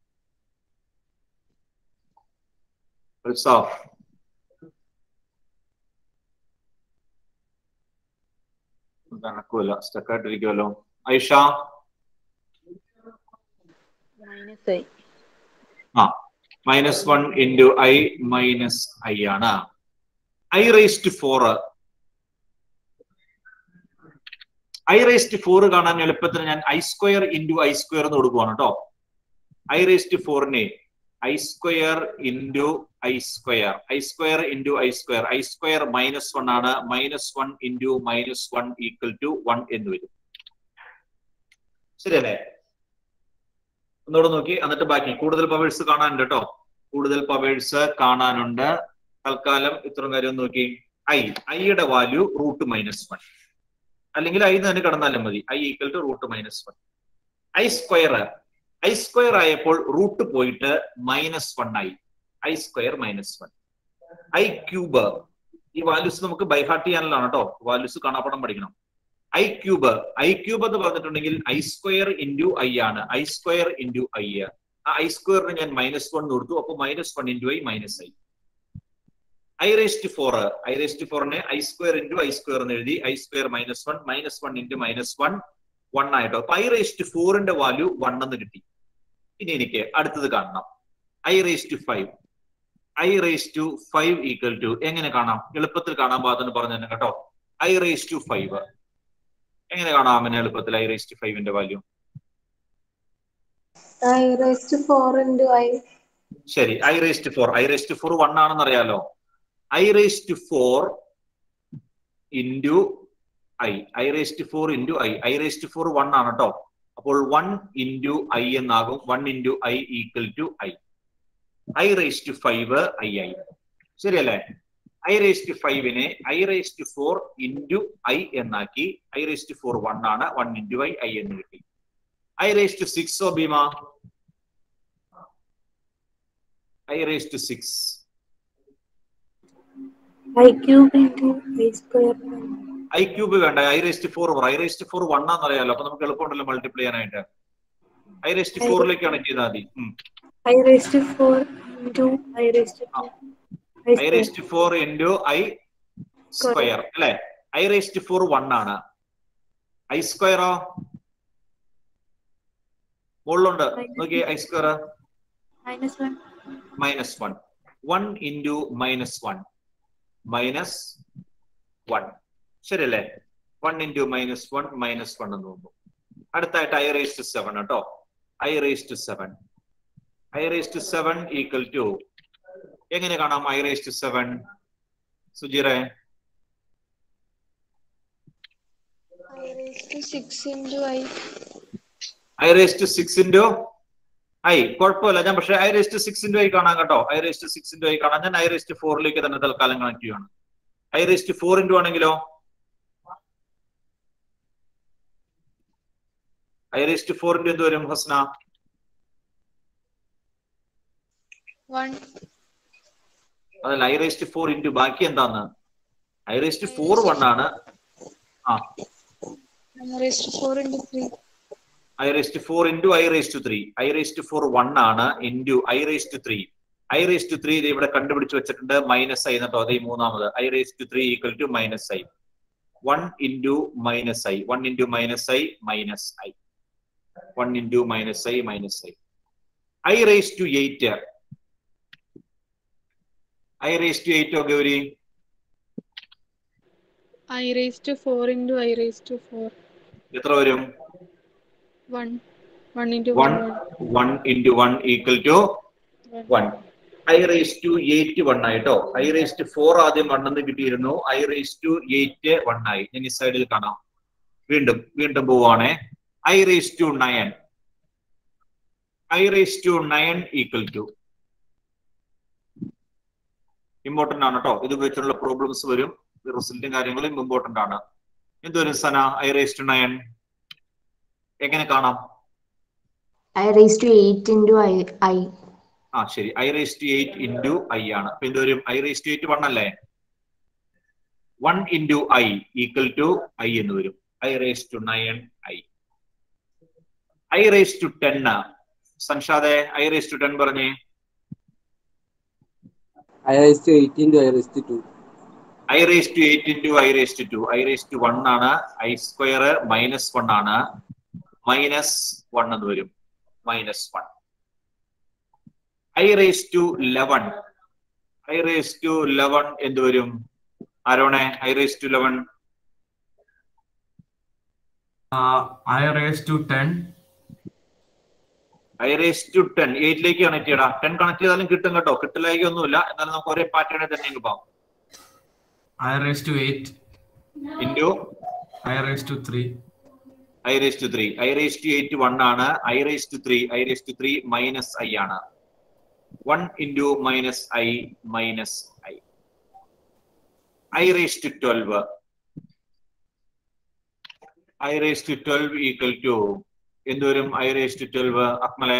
A: Ulsaf. നടക്കൂല, സ്റ്റക്കായിട്ടിരിക്കുമല്ലോ. Aisha
Q: minus I.
A: ആ minus one into I minus I ആണ്. I raised four I raised four കാണാൻ എളുപ്പത്തിന് ഞാൻ I square into I square എന്ന് കൊടുക്കുവാണ് കേട്ടോ. ഐ റേസ്റ്റ് ഫോറിനെ I square into I square I square into I square I square minus one ആണ്. Minus one into minus one equal to one എന്ന് വരും. ശരിയല്ലേ? ഒന്നുകൂടെ നോക്കി, എന്നിട്ട് ബാക്കി കൂടുതൽ പവേഴ്സ് കാണാനുണ്ട് കേട്ടോ. കൂടുതൽ പവേഴ്സ് കാണാനുണ്ട്. തൽക്കാലം ഇത്രയും കാര്യം നോക്കി. ഐ ഐയുടെ വാല്യൂ റൂട്ട് മൈനസ് വൺ, അല്ലെങ്കിൽ ഐ തന്നെ കിടന്നാലും മതി. I equal to root minus one. I square I square ആയപ്പോൾ റൂട്ട് പോയിട്ട് മൈനസ് വൺ ആയി. I square minus one. I cube ഈ വാല്യൂസ് നമുക്ക് ബൈഹാർട്ട് ചെയ്യാനുള്ളതാണ് കേട്ടോ. വാല്യൂസ് കാണാപ്പാടം പഠിക്കണം. ഐ ക്യൂബ് ഐ ക്യൂബ് എന്ന് പറഞ്ഞിട്ടുണ്ടെങ്കിൽ ഐ സ്ക്വയർ ഇൻറ്റു ഐ ആണ്. I square into I. ആ ഐ സ്ക്വയറിന് ഞാൻ മൈനസ് വൺ കൊടുത്തു. അപ്പൊ minus one into I minus I. I raised four I raised ഫോറിനെ I square into I square എന്ന് എഴുതി. I square minus one minus one into minus one one ആയിട്ടോ. അപ്പൊ ഐ റേസ്റ്റ് ഫോറിന്റെ വാല്യൂ വൺ എന്ന് കിട്ടി. ഇനി എനിക്ക് അടുത്തത് കാണണം. I raised five I raised five equal to എങ്ങനെ കാണാം? എളുപ്പത്തിൽ കാണാൻ പാകത്തിന് പറഞ്ഞു തന്നെ കേട്ടോ. ഐ റേസ്റ്റ് ഫൈവ് എങ്ങനെ കാണാം? അവന് എളുപ്പത്തിൽ ഐ റേസ്റ്റ് ഫൈവിന്റെ value
K: I raised to four into I.
A: ശരി, I raised four I raised four one ആണെന്ന് അറിയാലോ. I raised four into I I raised four into I I raised four one ആണ് കേട്ടോ. അപ്പോൾ വൺ ഇൻറ്റു ഐ എന്നാകും. One into I equal to I. I raised five I I. ശരിയല്ലേ? I raised ഫൈവിനെ I raised four into I എന്നാക്കി. I raised four one ആണ്. One into I I എന്ന് കിട്ടി. ഐ റേസ്റ്റ് സിക്സ് ഓ Bhima I raised six
J: I cube into I square.
A: I cube വേണ്ട. I raised four I raised four one ആണെന്ന് അറിയാലോ. അപ്പൊ നമുക്ക് എളുപ്പമുണ്ടല്ലോ മൾട്ടിപ്ലൈ ചെയ്യാനായിട്ട്. ഐ റേസ്റ്റ് ഫോറിലേക്കാണ് ചെയ്താൽ മതി.
J: I raised to four into I raised to two.
A: I raised four into I square അല്ലെ? ഐ റേസ്റ്റ് ഫോർ വൺ ആണ്. ഐ സ്ക്വയറോ മുകളിലുണ്ട് നോക്കി. I square
J: minus one.
A: Minus one. One into minus one minus one. ശരിയല്ലേ? One into minus one minus one എന്ന് തോന്നുന്നു. അടുത്തായിട്ട് I raised seven കേട്ടോ. I raised seven I raised seven equal to എങ്ങനെ കാണാം? ഐ റേസ്റ്റ് സെവൻ സുജീറെ
O: I raised to six into I.
A: I raised six into I കുഴപ്പമില്ല. ഞാൻ പക്ഷേ I raised six into I കാണാം കേട്ടോ. I raised six into I കാണാം. ഞാൻ ഐ റേസ്റ്റ് ഫോറിലേക്ക് തന്നെ തൽക്കാലം കണക്ട് ചെയ്യുകയാണ്. ഐ റേസ്റ്റ് ഫോർ ഇൻറ്റു ആണെങ്കിലോ ഐ റേസ്റ്റ് ഫോർ ഇൻറ്റു എന്ത് വരും ഹസ്ന? അതല്ല, ഐ റേസ്റ്റ് ഫോർ ഇൻറ്റു ബാക്കി എന്താന്ന്? ഐ റേസ്റ്റ് ഫോർ വൺ ആണ്. ആ
O: I raised to four into three.
A: I raised four into I raised three I raised four one ആണ്. Into I raised three I raised three ഇവിടെ കണ്ടുപിടിച്ച് വെച്ചിട്ടുണ്ട്. Minus I എന്നിട്ടോ. അതേ മൂന്നാമത് I raised three equal to minus I. One into minus I one into minus I minus I one into minus I minus I. I raised two eight I raised two eight ഓ Gauri?
C: I raised to four into I raised to four.
A: എത്ര വരും?
C: one. one into
A: one
C: one.
A: One into one equal to one. I raise to eight one ആയിട്ടോ. I raise to four ആദ്യം one എന്ന് കിട്ടിയിരുന്നു. I raise to eight one ആയി. ഞാൻ ഈ സൈഡിൽ കാണാം. വീണ്ടും വീണ്ടും പോവാണേ. I raise to nine I raise to nine equal to important ആണ് കേട്ടോ. ഇത് വെച്ചുള്ള പ്രോബ്ലംസ് വരും. റിസൾട്ടും കാര്യങ്ങളും ഇമ്പോർട്ടന്റ് ആണ്. എന്തുവരും Sana? I raise to nine എങ്ങനെ കാണാം?
I: I raised to eight into I. I.
A: ആ ശരി, I raise to eight into I ആണ്. അപ്പൊ എന്തുവരും? I raise to eight one അല്ലേ? One into I equal to I എന്ന് വരും. I raise to nine I. I raise to ten സൻഷാദെ I raise to ten പറഞ്ഞേ.
R: I raised to eight into I raised to two.
A: I raised to eight into I raised to two. I raised to one ആണ്. I square minus one ആണ്. Minus one എന്ന് വരും. Minus one. I raised to eleven. I raised to eleven എന്ത് വരും? ആരോണെ I raised to eleven.
P: Uh, I raised to ten.
A: I raised to ten. eight ലേക്ക് connect ചെയ്യടാ. ten കണക്ട് ചെയ്താലും കിട്ടും കേട്ടോ. കിട്ടില്ലായി ഒന്നുമില്ല. എന്നാലും നമുക്ക് ഒരേ പാറ്റേണിൽ തന്നെ പോകാം.
P: I raised to eight.
A: Into
P: I raised to three.
A: I raised to three. I raised to eight one ആണ്. I raised to three. I raised to three minus I ആണ്. one into minus I minus I. I raised to twelve. I raised to twelve equal to എന്ത് വരും? I raised to twelve അക്മലെ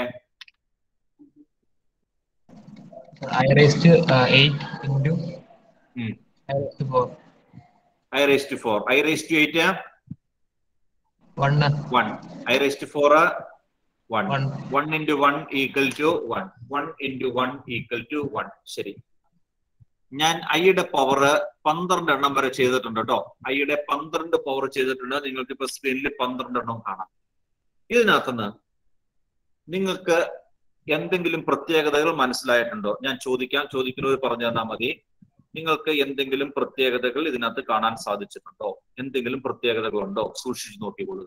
S: I raised to uh, eight into
A: hmm.
S: I raised to four.
A: I raised to four. I raised to eight
S: one.
A: one. I raised to four one. one. one into one equal to one. one into one equal to one. ശരി. ഞാൻ ഐയുടെ power പന്ത്രണ്ട് എണ്ണം വരെ ചെയ്തിട്ടുണ്ട് കേട്ടോ. ഐയുടെ പന്ത്രണ്ട് പവർ ചെയ്തിട്ടുണ്ട്. നിങ്ങൾക്ക് ഇപ്പൊ സ്ക്രീനിൽ പന്ത്രണ്ട് എണ്ണം കാണാം. ഇതിനകത്തുനിന്ന് നിങ്ങൾക്ക് എന്തെങ്കിലും പ്രത്യേകതകൾ മനസ്സിലായിട്ടുണ്ടോ? ഞാൻ ചോദിക്കാം, ചോദിക്കുന്നവർ പറഞ്ഞു തന്നാൽ മതി. നിങ്ങൾക്ക് എന്തെങ്കിലും പ്രത്യേകതകൾ ഇതിനകത്ത് കാണാൻ സാധിച്ചിട്ടുണ്ടോ? എന്തെങ്കിലും പ്രത്യേകതകളുണ്ടോ? സൂക്ഷിച്ചു നോക്കിക്കൊള്ളുക.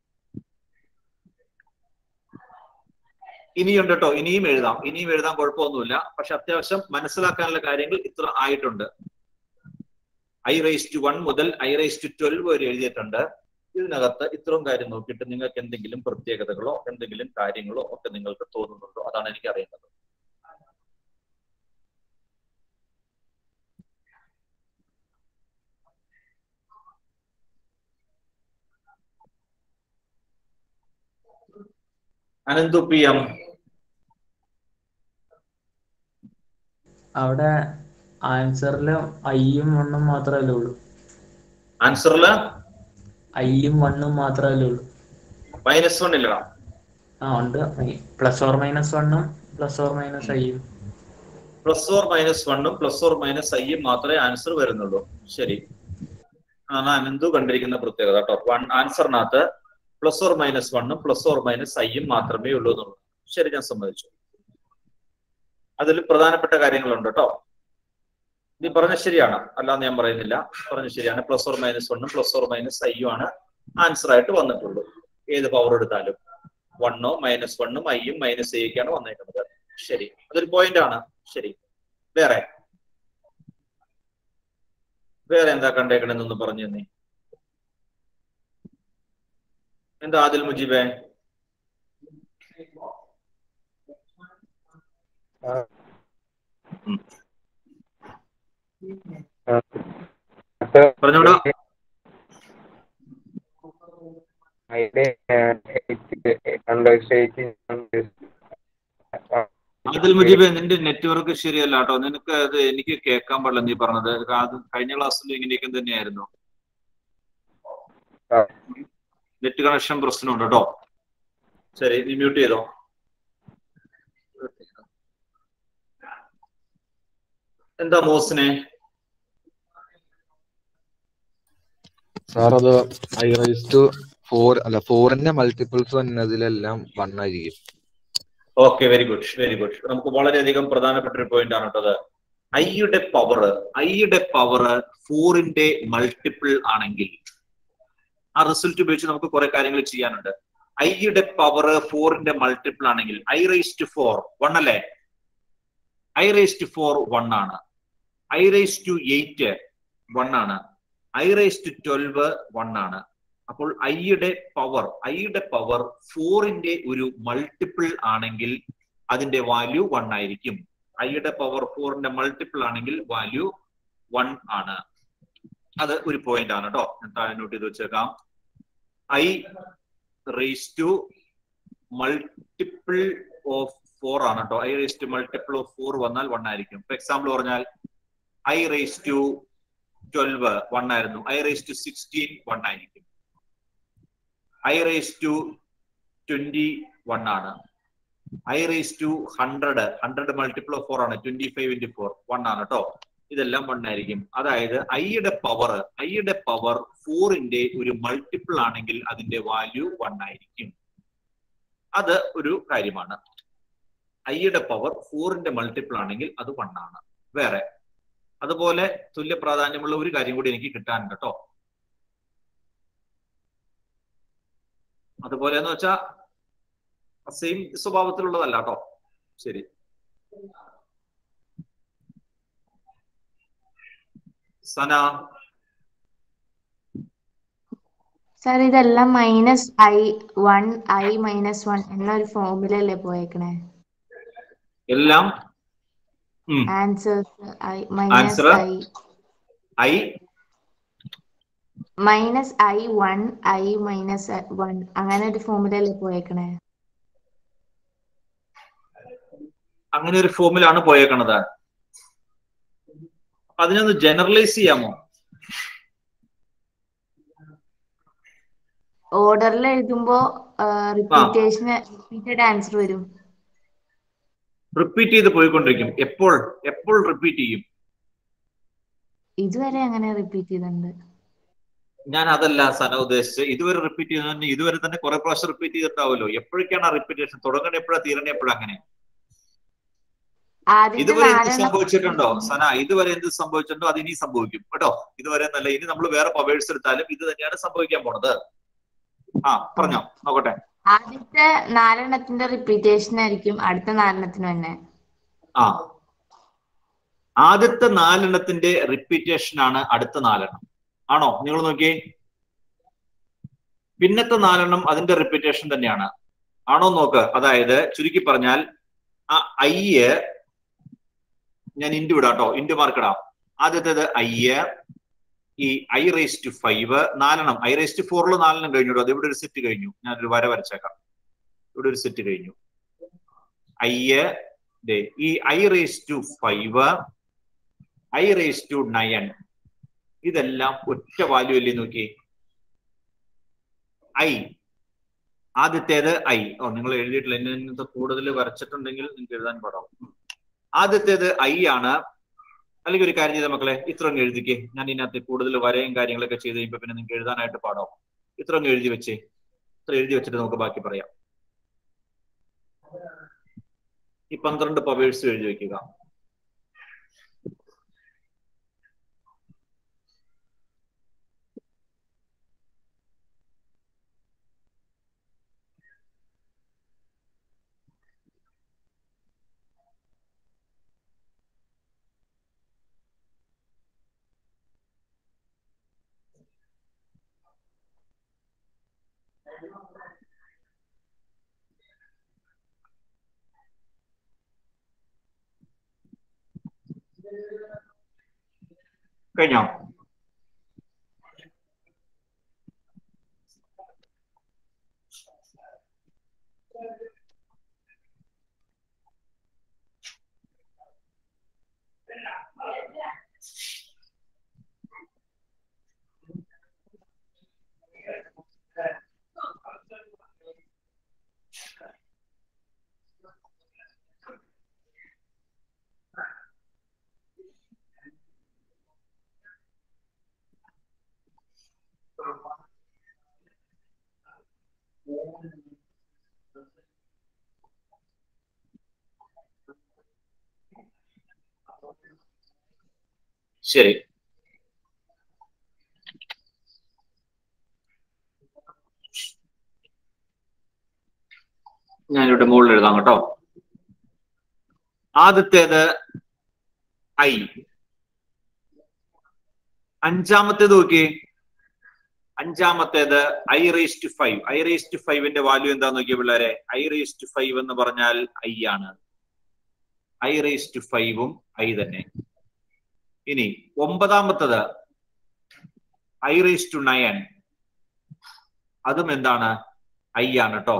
A: ഇനിയുണ്ട് കേട്ടോ, ഇനിയും എഴുതാം, ഇനിയും എഴുതാൻ കുഴപ്പമൊന്നുമില്ല. പക്ഷെ അത്യാവശ്യം മനസ്സിലാക്കാനുള്ള കാര്യങ്ങൾ ഇത്ര ആയിട്ടുണ്ട്. ഐ റേസ് ടു വൺ മുതൽ ഐ റേസ് ടു ട്വൽവ് വരെ എഴുതിയിട്ടുണ്ട്. ഇതിനകത്ത് ഇത്രയും കാര്യം നോക്കിയിട്ട് നിങ്ങൾക്ക് എന്തെങ്കിലും പ്രത്യേകതകളോ എന്തെങ്കിലും കാര്യങ്ങളോ ഒക്കെ നിങ്ങൾക്ക് തോന്നുന്നുണ്ടോ? അതാണ് എനിക്ക് അറിയേണ്ടത്. അനന്തു പി എം,
D: അവിടെ ആൻസറില് ഐയും വണ്ണും മാത്രമല്ലേ ഉള്ളൂ.
A: ആൻസറില്
D: ഐയും വണ്ണും മാത്രമല്ലേ ഉള്ളൂ.
A: മൈനസ് വൺ ഇല്ല.
D: ആ ഉണ്ട്. പ്ലസ് ഓർ മൈനസ് വണ്ണും പ്ലസ് ഓർ മൈനസ് ഐയും.
A: പ്ലസ് ഓർ മൈനസ് വണ്ണും പ്ലസ് ഓർ മൈനസ് ഐയും മാത്രമേ ആൻസർ വരുന്നുള്ളൂ. ശരി, ആണ് അനന്തു കണ്ടിരിക്കുന്ന പ്രത്യേകത കേട്ടോ. വൺ ആൻസറിനകത്ത് പ്ലസ് ഓർ മൈനസ് വണ്ണും പ്ലസ് ഓർ മൈനസ് ഐയും മാത്രമേ ഉള്ളൂ എന്നുള്ളൂ. ശരി, ഞാൻ സമ്മതിച്ചു. അതിൽ പ്രധാനപ്പെട്ട കാര്യങ്ങളുണ്ട് കേട്ടോ. നീ പറഞ്ഞ ശരിയാണ്, അല്ലാന്ന് ഞാൻ പറയുന്നില്ല. പറഞ്ഞ ശരിയാണ്. പ്ലസ് ഓർ മൈനസ് വണ്ണും പ്ലസ് ഓർ മൈനസ് ഐയും ആണ് ആൻസർ ആയിട്ട് വന്നിട്ടുള്ളൂ. ഏത് പവർ എടുത്താലും വണ്ണോ മൈനസ് വണ്ണും ഐയും മൈനസ് ഐക്കാണ് വന്നേക്കുന്നത്. ശരി, അതൊരു പോയിന്റ് ആണ്. ശരി, വേറെ വേറെ എന്താ കണ്ടേക്കണെന്നൊന്ന് പറഞ്ഞു തന്നെ. എന്താ ആദിൽ മുജീബേ? പറഞ്ഞോടാ. ആദിൽ മുജീബേ, നിന്റെ നെറ്റ്വർക്ക് ശരിയല്ല കേട്ടോ. നിനക്ക് അത് എനിക്ക് കേൾക്കാൻ പാടില്ല നീ പറഞ്ഞത്. അത് കഴിഞ്ഞ ക്ലാസ്സിൽ ഇങ്ങനെയൊക്കെ തന്നെയായിരുന്നു. നെറ്റ് കണക്ഷൻ പ്രശ്നമുണ്ട് കേട്ടോ. ശരി, നീ മ്യൂട്ട് ചെയ്തോ. എന്താ മോസിനെ?
T: സാർ അത് ഐ റൈസ് ടു ഫോർ അല്ല ഫോറിന്റെ മൾട്ടിപ്പിൾസ് വന്നതിലെല്ലാം വൺ ആയിരിക്കും.
A: Okay, very good, very good. നമുക്ക് വളരെയധികം പ്രധാനപ്പെട്ട ഒരു പോയിന്റ് ആണ് കേട്ടത്. ഐയുടെ പവർ ഐയുടെ പവർ ഫോറിന്റെ മൾട്ടിപ്പിൾ ആണെങ്കിൽ ആ റിസൾട്ട് ഉപയോഗിച്ച് നമുക്ക് കുറെ കാര്യങ്ങൾ ചെയ്യാനുണ്ട്. ഐയുടെ പവർ ഫോറിന്റെ മൾട്ടിപ്പിൾ ആണെങ്കിൽ I rise to four one അല്ലേ? I rise to four one ആണ്. I rise to eight one ആണ്. I rise to twelve one ആണ്. അപ്പോൾ ഐയുടെ പവർ ഐയുടെ പവർ ഫോറിന്റെ ഒരു മൾട്ടിപ്പിൾ ആണെങ്കിൽ അതിന്റെ വാല്യൂ വൺ ആയിരിക്കും. ഐയുടെ പവർ ഫോറിന്റെ മൾട്ടിപ്പിൾ ആണെങ്കിൽ വാല്യൂ വൺ ആണ്. അത് ഒരു പോയിന്റ് ആണ് കേട്ടോ. ഞാൻ താഴെ നോട്ട് ചെയ്ത് വെച്ചേക്കാം. I raise to multiple of four ആണ് കേട്ടോ. I raise to multiple of four വന്നാൽ വൺ ആയിരിക്കും. ഫോർ എക്സാമ്പിൾ പറഞ്ഞാൽ I raise to twelve one ആയിരുന്നു. I raise to sixteen one ആയിരിക്കും. I raise to twenty one ആണ്. I raise to hundred hundred multiple of four ആണ്, twenty five into four one ആണ് കേട്ടോ. ഇതെല്ലാം one ആയിരിക്കും. അതായത് ഐയുടെ പവർ ഐയുടെ പവർ ഫോറിന്റെ ഒരു മൾട്ടിപ്പിൾ ആണെങ്കിൽ അതിന്റെ വാല്യൂ വൺ ആയിരിക്കും. അത് ഒരു കാര്യമാണ്. ഐയുടെ പവർ ഫോറിന്റെ മൾട്ടിപ്പിൾ ആണെങ്കിൽ അത് വൺ ആണ്. വേറെ അതുപോലെ തുല്യ പ്രാധാന്യമുള്ള ഒരു കാര്യം കൂടി എനിക്ക് കിട്ടാനുണ്ട് കേട്ടോ. അതുപോലെ എന്ന് വെച്ചാ സെയിം സ്വഭാവത്തിലുള്ളതല്ല കേട്ടോ. ശരി, സന.
I: സാർ ഇതെല്ലാം minus I one I minus one എന്നൊരു ഫോമിലല്ലേ പോയേക്കണേ?
A: എല്ലാം
I: answers I minus I
A: I
I: minus I one I minus one അങ്ങനെ ഒരു ഫോമിലല്ലേ പോയേക്കണേ?
A: അങ്ങനെ ഒരു ഫോമിലാണ് പോയേക്കണത്. അതിനൊന്ന് ജനറലൈസ് ചെയ്യാമോ?
I: ഓർഡറിൽ എഴുതുമ്പോ റിപ്പീറ്റേഷൻ റിപ്പീറ്റഡ് ആൻസർ വരും.
A: റിപ്പീറ്റ് ചെയ്ത് പോയിക്കൊണ്ടിരിക്കും. എപ്പോൾ എപ്പോൾ റിപ്പീറ്റ് ചെയ്യും?
I: ഇതുവരെ അങ്ങനെ റിപ്പീറ്റ് ചെയ്തിട്ടുണ്ട്.
A: ഞാൻ അതല്ല സന ഉദ്ദേശിച്ച്. ഇതുവരെ റിപ്പീറ്റ് ചെയ്ത ഇതുവരെ തന്നെ കുറെ പ്രാവശ്യം റിപ്പീറ്റ് ചെയ്തിട്ടാവുമല്ലോ. എപ്പോഴേക്കാണ് ആ റിപ്പീറ്റേഷൻ തുടങ്ങണ? എപ്പോഴാ തീരണ? എപ്പോഴാ? അങ്ങനെ ഇതുവരെ എന്ത് സംഭവിച്ചിട്ടുണ്ടോ സന? ഇതുവരെ എന്ത് സംഭവിച്ചിട്ടുണ്ടോ അത് ഇനി സംഭവിക്കും കേട്ടോ. ഇതുവരെ എന്നല്ല, ഇനി നമ്മൾ വേറെ പവേഴ്സ് എടുത്താലും ഇത് തന്നെയാണ് സംഭവിക്കാൻ പോണത്. ആ പറഞ്ഞോ, നോക്കട്ടെ.
I: ആദ്യത്തെ നാലെണ്ണത്തിന്റെ റിപ്പീറ്റേഷൻ ആയിരിക്കും അടുത്ത നാലെണ്ണത്തിന് തന്നെ.
A: ആ ആദ്യത്തെ നാലെണ്ണത്തിന്റെ റിപ്പീറ്റേഷൻ ആണ് അടുത്ത നാലെണ്ണം. ആണോ? നിങ്ങൾ നോക്കിയേ, പിന്നത്തെ നാലെണ്ണം അതിന്റെ റിപ്പീറ്റേഷൻ തന്നെയാണ്. ആണോ നോക്ക്. അതായത് ചുരുക്കി പറഞ്ഞാൽ ആ ഐ ഞാൻ ഇൻറ്റു ഇടാം കേട്ടോ, ഇൻറ്റു മാർക്ക് ഇടാം. ആദ്യത്തേത് ഐ, ഈ ഐ റേസ് ടു ഫൈവ് നാലെണ്ണം, ഐ റേസ് ടു ഫോറിൽ നാലെണ്ണം കഴിഞ്ഞു. അത് ഇവിടെ ഒരു സെറ്റ് കഴിഞ്ഞു. ഞാനൊരു വര വരച്ചേക്കാം. ഇവിടെ ഒരു സെറ്റ് കഴിഞ്ഞു. ഐ ഈ I raise to five, I raise to nine, ഇതെല്ലാം ഒറ്റ വാല്യൂ അല്ലേ? നോക്കി, ഐ ആദ്യത്തേത് ഐ. ഓ നിങ്ങൾ എഴുതിയിട്ടില്ല, ഇന്നത്തെ കൂടുതൽ വരച്ചിട്ടുണ്ടെങ്കിൽ നിങ്ങൾക്ക് എഴുതാൻ പാടാവും. ആദ്യത്തേത് ഐ ആണ്. അല്ലെങ്കിൽ ഒരു കാര്യം ചെയ്ത മക്കളെ, ഇത്ര അങ്ങ് എഴുതിക്കേ. ഞാൻ ഇതിനകത്ത് കൂടുതൽ വരയും കാര്യങ്ങളൊക്കെ ചെയ്ത് കഴിയുമ്പോൾ പിന്നെ നിങ്ങൾക്ക് എഴുതാനായിട്ട് പാടാവും. ഇത്ര അങ്ങ് എഴുതി വെച്ചേ. ഇത്ര എഴുതി വെച്ചിട്ട് നമുക്ക് ബാക്കി പറയാം. ഈ പന്ത്രണ്ട് പവേഴ്സ് എഴുതി വെക്കുക. കഴിഞ്ഞോ? ശരി, ഞാനിവിടെ മുകളിൽ എഴുതാം കേട്ടോ. ആദ്യത്തേത് ഐ. അഞ്ചാമത്തേത് നോക്കിയേ. അഞ്ചാമത്തേത് I raise to five. I raise to ഫൈവിന്റെ വാല്യൂ എന്താന്ന് നോക്കിയ പിള്ളേരെ? ഐ റേസ് ടു ഫൈവ് എന്ന് പറഞ്ഞാൽ ഐ ആണ്. ഐ റേസ് ടു ഫൈവും ഐ തന്നെ. ഇനി ഒമ്പതാമത്തത് ഐ റേസ് ടു നയൻ, അതും എന്താണ്? ഐ ആണ് കേട്ടോ.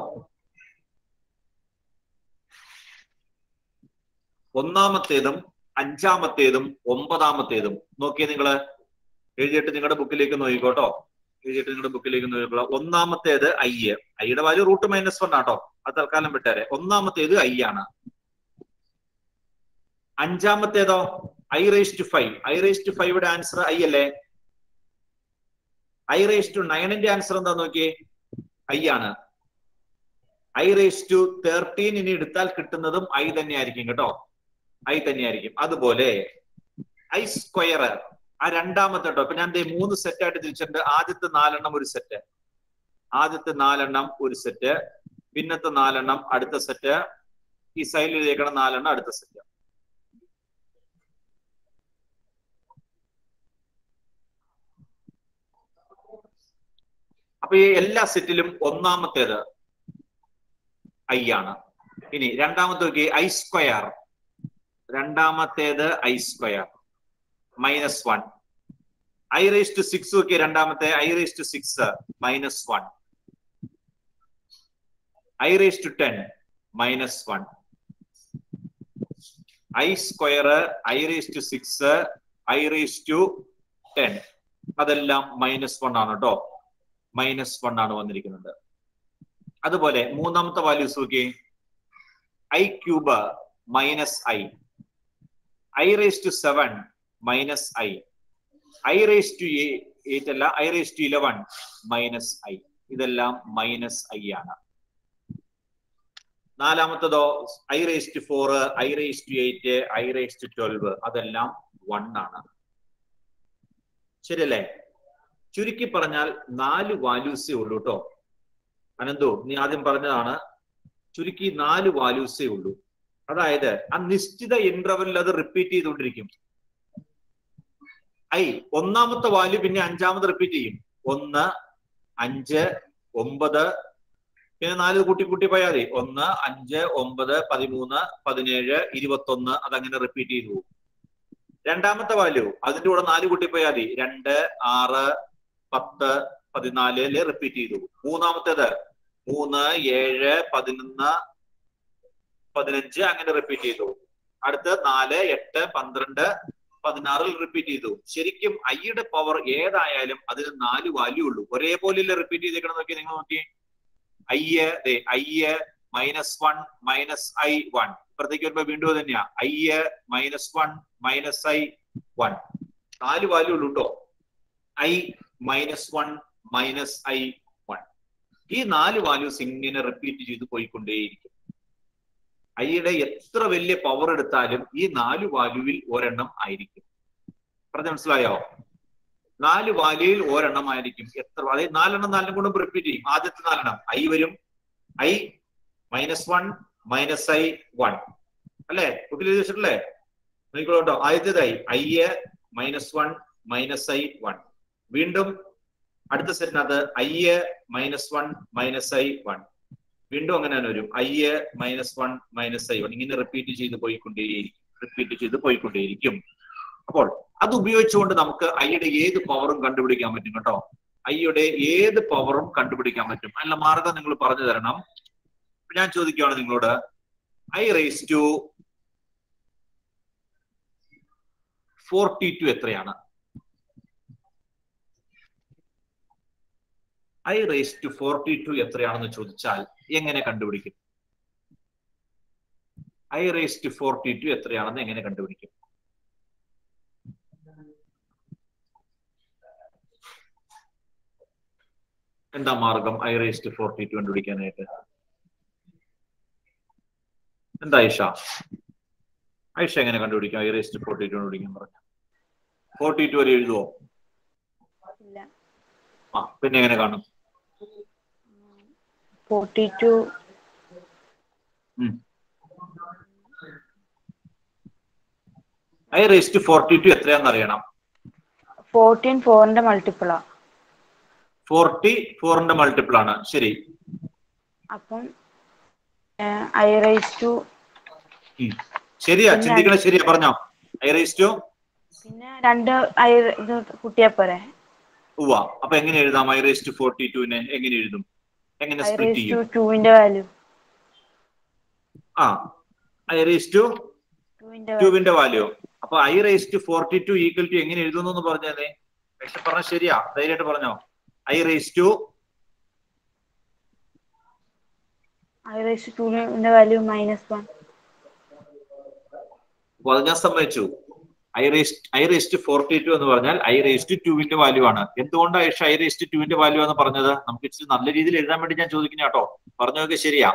A: ഒന്നാമത്തേതും അഞ്ചാമത്തേതും ഒമ്പതാമത്തേതും നോക്കിയേ. നിങ്ങള് എഴുതിയിട്ട് നിങ്ങളുടെ ബുക്കിലേക്ക് നോക്കിക്കോട്ടോ. എഴുതിയിട്ട് നിങ്ങളുടെ ബുക്കിലേക്ക് നോക്കിക്കോളാം. ഒന്നാമത്തേത് ഐ. ഐയുടെ വാല്യൂ റൂട്ട് മൈനസ് വൺ ആട്ടോ. അത് തൽക്കാലം വിട്ടേരെ. ഒന്നാമത്തേത് ഐ ആണ്. അഞ്ചാമത്തേതോ I raise to five. I raise to ഫൈവയുടെ ആൻസർ ഐ അല്ലേ? ഐ റേസ് ടു നയനിന്റെ ആൻസർ എന്താ നോക്കിയേ, ഐ ആണ്. ഐ റേസ് ടു തേർട്ടീൻ ഇനി എടുത്താൽ കിട്ടുന്നതും ഐ തന്നെയായിരിക്കും കേട്ടോ, ഐ തന്നെയായിരിക്കും. അതുപോലെ ഐ സ്ക്വയർ ആ രണ്ടാമത്തെ കേട്ടോ. ഇപ്പൊ ഞാൻ മൂന്ന് സെറ്റ് ആയിട്ട് തിരിച്ചിട്ടുണ്ട്. ആദ്യത്തെ നാലെണ്ണം ഒരു സെറ്റ്, ആദ്യത്തെ നാലെണ്ണം ഒരു സെറ്റ്, പിന്നത്തെ നാലെണ്ണം അടുത്ത സെറ്റ്, ഈ സൈഡിൽ എഴുതിയേക്കണം നാലെണ്ണം അടുത്ത സെറ്റ്. അപ്പൊ ഈ എല്ലാ സെറ്റിലും ഒന്നാമത്തേത് ഐ ആണ്. ഇനി രണ്ടാമത്തെ നോക്കി ഐ സ്ക്വയർ. രണ്ടാമത്തേത് I square minus one. I raise to six നോക്കി രണ്ടാമത്തെ I raise to six minus one. I raise to ten minus one. I square, I raise to six, I raise to ten, അതെല്ലാം minus one ആണ് കേട്ടോ, minus one ആണ് വന്നിരിക്കുന്നത്. അതുപോലെ മൂന്നാമത്തെ values നോക്കി I cube minus I, I raise to seven minus I, I raise to eight അല്ല I raise to eleven minus I, ഇതെല്ലാം മൈനസ് ഐ ആണ്. നാലാമത്തതോ I raise to four, I raise to eight, I raise to twelve, അതെല്ലാം one ആണ്. ശരിയല്ലേ? ചുരുക്കി പറഞ്ഞാൽ നാല് വാല്യൂസേ ഉള്ളൂ കേട്ടോ. അനന്തു നീ ആദ്യം പറഞ്ഞതാണ്, ചുരുക്കി നാല് വാല്യൂസേ ഉള്ളൂ. അതായത് ആ നിശ്ചിത ഇന്റർവെല്ലിൽ അത് റിപ്പീറ്റ് ചെയ്തുകൊണ്ടിരിക്കും. ഐ ഒന്നാമത്തെ വാല്യൂ പിന്നെ അഞ്ചാമത് റിപ്പീറ്റ് ചെയ്യും. ഒന്ന്, അഞ്ച്, ഒമ്പത്, പിന്നെ നാല് കൂട്ടി കൂട്ടി പോയാൽ മതി. ഒന്ന്, അഞ്ച്, ഒമ്പത്, പതിമൂന്ന്, പതിനേഴ്, ഇരുപത്തൊന്ന്, അതങ്ങനെ റിപ്പീറ്റ് ചെയ്തു പോകും. രണ്ടാമത്തെ വാല്യൂ അതിന്റെ കൂടെ നാല് കൂട്ടി പോയാൽ മതി. രണ്ട്, ആറ്, പത്ത്, പതിനാലില് റിപ്പീറ്റ് ചെയ്തു. മൂന്നാമത്തേത് മൂന്ന്, ഏഴ്, പതിനൊന്ന്, പതിനഞ്ച്, അങ്ങനെ റിപ്പീറ്റ് ചെയ്തു. അടുത്ത് നാല്, എട്ട്, പന്ത്രണ്ട്, പതിനാറിൽ റിപ്പീറ്റ് ചെയ്തു. ശരിക്കും ഐയുടെ പവർ ഏതായാലും അതിന് നാല് വാല്യൂ ഉള്ളൂ. ഒരേപോലെ റിപ്പീറ്റ് ചെയ്തേക്കണം. നോക്കി നിങ്ങൾ നോക്കി I I minus one minus I one, ഇപ്പുറത്തേക്ക് വരുമ്പോ വീണ്ടും തന്നെയാ I minus one minus I one, നാല് വാല്യൂ ഉള്ളൂ കേട്ടോ. I minus one minus I one, ഈ നാല് വാല്യൂസ് ഇങ്ങനെ റിപ്പീറ്റ് ചെയ്ത് പോയിക്കൊണ്ടേയിരിക്കും. ഐയുടെ എത്ര വലിയ പവർ എടുത്താലും ഈ നാല് വാല്യൂവിൽ ഒരെണ്ണം ആയിരിക്കും. പറഞ്ഞ മനസ്സിലായോ? നാല് വാല്യൂവിൽ ഒരെണ്ണം ആയിരിക്കും. എത്ര അതായത് നാലെണ്ണം നാലെണ്ണം കൊണ്ടും റിപ്പീറ്റ് ചെയ്യും. ആദ്യത്തെ നാലെണ്ണം ഐ വരും, I minus one minus I one അല്ലേ? ബുക്കിൽ എഴുതിച്ചിട്ടല്ലേ? നോക്കിക്കോട്ടോ. ആദ്യത്തേതായി I minus one minus I one, വീണ്ടും അടുത്ത സെറ്റിനകത്ത് I minus one minus I one, വീണ്ടും അങ്ങനെ തന്നെ വരും I minus one minus I one, ഇങ്ങനെ റിപ്പീറ്റ് ചെയ്ത് പോയിക്കൊണ്ടേയിരിക്കും, റിപ്പീറ്റ് ചെയ്ത് പോയിക്കൊണ്ടേയിരിക്കും. അപ്പോൾ അത് ഉപയോഗിച്ചുകൊണ്ട് നമുക്ക് ഐയുടെ ഏത് പവറും കണ്ടുപിടിക്കാൻ പറ്റും കേട്ടോ. ഐയുടെ ഏത് പവറും കണ്ടുപിടിക്കാൻ പറ്റും. അതിനുള്ള മാർഗം നിങ്ങൾ പറഞ്ഞു തരണം. ഞാൻ ചോദിക്കുകയാണ് നിങ്ങളോട്, I raise to forty two എത്രയാണ്? I raise to forty two എത്രയാണെന്ന് ചോദിച്ചാൽ എങ്ങനെ കണ്ടുപിടിക്കും? I raise to forty two എത്രയാണെന്ന് എങ്ങനെ കണ്ടുപിടിക്കും? എന്താ മാർഗം I raise to forty two കണ്ടുപിടിക്കാനായിട്ട്? എന്താ ഐഷ? ഐഷ എങ്ങനെ കണ്ടുപിടിക്കും I raise to forty two കണ്ടുപിടിക്കാൻ പറഞ്ഞു? ഫോർട്ടി ടു വരെ എഴുതുവോ? ആ, പിന്നെ എങ്ങനെ കാണും?
Q: Forty two
A: I raise to forty two എത്രയാണെന്ന് അറിയണം.
Q: ഫോർട്ടീൻ ഫോറിന്റെ മൾട്ടിപ്പിളാ.
A: ഫോർട്ടി ഫോറിന്റെ മൾട്ടിപ്പിൾ ആണ്. ശരി.
Q: അപ്പം ഐ റേസ് ടു
A: ശരിയാ, ചിന്തിക്കണ ശരിയാ, പറഞ്ഞോ. ഐ റേസ് ടു
Q: പിന്നെ രണ്ട് ഐ ഇത് കൂട്ടിയാ പോരെ?
A: ഉവ്വ. അപ്പൊ എങ്ങനെ എഴുതാം ഐ റേസ് ടു ഫോർട്ടി ടുവിനെ? എങ്ങനെ എഴുതും? എങ്ങനെ സ്പ്ലിറ്റ് ചെയ്യും?
Q: ടുവിന്റെ വാല്യൂ.
A: ആ, ഐ റേസ് ടു ടുവിന്റെ വാല്യൂ. അപ്പൊ I raise to forty two equal to എങ്ങനെ എഴുതുന്നു പറഞ്ഞേ. പക്ഷെ പറഞ്ഞ ശരിയാ, ധൈര്യമായിട്ട് പറഞ്ഞോ. I raise to
Q: I raise to ന്റെ വാല്യൂ മൈനസ് വൺ.
A: അത് ഞാൻ സമ്മതിച്ചു. I raise I raised forty two എന്ന് പറഞ്ഞാൽ ഐ റേസ്റ്റ് ടുവിന്റെ വാല്യൂ ആണ്. എന്തുകൊണ്ടാണ് ഐ റേസ്റ്റ് ടുവിന്റെ വാല്യൂ എന്ന് പറഞ്ഞത്? നമുക്ക് ഇച്ചിരി നല്ല രീതിയിൽ എഴുതാൻ വേണ്ടി ഞാൻ ചോദിക്കുന്ന കേട്ടോ. പറഞ്ഞു നോക്കി ശരിയാ?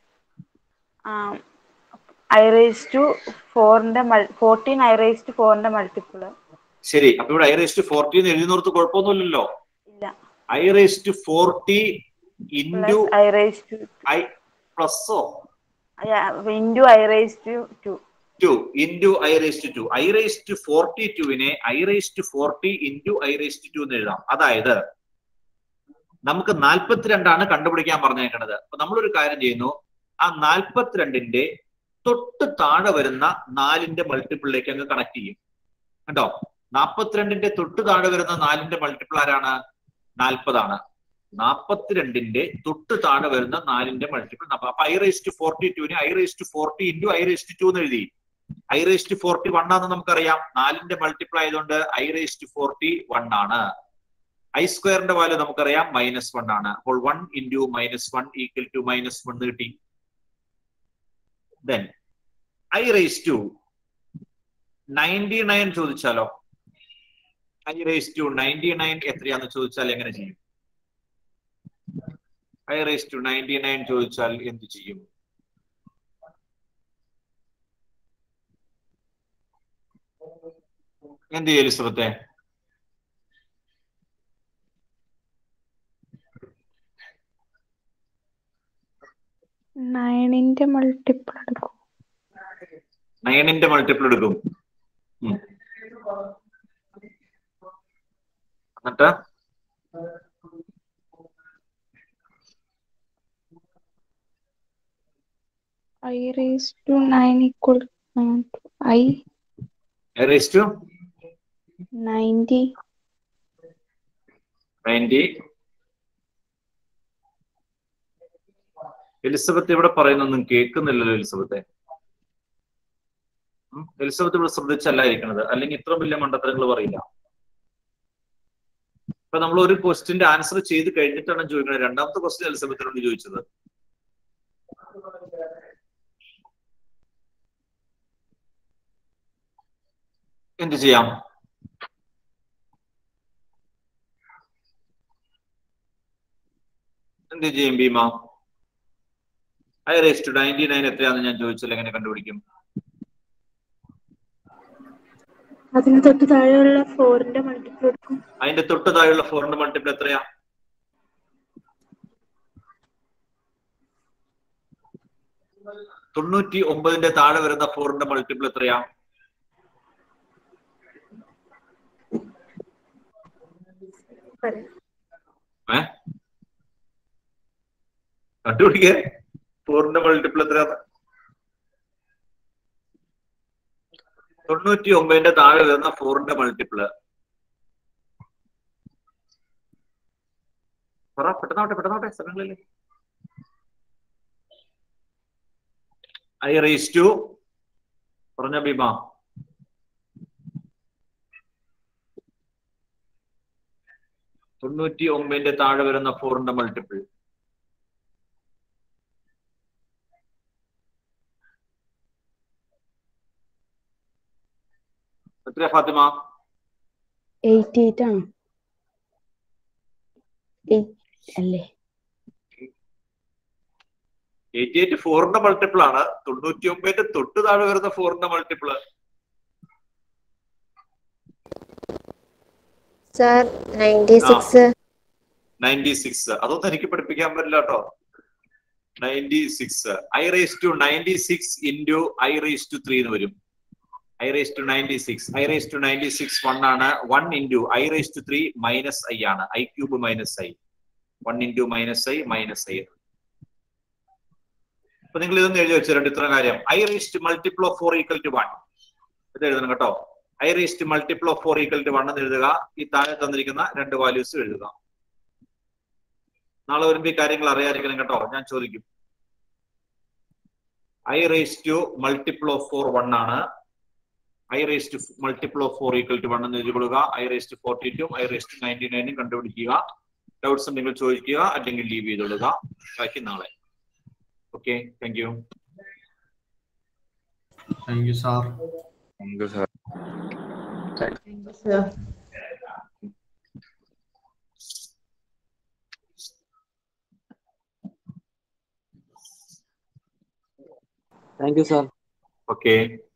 Q: ഐ റേസ് ടു ഫോറിന്റെ ഫോർട്ടീൻ ഐ റേസ് ടു ഫോറിന്റെ മൾട്ടിപ്പിൾ.
A: ശരി. അപ്പൊ ഇവിടെ ഐ റേസ്റ്റ് ഫോർട്ടി എന്ന് എഴുതുന്നോർത്ത് കുഴപ്പമൊന്നുമില്ലല്ലോ. I raised forty into
Q: I raise to
A: i പ്ലസ്സോ
Q: into I raise to two
A: two into I raised two. I raised forty ടുവിനെ I raised forty into I raised two എന്ന് എഴുതാം. അതായത് നമുക്ക് നാൽപ്പത്തിരണ്ടാണ് കണ്ടുപിടിക്കാൻ പറഞ്ഞേക്കണത്. അപ്പൊ നമ്മളൊരു കാര്യം ചെയ്യുന്നു, ആ നാൽപ്പത്തിരണ്ടിന്റെ തൊട്ട് താഴെ വരുന്ന നാലിന്റെ മൾട്ടിപ്പിളിലേക്ക് അങ്ങ് കണക്ട് ചെയ്യും. കണ്ടോ? നാൽപ്പത്തിരണ്ടിന്റെ തൊട്ട് താഴെ വരുന്ന നാലിന്റെ മൾട്ടിപ്പിൾ ആരാണ്? നാൽപ്പതാണ്. നാൽപ്പത്തിരണ്ടിന്റെ തൊട്ട് താഴെ വരുന്ന നാലിന്റെ മൾട്ടിപ്പിൾ. അപ്പൊ ഐ റേസ്റ്റ് ഫോർട്ടി ടുവിനെ I raised forty into I raised two എന്ന് എഴുതി. ഐ റേസ്റ്റ് ഫോർട്ടി വൺ ആണെന്ന് നമുക്കറിയാം. നാലിന്റെ മൾട്ടിപ്പിൾ ആയതുകൊണ്ട് ഐ റേസ്റ്റ് ഫോർട്ടി വൺ ആണ്. ഐ സ്ക്വയറിന്റെ വാല്യൂ നമുക്കറിയാം മൈനസ് വൺ ആണ്. അപ്പോൾ one into minus one equal to minus one കിട്ടി. Then I raise to ninety nine ചോദിച്ചാലോ? I raise to ninety nine എത്രയാന്ന് ചോദിച്ചാൽ എങ്ങനെ ചെയ്യും? I raise to ninety nine ചോദിച്ചാൽ എന്ത് ചെയ്യും? എന്ത് ചെയ്യും എലിസബത്തെ?
M: നയനിന്റെ മൾട്ടിപ്പിൾ എടുക്കും.
A: നയനിന്റെ മൾട്ടിപ്പിൾ എടുക്കും. എന്നിട്ട്
M: I raised to nine equal to I.
A: I raised to
M: ninety.
A: ninety. Elizabeth ഇവിടെ പറയുന്നൊന്നും കേൾക്കുന്നില്ലല്ലോ എലിസബത്തെ. എലിസബത്ത് ഇവിടെ ശ്രദ്ധിച്ചല്ല ഇരിക്കണത്, അല്ലെങ്കിൽ ഇത്ര വലിയ മണ്ടത്തരങ്ങൾ പറയില്ല. ഇപ്പൊ നമ്മൾ ഒരു ക്വസ്റ്റിന്റെ ആൻസർ ചെയ്ത് കഴിഞ്ഞിട്ടാണ് ചോദിക്കുന്നത്. രണ്ടാമത്തെ ക്വസ്റ്റ്യൻ എലിസബത്തിനോട് ചോദിച്ചത്. എന്ത് ചെയ്യാം? എന്ത് ചെയ്യും Bheema? I raise to ninety nine എത്രയാണെന്ന് ഞാൻ ചോദിച്ചാൽ എങ്ങനെ കണ്ടുപിടിക്കും?
J: അതിന് തൊട്ട് താഴെയുള്ള ഫോറിന്റെ മൾട്ടിപ്പിൾ എടുക്കും.
A: അതിന്റെ തൊട്ട് താഴെയുള്ള ഫോറിന്റെ മൾട്ടിപ്പിൾ എത്രയാ? തൊണ്ണൂറ്റി ഒമ്പതിന്റെ താഴെ വരുന്ന ഫോറിന്റെ മൾട്ടിപ്പിൾ എത്രയാ? ഏ കണ്ടുപിടിക്കേ ഫോറിന്റെ മൾട്ടിപ്പിൾ എത്രയാ? തൊണ്ണൂറ്റി ഒമ്പതിന്റെ താഴെ വരുന്ന ഫോറിന്റെ മൾട്ടിപ്പിള് പറ. പെട്ടെന്നാവട്ടെ പെട്ടെന്നാവട്ടെ സ്ഥലങ്ങളില്ലേ. ഐ റേസ് ടു പറഞ്ഞ ഭീമ തൊണ്ണൂറ്റി ഒമ്പതിന്റെ താഴെ വരുന്ന ഫോറിന്റെ മൾട്ടിപ്പിൾ എത്രയാ ഫാത്തിമ?
M: എയ്റ്റി എയ്റ്റ് ആണ് അല്ലേ?
A: എയ്റ്റി എയ്റ്റ് ഫോറിന്റെ മൾട്ടിപ്പിൾ ആണ്. തൊണ്ണൂറ്റി ഒമ്പതിന്റെ തൊട്ട് താഴെ വരുന്ന ഫോറിന്റെ multiple
F: sir ninety six.
A: Ninety six. അതൊന്നും എനിക്ക് പഠിപ്പിക്കാൻ പറ്റില്ല കേട്ടോ. Ninety six. I raise to ninety six into I raise to three എന്ന് വരും. I raise to ninety six. I raise to ninety six one ആണ്. One into I raise to three minus I ആണ്. I cube minus I. One into minus I minus I. അപ്പൊ നിങ്ങൾ ഇതൊന്ന് എഴുതി വെച്ചിട്ടുണ്ട് ഇത്ര കാര്യം. I raise to multiple of four equal to one ഇത് എഴുതണം കേട്ടോ. I raise to multiple of four equal to one എന്ന് എഴുതുക. ഈ താഴെ തന്നിരിക്കുന്ന രണ്ട് വാല്യൂസ് എഴുതുക. നാളെ വരുമ്പോ ഈ കാര്യങ്ങൾ അറിയാതിരിക്കണം കേട്ടോ, ഞാൻ ചോദിക്കും. I raise to multiple of four one ആണ്. I raise to multiple of four equal to one എന്ന് എഴുതിക്കൊള്ളുക. I raise to forty two I raise to ninety നയനും കണ്ടുപിടിക്കുക. ഡൗട്ട്സ് ഉണ്ടെങ്കിൽ ചോദിക്കുക, അല്ലെങ്കിൽ ലീവ് ചെയ്തോളുക. ബാക്കി നാളെ. Okay, thank you.
P: Thank you, sir.
T: Thank you, sir.
I: Thank you, sir.
R: Thank you, sir.
A: Okay.